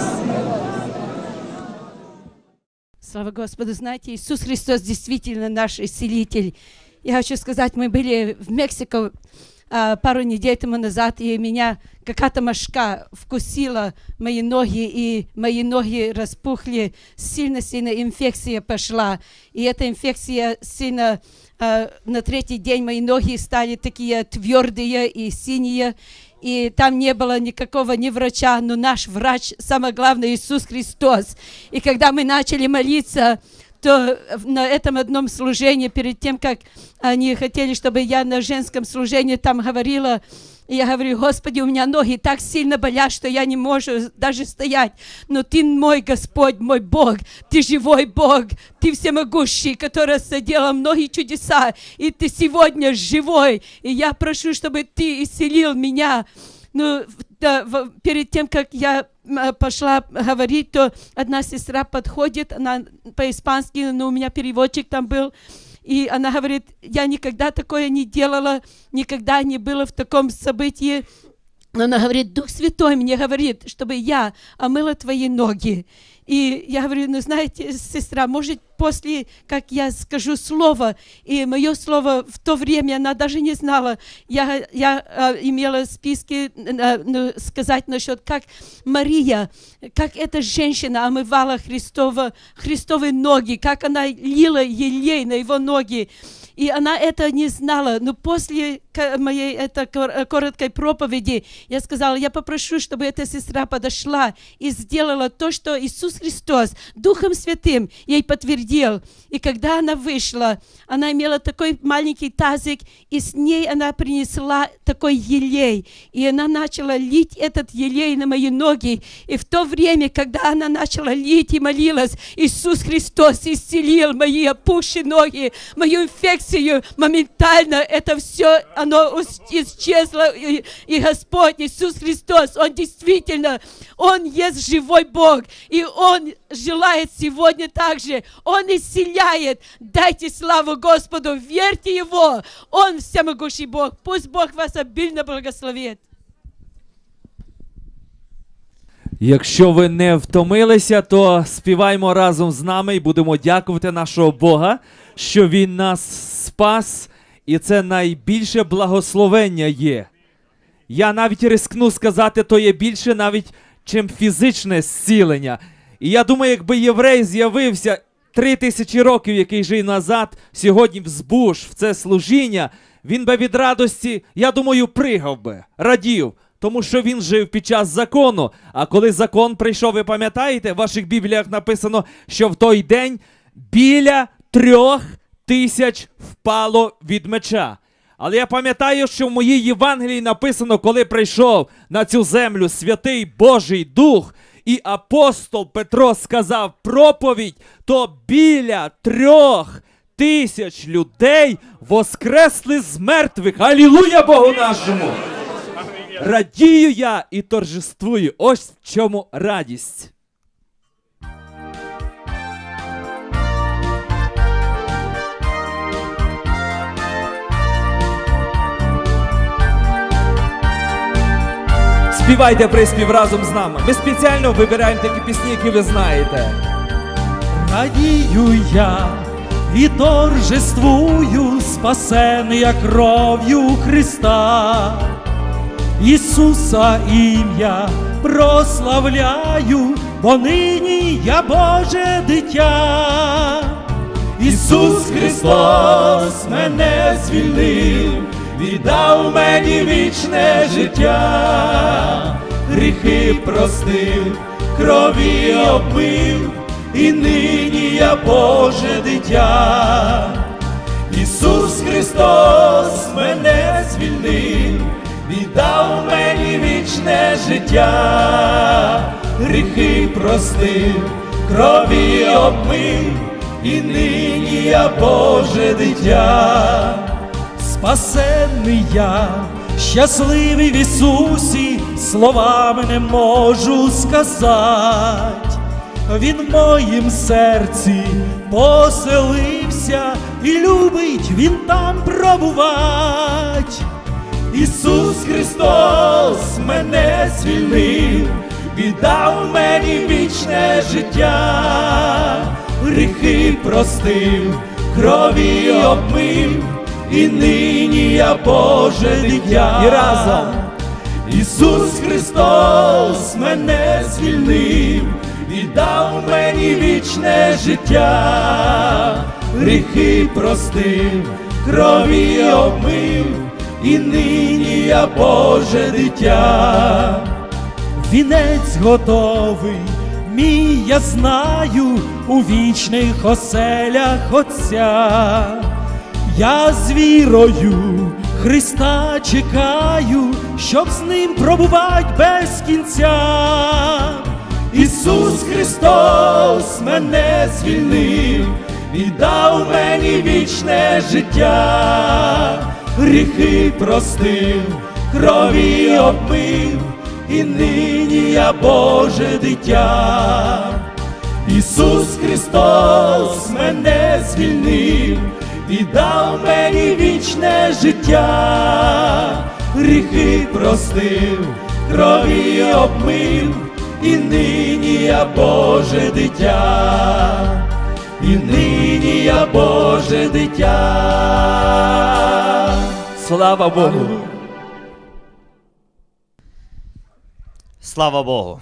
N: Слава Господу. Знаете, Иисус Христос действительно наш исцелитель. Я хочу сказать, мы были в Мексике пару недель тому назад, и меня какая-то мошка вкусила мои ноги, и мои ноги распухли, сильно-сильно инфекция пошла. И эта инфекция сильно, на третий день мои ноги стали такие твердые и синие, и там не было никакого ни врача, но наш врач, самое главное, Иисус Христос. И когда мы начали молиться, то на этом одном служении, перед тем, как они хотели, чтобы я на женском служении там говорила, и я говорю: Господи, у меня ноги так сильно болят, что я не могу даже стоять. Но Ты мой Господь, мой Бог, Ты живой Бог, Ты всемогущий, который соделал многие чудеса, и Ты сегодня живой. И я прошу, чтобы Ты исцелил меня. Ну, перед тем, как я пошла говорить, то одна сестра подходит, она по-испански, но у меня переводчик там был, и она говорит: я никогда такое не делала, никогда не была в таком событии. Но она говорит: Дух Святой мне говорит, чтобы я омыла твои ноги. И я говорю: ну знаете, сестра, может, после, как я скажу слово, и мое слово в то время она даже не знала, я имела списки сказать насчет, как Мария, как эта женщина омывала Христовы ноги, как она лила елей на его ноги. И она это не знала. Но после моей этой короткой проповеди я сказала: я попрошу, чтобы эта сестра подошла и сделала то, что Иисус Христос Духом Святым ей подтвердил. И когда она вышла, она имела такой маленький тазик, и с ней она принесла такой елей. И она начала лить этот елей на мои ноги. И в то время, когда она начала лить и молилась, Иисус Христос исцелил мои опухшие ноги, мою инфекцию. Моментально это все, оно исчезло. И Господь Иисус Христос, Он действительно, Он есть живой Бог. И Он желает сегодня также. Он исцеляет. Дайте славу Господу, верьте Его. Он всемогущий Бог. Пусть Бог вас обильно благословит.
C: Якщо ви не втомилися, то співаймо разом з нами і будемо дякувати нашого Бога, що Він нас спас, і це найбільше благословення є. Я навіть рискну сказати, то є більше навіть, чим фізичне зцілення. І я думаю, якби єврей з'явився 3000 років, який жив назад, сьогодні в збуш, в це служіння, він би від радості, я думаю, пригав би, радів. Тому що він жив під час закону. А коли закон прийшов, ви пам'ятаєте, в ваших бібліях написано, що в той день біля 3000 впало від меча. Але я пам'ятаю, що в моїй Євангелії написано, коли прийшов на цю землю Святий Божий Дух, і апостол Петро сказав проповідь, то біля 3000 людей воскресли з мертвих. Алілуя Богу нашому! Радію я і торжествую. Ось в чому радість. Співайте приспів разом з нами. Ми спеціально вибираємо такі пісні, які ви знаєте.
E: Радію я і торжествую, спасений кров'ю Христа. Ісуса ім'я прославляю, бо нині я Боже дитя. Ісус Христос мене звільнив, віддав мені вічне життя. Гріхи простив, крові обмив, і нині я Боже дитя. Ісус Христос мене звільнив, віддав мені вічне життя. Гріхи простив, крові обмив, і нині я Боже дитя. Спасенний я, щасливий в Ісусі, словами не можу сказати. Він в моїм серці поселився, і любить Він там пробувати.
C: Ісус Христос мене звільнив, віддав мені вічне життя, гріхи простив, крові обмив, і нині я Боже дитя.
O: І разом.
C: Ісус Христос мене звільнив, віддав мені вічне життя, гріхи простив, крові обмив, і нині я Боже дитя. Вінець готовий, мій я знаю, у вічних оселях Отця. Я з вірою Христа чекаю, щоб з ним пробувати без кінця. Ісус Христос мене звільнив, віддав мені вічне життя, гріхи простив, крові обмив, і нині я Боже дитя. Ісус Христос мене звільнив, віддав мені вічне життя, гріхи простив, крові обмив, і нині я Боже дитя, і нині я Боже дитя.
O: Слава Богу!
P: Слава Богу!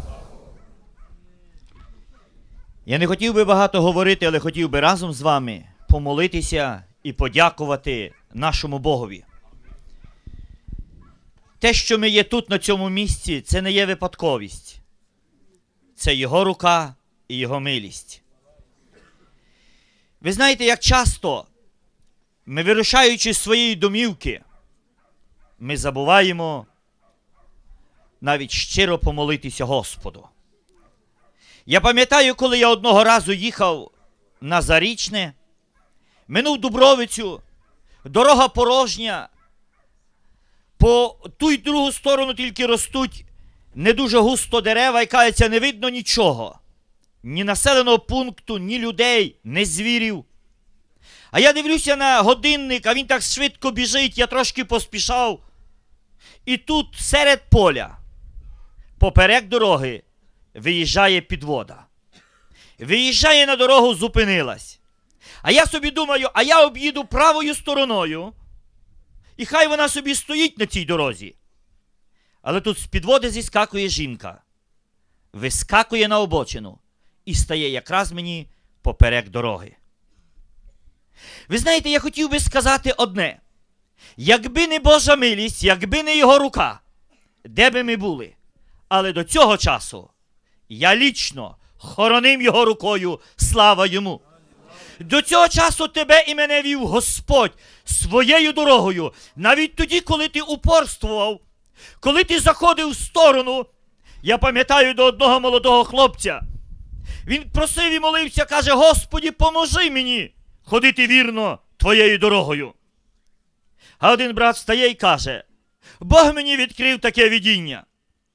P: Я не хотів би багато говорити, але хотів би разом з вами помолитися і подякувати нашому Богові. Те, що ми є тут, на цьому місці, це не є випадковість. Це Його рука і Його милість. Ви знаєте, як часто ми, вирушаючи з своєї домівки, ми забуваємо навіть щиро помолитися Господу. Я пам'ятаю, коли я одного разу їхав на Зарічне, минув Дубровицю, дорога порожня, по ту й другу сторону тільки ростуть не дуже густо дерева, і кажеться, не видно нічого. Ні населеного пункту, ні людей, ні звірів. А я дивлюся на годинник, а він так швидко біжить, я трошки поспішав. І тут серед поля, поперек дороги, виїжджає підвода. Виїжджає на дорогу, зупинилась. А я собі думаю, а я об'їду правою стороною, і хай вона собі стоїть на цій дорозі. Але тут з підводи зіскакує жінка, вискакує на обочину і стає якраз мені поперек дороги. Ви знаєте, я хотів би сказати одне. Якби не Божа милість, якби не Його рука, де би ми були? Але до цього часу я лічно хоронив Його рукою, слава Йому. До цього часу тебе і мене вів Господь своєю дорогою. Навіть тоді, коли ти упорствував, коли ти заходив в сторону, я пам'ятаю до одного молодого хлопця. Він просив і молився, каже, Господі, поможи мені ходити вірно твоєю дорогою. А один брат встає і каже, Бог мені відкрив таке видіння.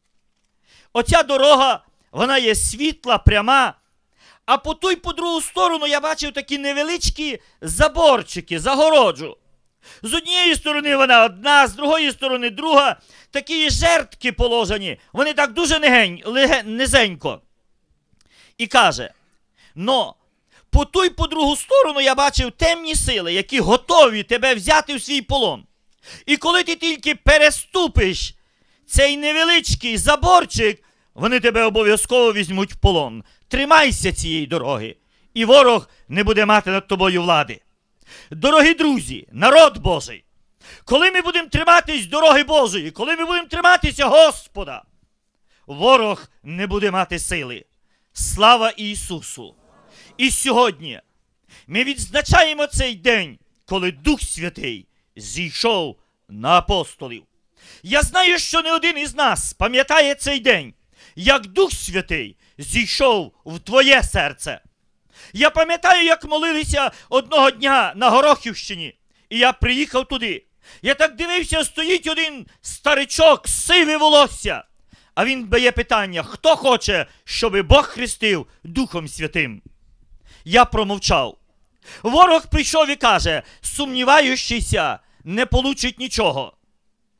P: Оця дорога, вона є світла, пряма, а по ту й по другу сторону я бачив такі невеличкі заборчики, загороджу. З однієї сторони вона одна, з другої сторони друга. Такі жертки положені, вони так дуже низенько. І каже, но по ту й по другу сторону я бачив темні сили, які готові тебе взяти в свій полон. І коли ти тільки переступиш цей невеличкий заборчик, вони тебе обов'язково візьмуть в полон. Тримайся цієї дороги, і ворог не буде мати над тобою влади. Дорогі друзі, народ Божий, коли ми будемо триматись дороги Божої, коли ми будемо триматися Господа, ворог не буде мати сили. Слава Ісусу! І сьогодні ми відзначаємо цей день, коли Дух Святий зійшов на апостолів. Я знаю, що не один із нас пам'ятає цей день, як Дух Святий зійшов в твоє серце. Я пам'ятаю, як молилися одного дня на Горохівщині, і я приїхав туди. Я так дивився, стоїть один старичок, сиве волосся, а він дає питання, хто хоче, щоб Бог хрестив Духом Святим? Я промовчав. Ворог прийшов і каже, сумніваючийся не получить нічого.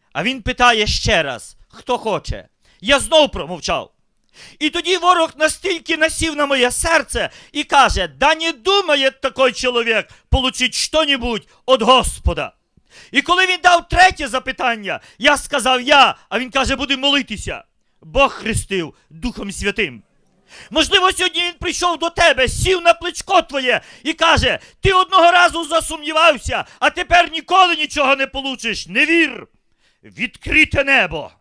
P: А він питає ще раз, хто хоче. Я знов промовчав. І тоді ворог настільки насів на моє серце і каже, да не думає такий чоловік получить що-небудь від Господа. І коли він дав третє запитання, я сказав я, а він каже, будемо молитися. Бог хрестив Духом Святим. Можливо, сьогодні він прийшов до тебе, сів на плечко твоє і каже, ти одного разу засумнівався, а тепер ніколи нічого не получиш. Не вір. Відкрите небо.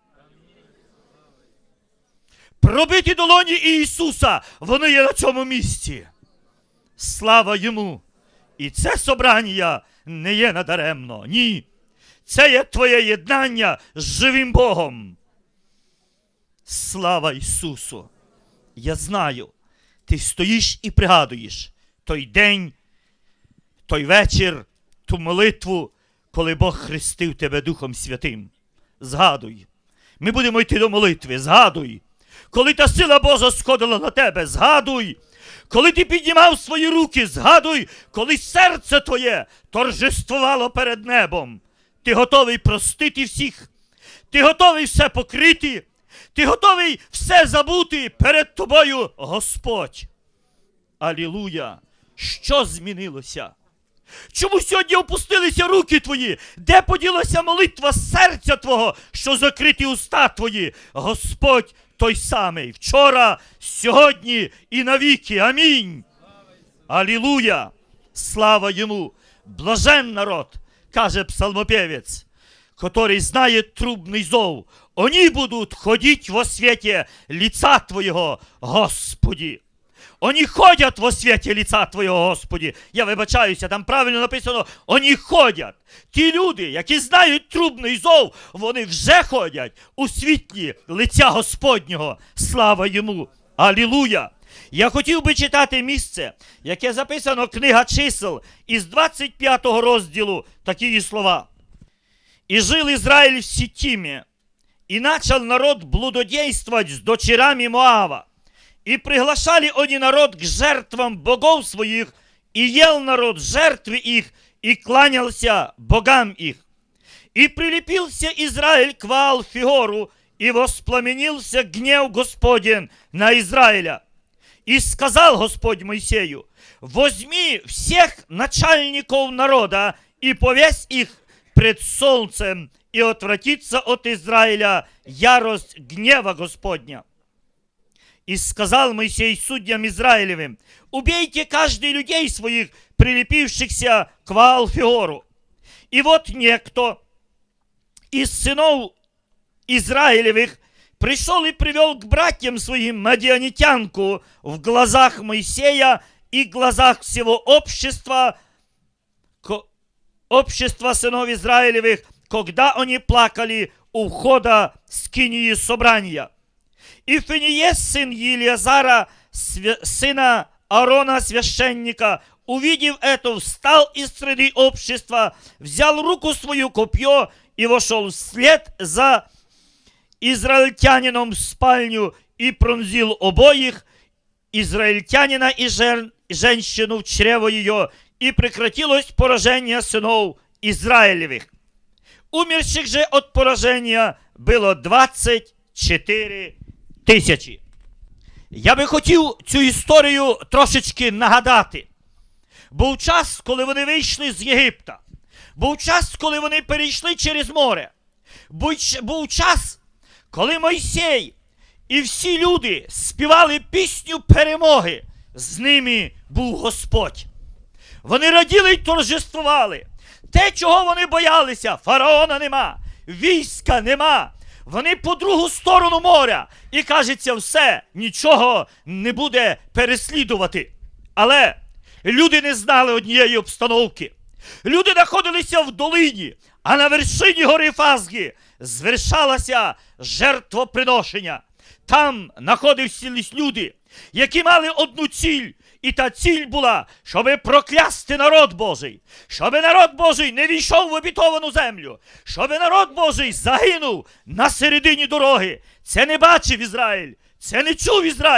P: Пробиті долоні Ісуса, вони є на цьому місці. Слава Йому. І це собрання не є надаремно. Ні. Це є твоє єднання з живим Богом. Слава Ісусу. Я знаю, ти стоїш і пригадуєш той день, той вечір, ту молитву, коли Бог хрестив тебе Духом Святим. Згадуй. Ми будемо йти до молитви. Згадуй. Коли та сила Божа сходила на тебе, згадуй. Коли ти піднімав свої руки, згадуй. Коли серце твоє торжествувало перед небом. Ти готовий простити всіх. Ти готовий все покрити. Ти готовий все забути перед тобою, Господь. Алілуя! Що змінилося? Чому сьогодні опустилися руки твої? Де поділася молитва серця твого, що закриті уста твої? Господь той самий. Вчора, сьогодні і навіки. Амінь. Алілуя! Слава Йому! Блажен народ, каже псалмопевець, который знает трубный зов. Они будут ходить во свете лица Твоего, Господи. Они ходять во світі лица Твого, Господи. Я вибачаюся, там правильно написано, вони ходять. Ті люди, які знають трубний зов, вони вже ходять у світлі лиця Господнього. Слава Йому. Алілуя. Я хотів би читати місце, яке записано книга чисел із 25 розділу, такі слова. «И жил Израиль в Ситиме, и начал народ блудодействовать с дочерями Моава. И приглашали они народ к жертвам богов своих, и ел народ жертвы их, и кланялся богам их. И прилепился Израиль к Ваал-Фигору, и воспламенился гнев Господень на Израиля. И сказал Господь Моисею, возьми всех начальников народа и повесь их пред солнцем, и отвратится от Израиля ярость гнева Господня. И сказал Моисей судьям Израилевым, убейте каждый людей своих, прилепившихся к Ваал-Фигору. И вот некто из сынов Израилевых пришел и привел к братьям своим мадианитянку в глазах Моисея и глазах всего общества сынов Израилевых, когда они плакали у входа скинии собрания. И Финиес, сын Елиазара, сына Аарона, священника, увидев это, встал из среды общества, взял руку свою копье и вошел вслед за израильтянином в спальню и пронзил обоих, израильтянина и женщину в чрево ее, и прекратилось поражение сынов Израилевых. Умерших же от поражения было 24 тисячі. Я би хотів цю історію трошечки нагадати. Був час, коли вони вийшли з Єгипта. Був час, коли вони перейшли через море. Був час, коли Мойсей і всі люди співали пісню перемоги. З ними був Господь. Вони раділи й торжествували. Те, чого вони боялися, фараона нема, війська нема. Вони по другу сторону моря. І кажеться, все, нічого не буде переслідувати. Але люди не знали однієї обстановки. Люди знаходилися в долині, а на вершині гори Фазги звершалося жертвоприношення. Там знаходилися люди, які мали одну ціль. І та ціль була, щоби проклясти народ Божий, щоби народ Божий не війшов в обітовану землю, щоби народ Божий загинув на середині дороги. Це не бачив Ізраїль, це не чув Ізраїль,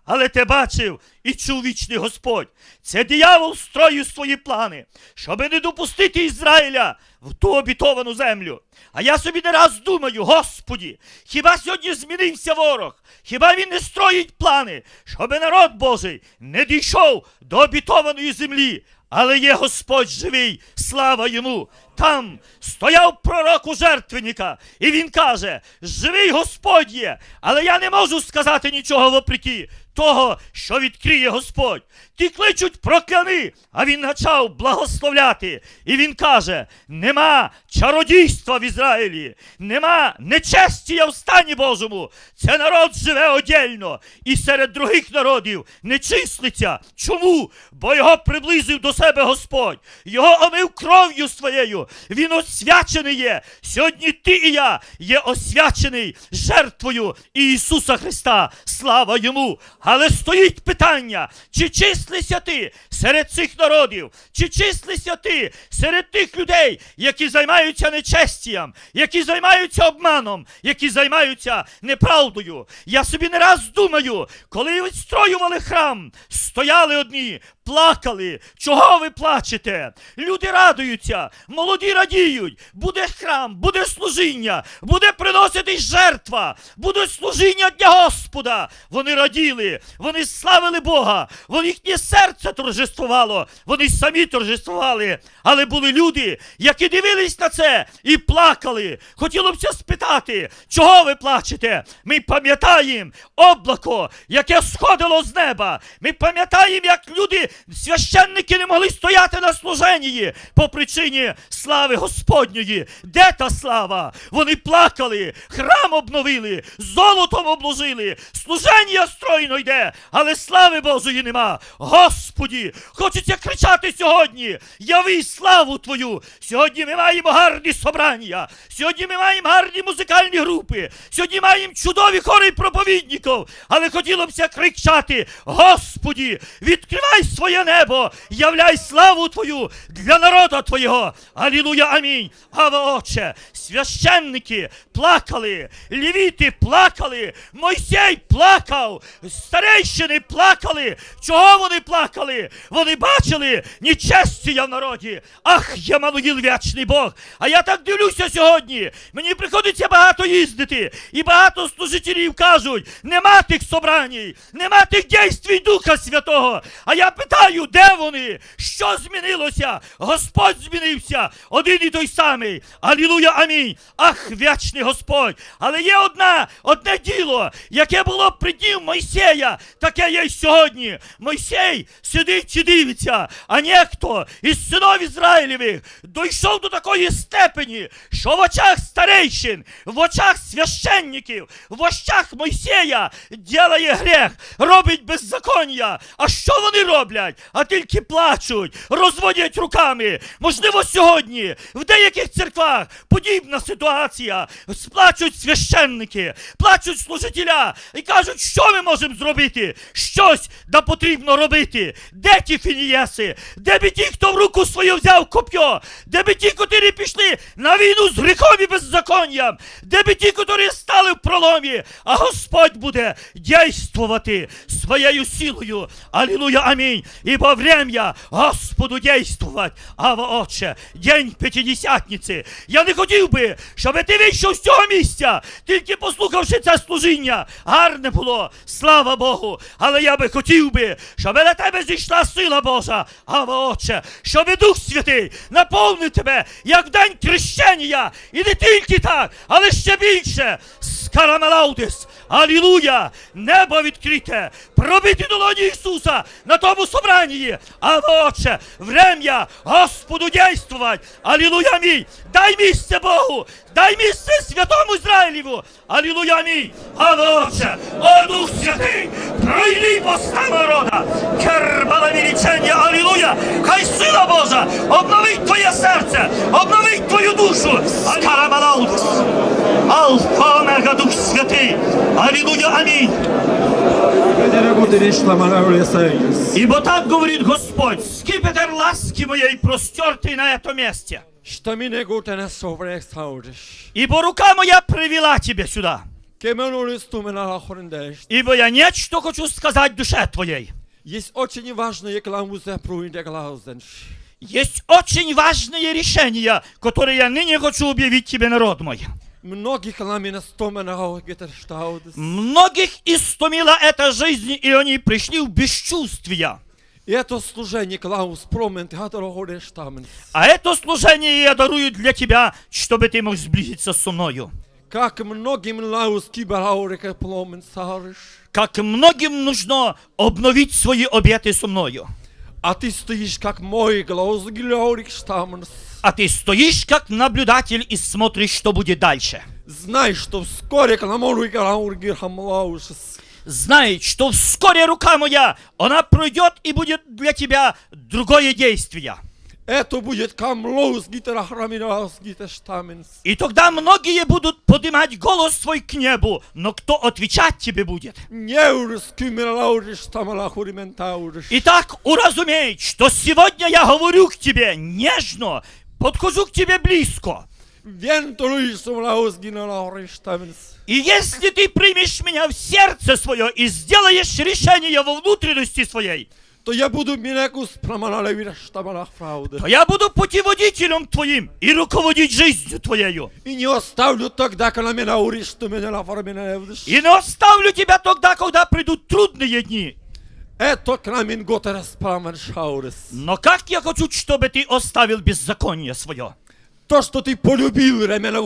P: але те бачив і чув вічний Господь. Це диявол строїв свої плани, щоб не допустити Ізраїля в ту обітовану землю. А я собі не раз думаю, Господі, хіба сьогодні змінився ворог? Хіба він не строїть плани, щоб народ Божий не дійшов до обітованої землі? Але є Господь живий, слава йому. Там стояв пророк у жертвенника, і він каже, живий Господь є, але я не можу сказати нічого вопреки того, що відкриє Господь. Ті кличуть прокляни, а він почав благословляти. І він каже, нема чародійства в Ізраїлі, нема нечестія в стані Божому. Це народ живе одільно і серед других народів не числиться. Чому? Бо його приблизив до себе Господь. Його омив кров'ю своєю. Він освячений є. Сьогодні ти і я є освячений жертвою Ісуса Христа. Слава йому! Але стоїть питання, чи числися ти серед цих народів, чи числися ти серед тих людей, які займаються нечестієм, які займаються обманом, які займаються неправдою. Я собі не раз думаю, коли відстроювали храм, стояли одні, плакали. Чого ви плачете? Люди радуються, молоді радіють. Буде храм, буде служіння, буде приносити жертва, буде служіння для Господа. Вони раділи, вони славили Бога, їхнє серце торжествувало, вони самі торжествували. Але були люди, які дивились на це і плакали. Хотілося спитати, чого ви плачете? Ми пам'ятаємо облако, яке сходило з неба. Ми пам'ятаємо, як люди, священники не могли стояти на служенні по причині слави Господньої. Де та слава? Вони плакали, храм обновили, золотом обложили, служення стройно йде, але слави Божої нема. Господі, хочеться кричати сьогодні, яви славу Твою. Сьогодні ми маємо гарні собрання, сьогодні ми маємо гарні музикальні групи, сьогодні маємо чудові хори проповідників, але хотілося кричати, Господі, відкривай своє небо, являй славу Твою для народу Твого. Алілуя, амінь. Ава, Отче, священники плакали, левіти плакали, Мойсей плакав, старейшини плакали. Чого вони плакали? Вони бачили нечестія в народі. Ах, Ямануїл, вічний Бог. А я так дивлюся сьогодні. Мені приходиться багато їздити. І багато служителів кажуть, нема тих собраній, нема тих дійствій Духа Святого. А я питаю, де вони? Що змінилося? Господь змінився. Один і той самий. Алілуя, амінь. Ах, вічний Господь. Але є одне діло, яке було при днів Мойсея, таке є й сьогодні. Мойсей сидить і дивиться, а ніхто із синів Ізраїлевих дійшов до такої степені, що в очах старейшин, в очах священників, в очах Мойсея ділає гріх, робить беззаконня. А що вони роблять? А тільки плачуть, розводять руками. Можливо, сьогодні в деяких церквах подібна ситуація. Сплачуть священники, плачуть служителя і кажуть, що ми можемо зробити? Щось да потрібно робити. Де ті фінієси? Де би ті, хто в руку свою взяв коп'є? Де би ті, котрі пішли на війну з гріхом і беззаконням? Де би ті, котрі стали в проломі? А Господь буде дійствувати своєю силою. Алілуя, амінь. Ибо время Господу дійствувати. Ава, Отче, день П'ятидесятниці. Я не хотів би, щоб ти вийшов з цього місця, тільки послухавши це служіння. Гарне було, слава Богу. Але я би хотів би, щоб на тебе зійшла сила Божа. Ава, Отче, щоб Дух Святий наповнив тебе, як в день крещення. І не тільки так, але ще більше. Скарамалаудис. Алілуя! Небо відкрите! Пробити долоні Ісуса на тому собранні! Ава, Отче, врем'я Господу дійствувати! Алілуя, амінь! Дай місце Богу! Дай місце святому Ізраїлеву! Алілуя, амінь! Ава, Отче, о Дух Святий! Пройди поста народа! Кербала вілічення! Алілуя! Хай сила Божа обновить твоє серце! Обновить твою душу! Скарамалаудис! Алфа, омега, Дух Святий! Аллилуйя, аминь. Ибо так говорит Господь, скипетр ласки моей простертый на этом месте. Ибо рука моя привела тебя сюда. Ибо я нечто хочу сказать душе твоей.
H: Есть очень важные klauze pro in der Glaubens.
P: Есть очень важные решения, которые я ныне хочу объявить тебе, народ мой.
H: Многих
P: истомила эта жизнь, и они пришли в бесчувствие.
H: Это служение Klaus промент
P: А это служение я дарую для тебя, чтобы ты мог сблизиться со мною.
H: Как многим
P: нужно обновить свои обеты со мною.
H: А ты стоишь как мой глаз,
P: А ты стоишь как наблюдатель и смотришь, что будет дальше.
H: Знай, что вскоре
P: Знай, что вскоре рука моя, она пройдет и будет для тебя другое действие.
H: Это будет
P: И тогда многие будут поднимать голос свой к небу, но кто отвечать тебе будет? Итак, уразумей, что сегодня я говорю к тебе нежно, подхожу к тебе близко. И если ты примешь меня в сердце свое и сделаешь решение во внутренности своей,
H: то я буду
P: путеводителем твоим и руководить жизнью твоею.
H: И не оставлю тогда, когда
P: тебя тогда, когда придут трудные дни. Но как я хочу, чтобы ты оставил беззаконие свое?
H: То, что ты полюбил,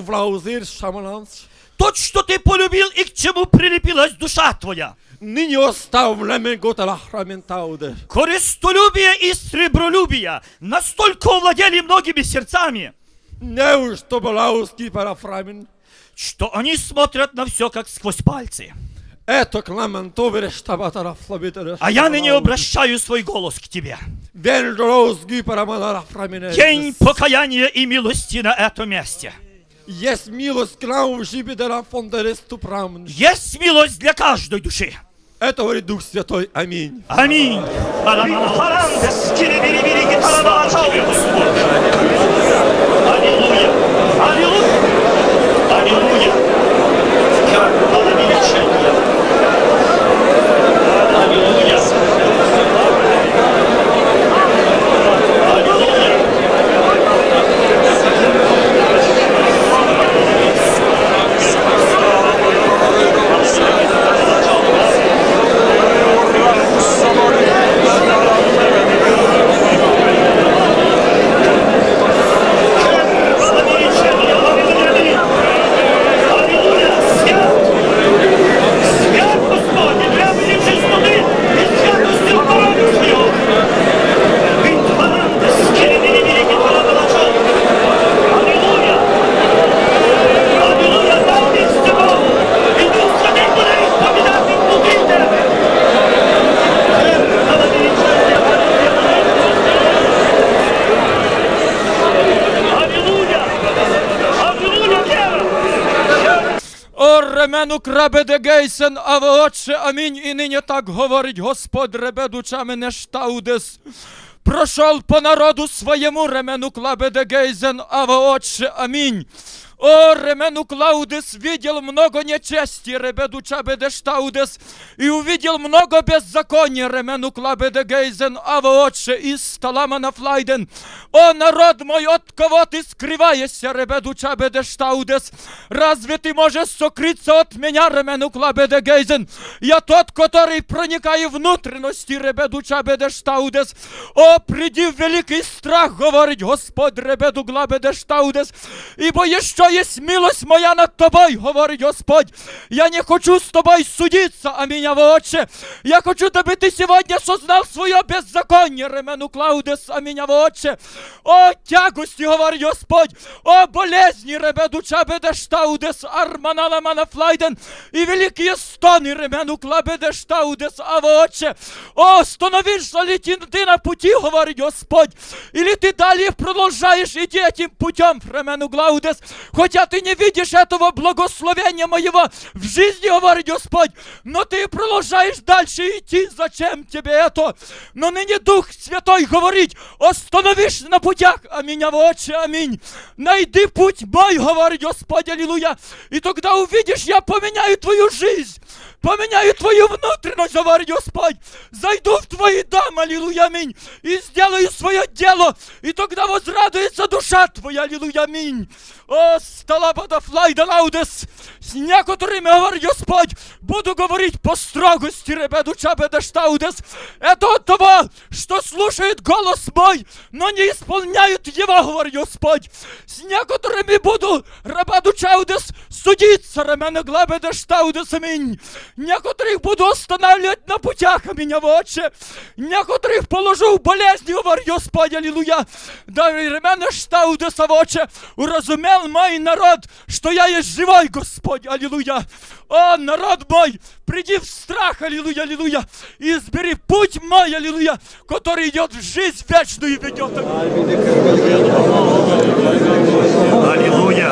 P: то, что ты полюбил и к чему прилепилась душа твоя.
H: Ныне оставь
P: корыстолюбие и сребролюбие настолько овладели многими сердцами, что они смотрят на все как сквозь пальцы. А я ныне обращаю свой голос к тебе. День покаяния и милости на этом месте.
H: Есть милость
P: для каждой души.
H: Это говорит Дух Святой. Аминь.
P: Аминь.
F: Слава тебе, Господь. Аллилуйя. Аллилуйя. Аллилуйя. Аллилуйя.
C: Ремену крабеде гейсен, а ви отче, амінь, і нині так говорить Господь, ребедуча мене штаудес. Прошел по народу своему, ремену клабеде гейзен, а ви отче, амінь. О, ремену Клаудес видел много нечести, ребедуча бедештаудес, и увидел много беззакония, ремену Клабеде гейзен, а ви отче, из Таламана флайден. О, народ мой, от кого ты скрываешься, ребедуча бедештаудес? Разве ты можешь сокрыться от меня, ремену Клабеде гейзен? Я тот, который проникает в внутренности, ребедуча бедештаудес. О, приди в великий страх, говорит Господь, ребеду Глабедештаудес, ибо еще есть милость моя над тобой, говорит Господь. Я не хочу с тобой судиться, аминь, отче. Я хочу, чтобы ты сегодня сознал свое беззаконие, ремену Клаудес, аминь, отче. О, тягости, говорит Господь, о, болезни, ребедуча бедештаудес, арманала манафлайден, и великие стоны, ремену клабедештаудес, отче. О, становишься ли ты на пути, говорит Господь, или ты далее продолжаешь идти этим путем, ремену Клаудес.
A: хотя ты не видишь этого благословения моего в жизни, говорит Господь, но ты продолжаешь дальше идти, зачем тебе это? Но ныне Дух Святой говорит, остановись на путях, аминь, Отче, аминь. Найди путь мой, говорит Господь, аллилуйя, и тогда увидишь, я поменяю твою жизнь. Поменяю твою внутренность, говорит Господь. Зайду в твой дом, аллилуйя, аминь. И сделаю свое дело. И тогда возрадуется душа твоя, аллилуйя, аминь. О, сталабада флайда лаудес. С некоторыми, говорит Господь, буду говорить по строгости, ребеду чабедаштаудес. Это от того, что слушают голос мой, но не исполняют его, говорит Господь. С некоторыми буду, ребеду чаудес, судиться, ремене глабедаштаудес, аминь. Некоторых буду останавливать на путях, аминь, Отче. Некоторых положу в болезни, говорит Господь, аллилуйя. Да ремене штаудес, Отче, уразумел мой народ, что я есть живой, Господь, аллилуйя. О, народ мой, приди в страх, аллилуйя, аллилуйя, и избери путь мой, аллилуйя, который идет в жизнь вечную и ведет.
F: Алілуя!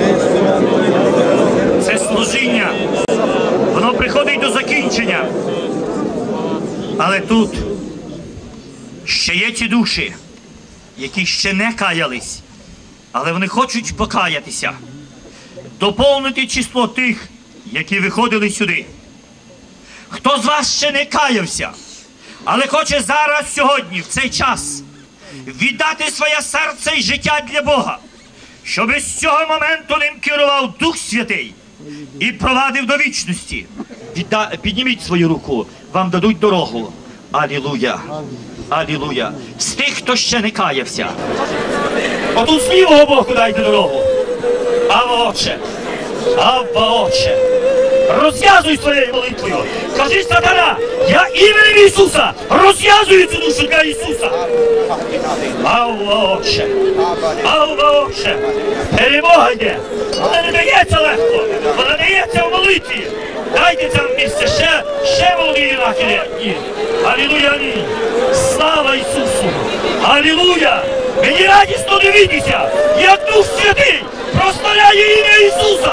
F: Це служіння, воно приходить до закінчення. Але тут ще є ті душі, які ще не каялись, але вони хочуть покаятися, доповнити число тих, які виходили сюди. Хто з вас ще не каявся, але хоче зараз, сьогодні, в цей час, віддати своє серце і життя для Бога, щоб з цього моменту ним керував Дух Святий і провадив до вічності. Підніміть свою руку, вам дадуть дорогу. Алілуя! Алілуя! З тих, хто ще не каявся. Отут з лівого боку дайте дорогу. Авва, Отче! Авва, Отче! Розв'язуй своєю молитвою. Кажи, сатана, я іменем Ісуса розв'язую цю душу для Ісуса. Авва, Отче! Авва, Отче! Перемога йде. Вона не дається легко. Вона дається в молитві. Дайте це місце ще молоді юнаки. Алілуя, амінь. Слава Ісусу! Алілуя! Мені радісно дивитися, як Дух Святий прославляє ім'я Ісуса.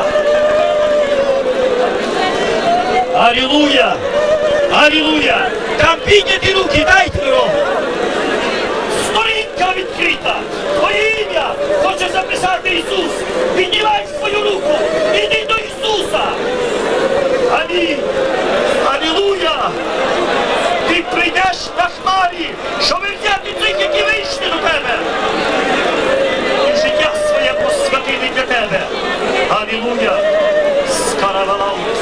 F: Алілуя! Алілуя! Там підняті руки, дайте дорогу. Сторінка відкрита. Твоє ім'я хоче записати Ісус. Піднімай свою руку. Іди до Ісуса. Амінь. Алілуя! Ти прийдеш на хмарі, щоб взяти цих, які вийшли до тебе. І життя своє посвятити для тебе. Алілуя! Скаравалаус.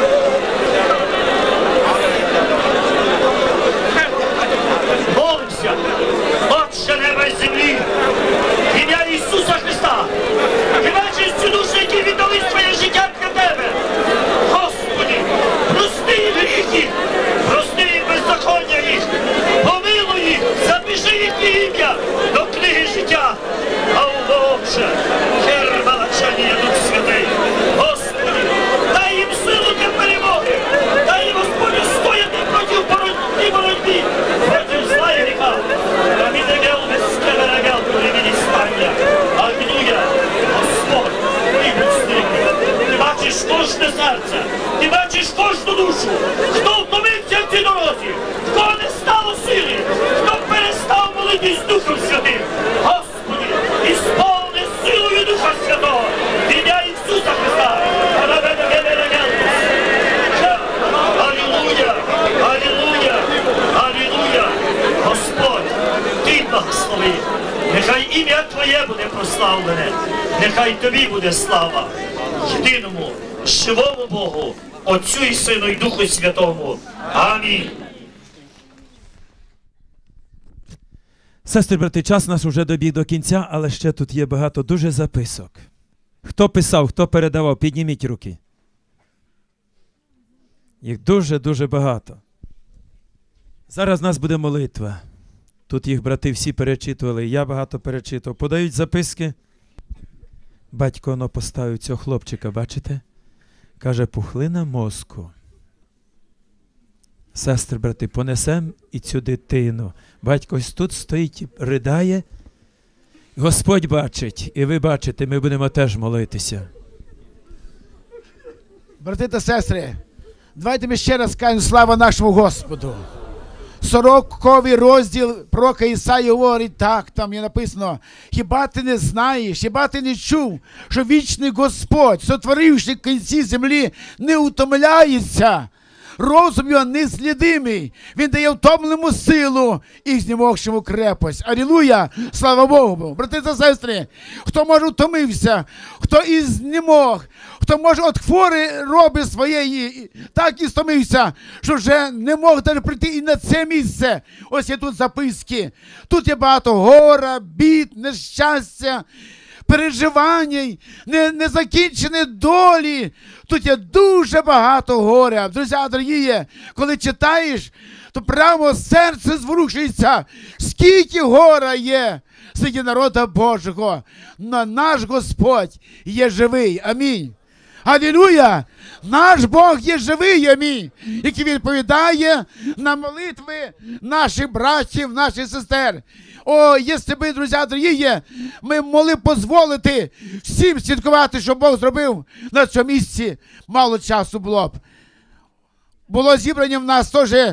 F: Молимося, Отче неба й землі, в ім'я Ісуса Христа. Ти бачиш цю душу, які віддали своє життя для тебе. Господи, прости їм гріхи, прости їм беззаконня їх, помилуй їх, запиши їхнє ім'я до книги життя. Алло, Отче, хербалачання, Дух Святий. Господи, дай їм силу для перемоги, дай їм, Господи, стояти проти боротьби, проти зла і гріха. Амінегел безкеверегел, привіді стання. Аллилуйя, Господь, ти будь з ними. Ти бачиш кожне серце, ти бачиш кожну душу, хто втомився в цій дорозі, в кого не стало сили, хто перестав молитись Духом Святим. Господи, ісполни силою Духа Святого, в ім'я Ісуса Христа. Алілуя, алілуя, алілуя. Господь, Ти благослови. Нехай ім'я Твоє буде прославлене, нехай Тобі буде слава. Єдиному, живому Богу, Отцю і Сину і Духу Святому. Амінь.
A: Сестри, брати, час наш уже добіг до кінця, але ще тут є багато дуже записок. Хто писав, хто передавав, підніміть руки. Їх дуже-дуже багато. Зараз у нас буде молитва. Тут їх брати всі перечитували, я багато перечитував. Подають записки. Батько воно поставив цього хлопчика, бачите? Каже, пухлина мозку. Сестри, брати, понесем і цю дитину. Батько ось тут стоїть, ридає. Господь бачить, і ви бачите, ми будемо теж молитися.
Q: Брати та сестри, давайте ми ще раз скажемо слава нашому Господу. 40-й розділ пророка Ісаї говорить так, там є написано: хіба ти не знаєш, хіба ти не чув, що вічний Господь, сотворивши кінці землі, не утомляється, розум його неслідимий, він дає втомленому силу і знемогшому крепость. Алілуя! Слава Богу! Брати та сестри, хто може втомився, хто і знемог, хто може от хвори роби своєї, так і стомився, що вже не мог навіть прийти і на це місце. Ось є тут записки. Тут є багато гора, бід, нещастя, переживань, незакінчені долі. Тут є дуже багато горя. Друзі, дорогі, коли читаєш, то прямо серце зворушується. Скільки гора є серед народу Божого. Но наш Господь є живий. Амінь. Алілуя! Наш Бог є живий, амінь, який відповідає на молитви наших братів, наших сестер. О, якщо ви, друзі, дорогі, ми могли дозволити всім святкувати, що Бог зробив на цьому місці, мало часу було б. Було зібрання в нас теж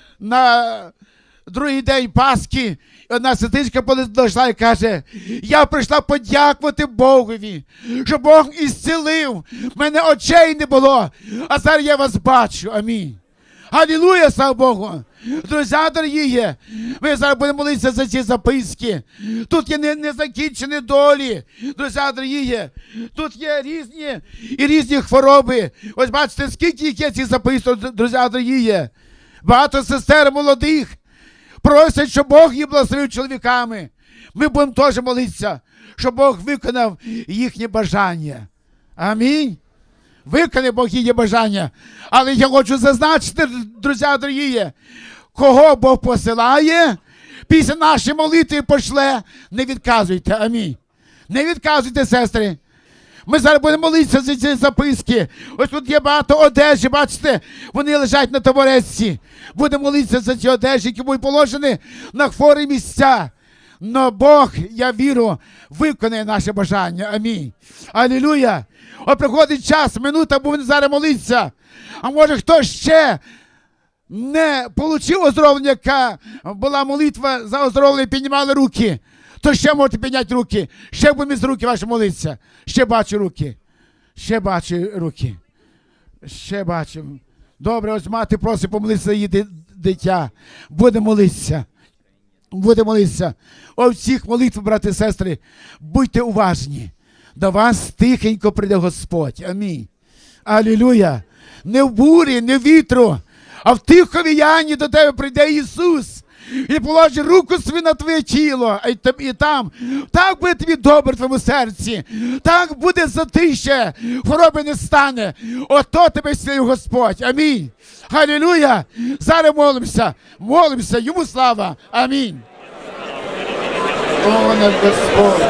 Q: на другий день Пасхи. Одна сестричка дійшла і каже: я прийшла подякувати Богові, що Бог ісцілив. В мене очей не було, а зараз я вас бачу. Амінь. Алілуя, слава Богу. Друзі, дорогі, ми зараз будемо молитися за ці записки. Тут є незакінчені долі. Друзі, дорогі, тут є різні хвороби. Ось бачите, скільки їх є ці записки, друзі, дорогі. Багато сестер молодих просять, щоб Бог їх благословив чоловіками. Ми будемо теж молитися, щоб Бог виконав їхнє бажання. Амінь. Виконає Бог їхнє бажання. Але я хочу зазначити, друзі дорогі, кого Бог посилає, після нашої молитви пошле, не відказуйте. Амінь. Не відказуйте, сестри. Ми зараз будемо молитися за ці записки. Ось тут є багато одежі, бачите, вони лежать на табуретці. Будемо молитися за ці одежі, які будуть положені на хворі місця. Но Бог, я вірю, виконає наше бажання. Амінь. Алілуя. От приходить час, минута, будемо зараз молитися. А може хто ще не отримав оздоровлення, яка була молитва за оздоровлення, піднімали руки, то ще можете підняти руки. Ще будемо з руки ваші молитися. Ще бачу руки. Ще бачу руки. Ще бачу. Добре, ось мати просить помолитися за її дитя. Будемо молитися. Будемо молитися. О всіх молитв, брати і сестри, будьте уважні. До вас тихенько прийде Господь. Амінь. Алілуя. Не в бурі, не в вітру, а в тихові яні до тебе прийде Ісус. І положить руку свою на твоє тіло, і там, так буде тобі добре в твоєму серці, так буде затище, хвороби не стане. Ото тебе зцілив Господь. Амінь. Алілуя. Зараз молимося, йому слава. Амінь. О, наш Господь,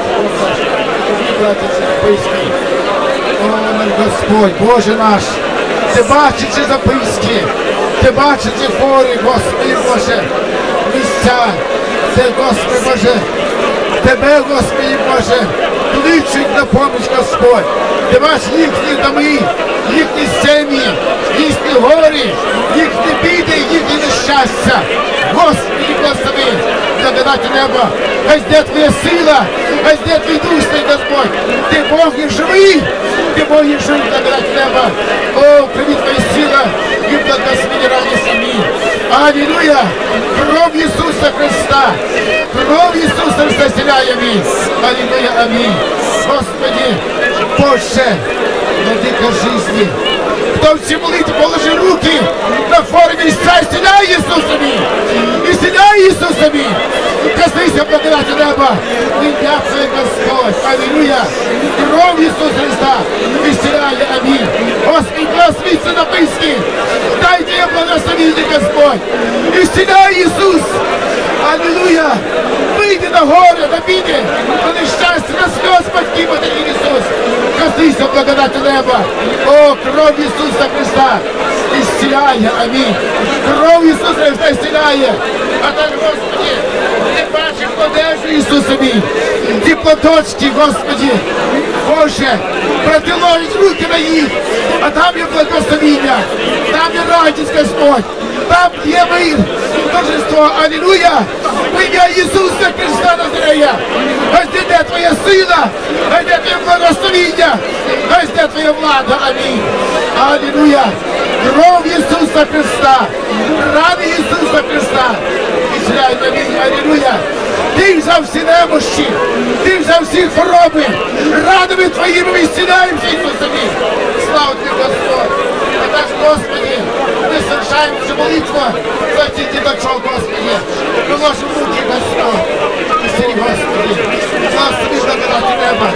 Q: о, наш Господь, Боже наш, ти бачиш ці записки, ти бачиш ці хворі, Господи Боже, місця, це, Господи Боже, Тебе, Господи Боже, кличуть на поміч, Господь. Ти бачиш їхні доми, їхні сім'ї, їхні горі, їхні біди, їхні нещастя. Господи, благослови, благодать неба. Хай де Твоя сила, хай де Твій Дух Святий, Господь. Ти Бог є живий, Ти Бог є живий, благодать неба. О, привіт Твоя сила і благослови раді самі. Алілуя! Кров Ісуса Христа! Кров Ісуса Христа зціляє мій! Алілуя, амінь! Господи, Боже, владика жизни! Хто в цій молитві положи руки на хворі місця, зціляй Ісуса мій! Ісціляй Ісуса мій! Коснися благодаті неба! І дякую, Господь! Алілуя! Кров Ісуса Христа! Ісціляє, амінь! Господь, благослови ці написки! Дайте я благословити, Господь! Ісціляй Ісус! Алілуя! Вийди на горе, на біди, на нещастя, на сльоз батьків, матерів Ісус! Коснися благодаті неба! О, кров Ісуса Христа! Ісціляє, амінь! Кров Ісуса Христа ісціляє! А так, Господи, не бачив одежу, Ісусе мій. Ті платочки, Господи, Боже, брати ложать руки на їх, а там є благословіння, там є радість, Господь, там є мир, торжество, алілуя, в ім'я Ісуса Христа Назарея. Ось де Твоя сила, ось де Твоє благословіння, ось де Твоя влада, амінь. Алілуя. Кров Ісуса Христа, рани Ісуса Христа. Ізраїль, амінь, алілуя. Ти взяв всі немощі, ти взяв всі хвороби, ранами Твоїми ми зціляємося, Ісусе мій. Слава Тобі, Господь. А так, Господи, ми совершаємо цю молитву за цих діточок, Господи. Приложимо руки, Господь. І силі, Господи. Благослови благодаті неба.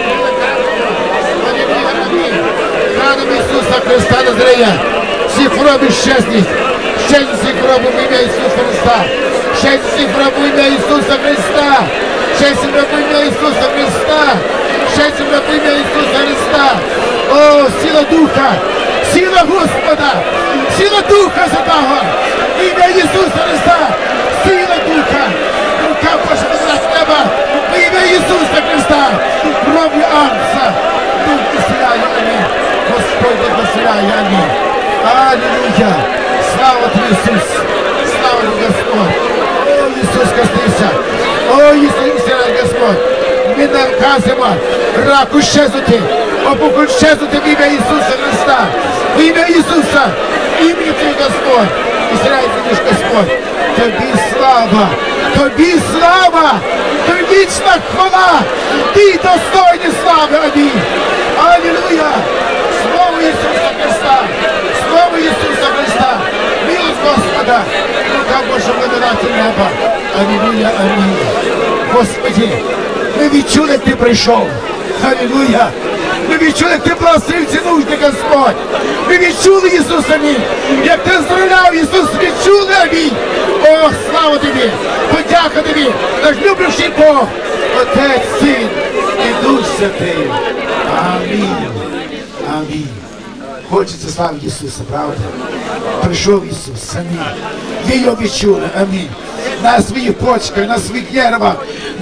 Q: Ранами Ісуса Христа Назарея. Всі хвороби щезнуть. Щезнуть всі хвороби в ім'я Ісуса Христа. Щезнуть всі хвороби в ім'я Ісуса Христа. Щезнуть в ім'я Ісуса Христа. Щезнуть в ім'я Ісуса Христа. О, сила Духа. Сила Господа. Сила Духа Святого. Ім'я Ісуса Христа. Сила Духа. Рука Божа з неба. В ім'я Ісуса Христа. Кров'ю Агнця. Дух поселяє, амінь. Господь благословляє, амінь. Аллилуйя. Слава Тобі, Ісус. Слава Тобі, Господь. О, Ісус, коснися. О, Ісус, Господь. Ми наказуємо раку щезнути. Опухоль щезнути в ім'я Ісуса Христа. В ім'я Ісуса. Ім'я Твій, Господь. Ізраїль, Ти ж Господь. Тобі слава. Тобі слава. Тобі вічна хвала. Ти достойний слави. Амінь. Аллилуйя. Слово Ісуса Христа. Слово Ісуса Христа. Милость Господа. Рука Божа благодаті неба. Аллилуйя. Амінь. Господи, ми відчули, як Ти прийшов. Аллилуйя. Ми відчули, як Ти благословив ці нужди, Господь. Ми відчули, Ісус, амінь. Як Ти здоровляв, Ісус, відчули, амінь. О, слава Тобі. Подяка Тобі. Наш любивший Бог. Отець, Син і Дух Святий. Амінь. Амінь. Хочеться славити Ісуса, правда? Прийшов Ісус, амінь. Ви його відчули, амінь. На своїх почках, на своїх нервах,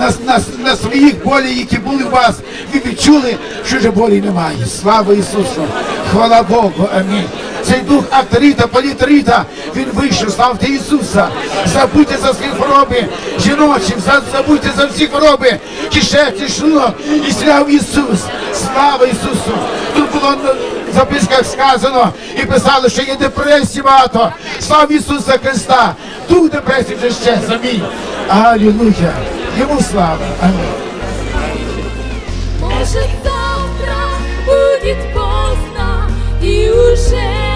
Q: на своїх болях, які були у вас, ви відчули, що вже болі немає. Слава Ісусу! Хвала Богу, амінь. Цей дух авторита, політорита, він вийшов, славте Ісуса. Забудьте за свої хвороби жіночі, забудьте за всі хвороби, кишечні, шлунок, і сляв Ісус. Слава Ісусу! Тут було в записках сказано і писали, що є депресії багато. Слава Ісуса Христа! Дух депресії вже щез, амінь. Аллилуйя! Йому слава, амінь.
R: Может, завтра будет поздно, и уже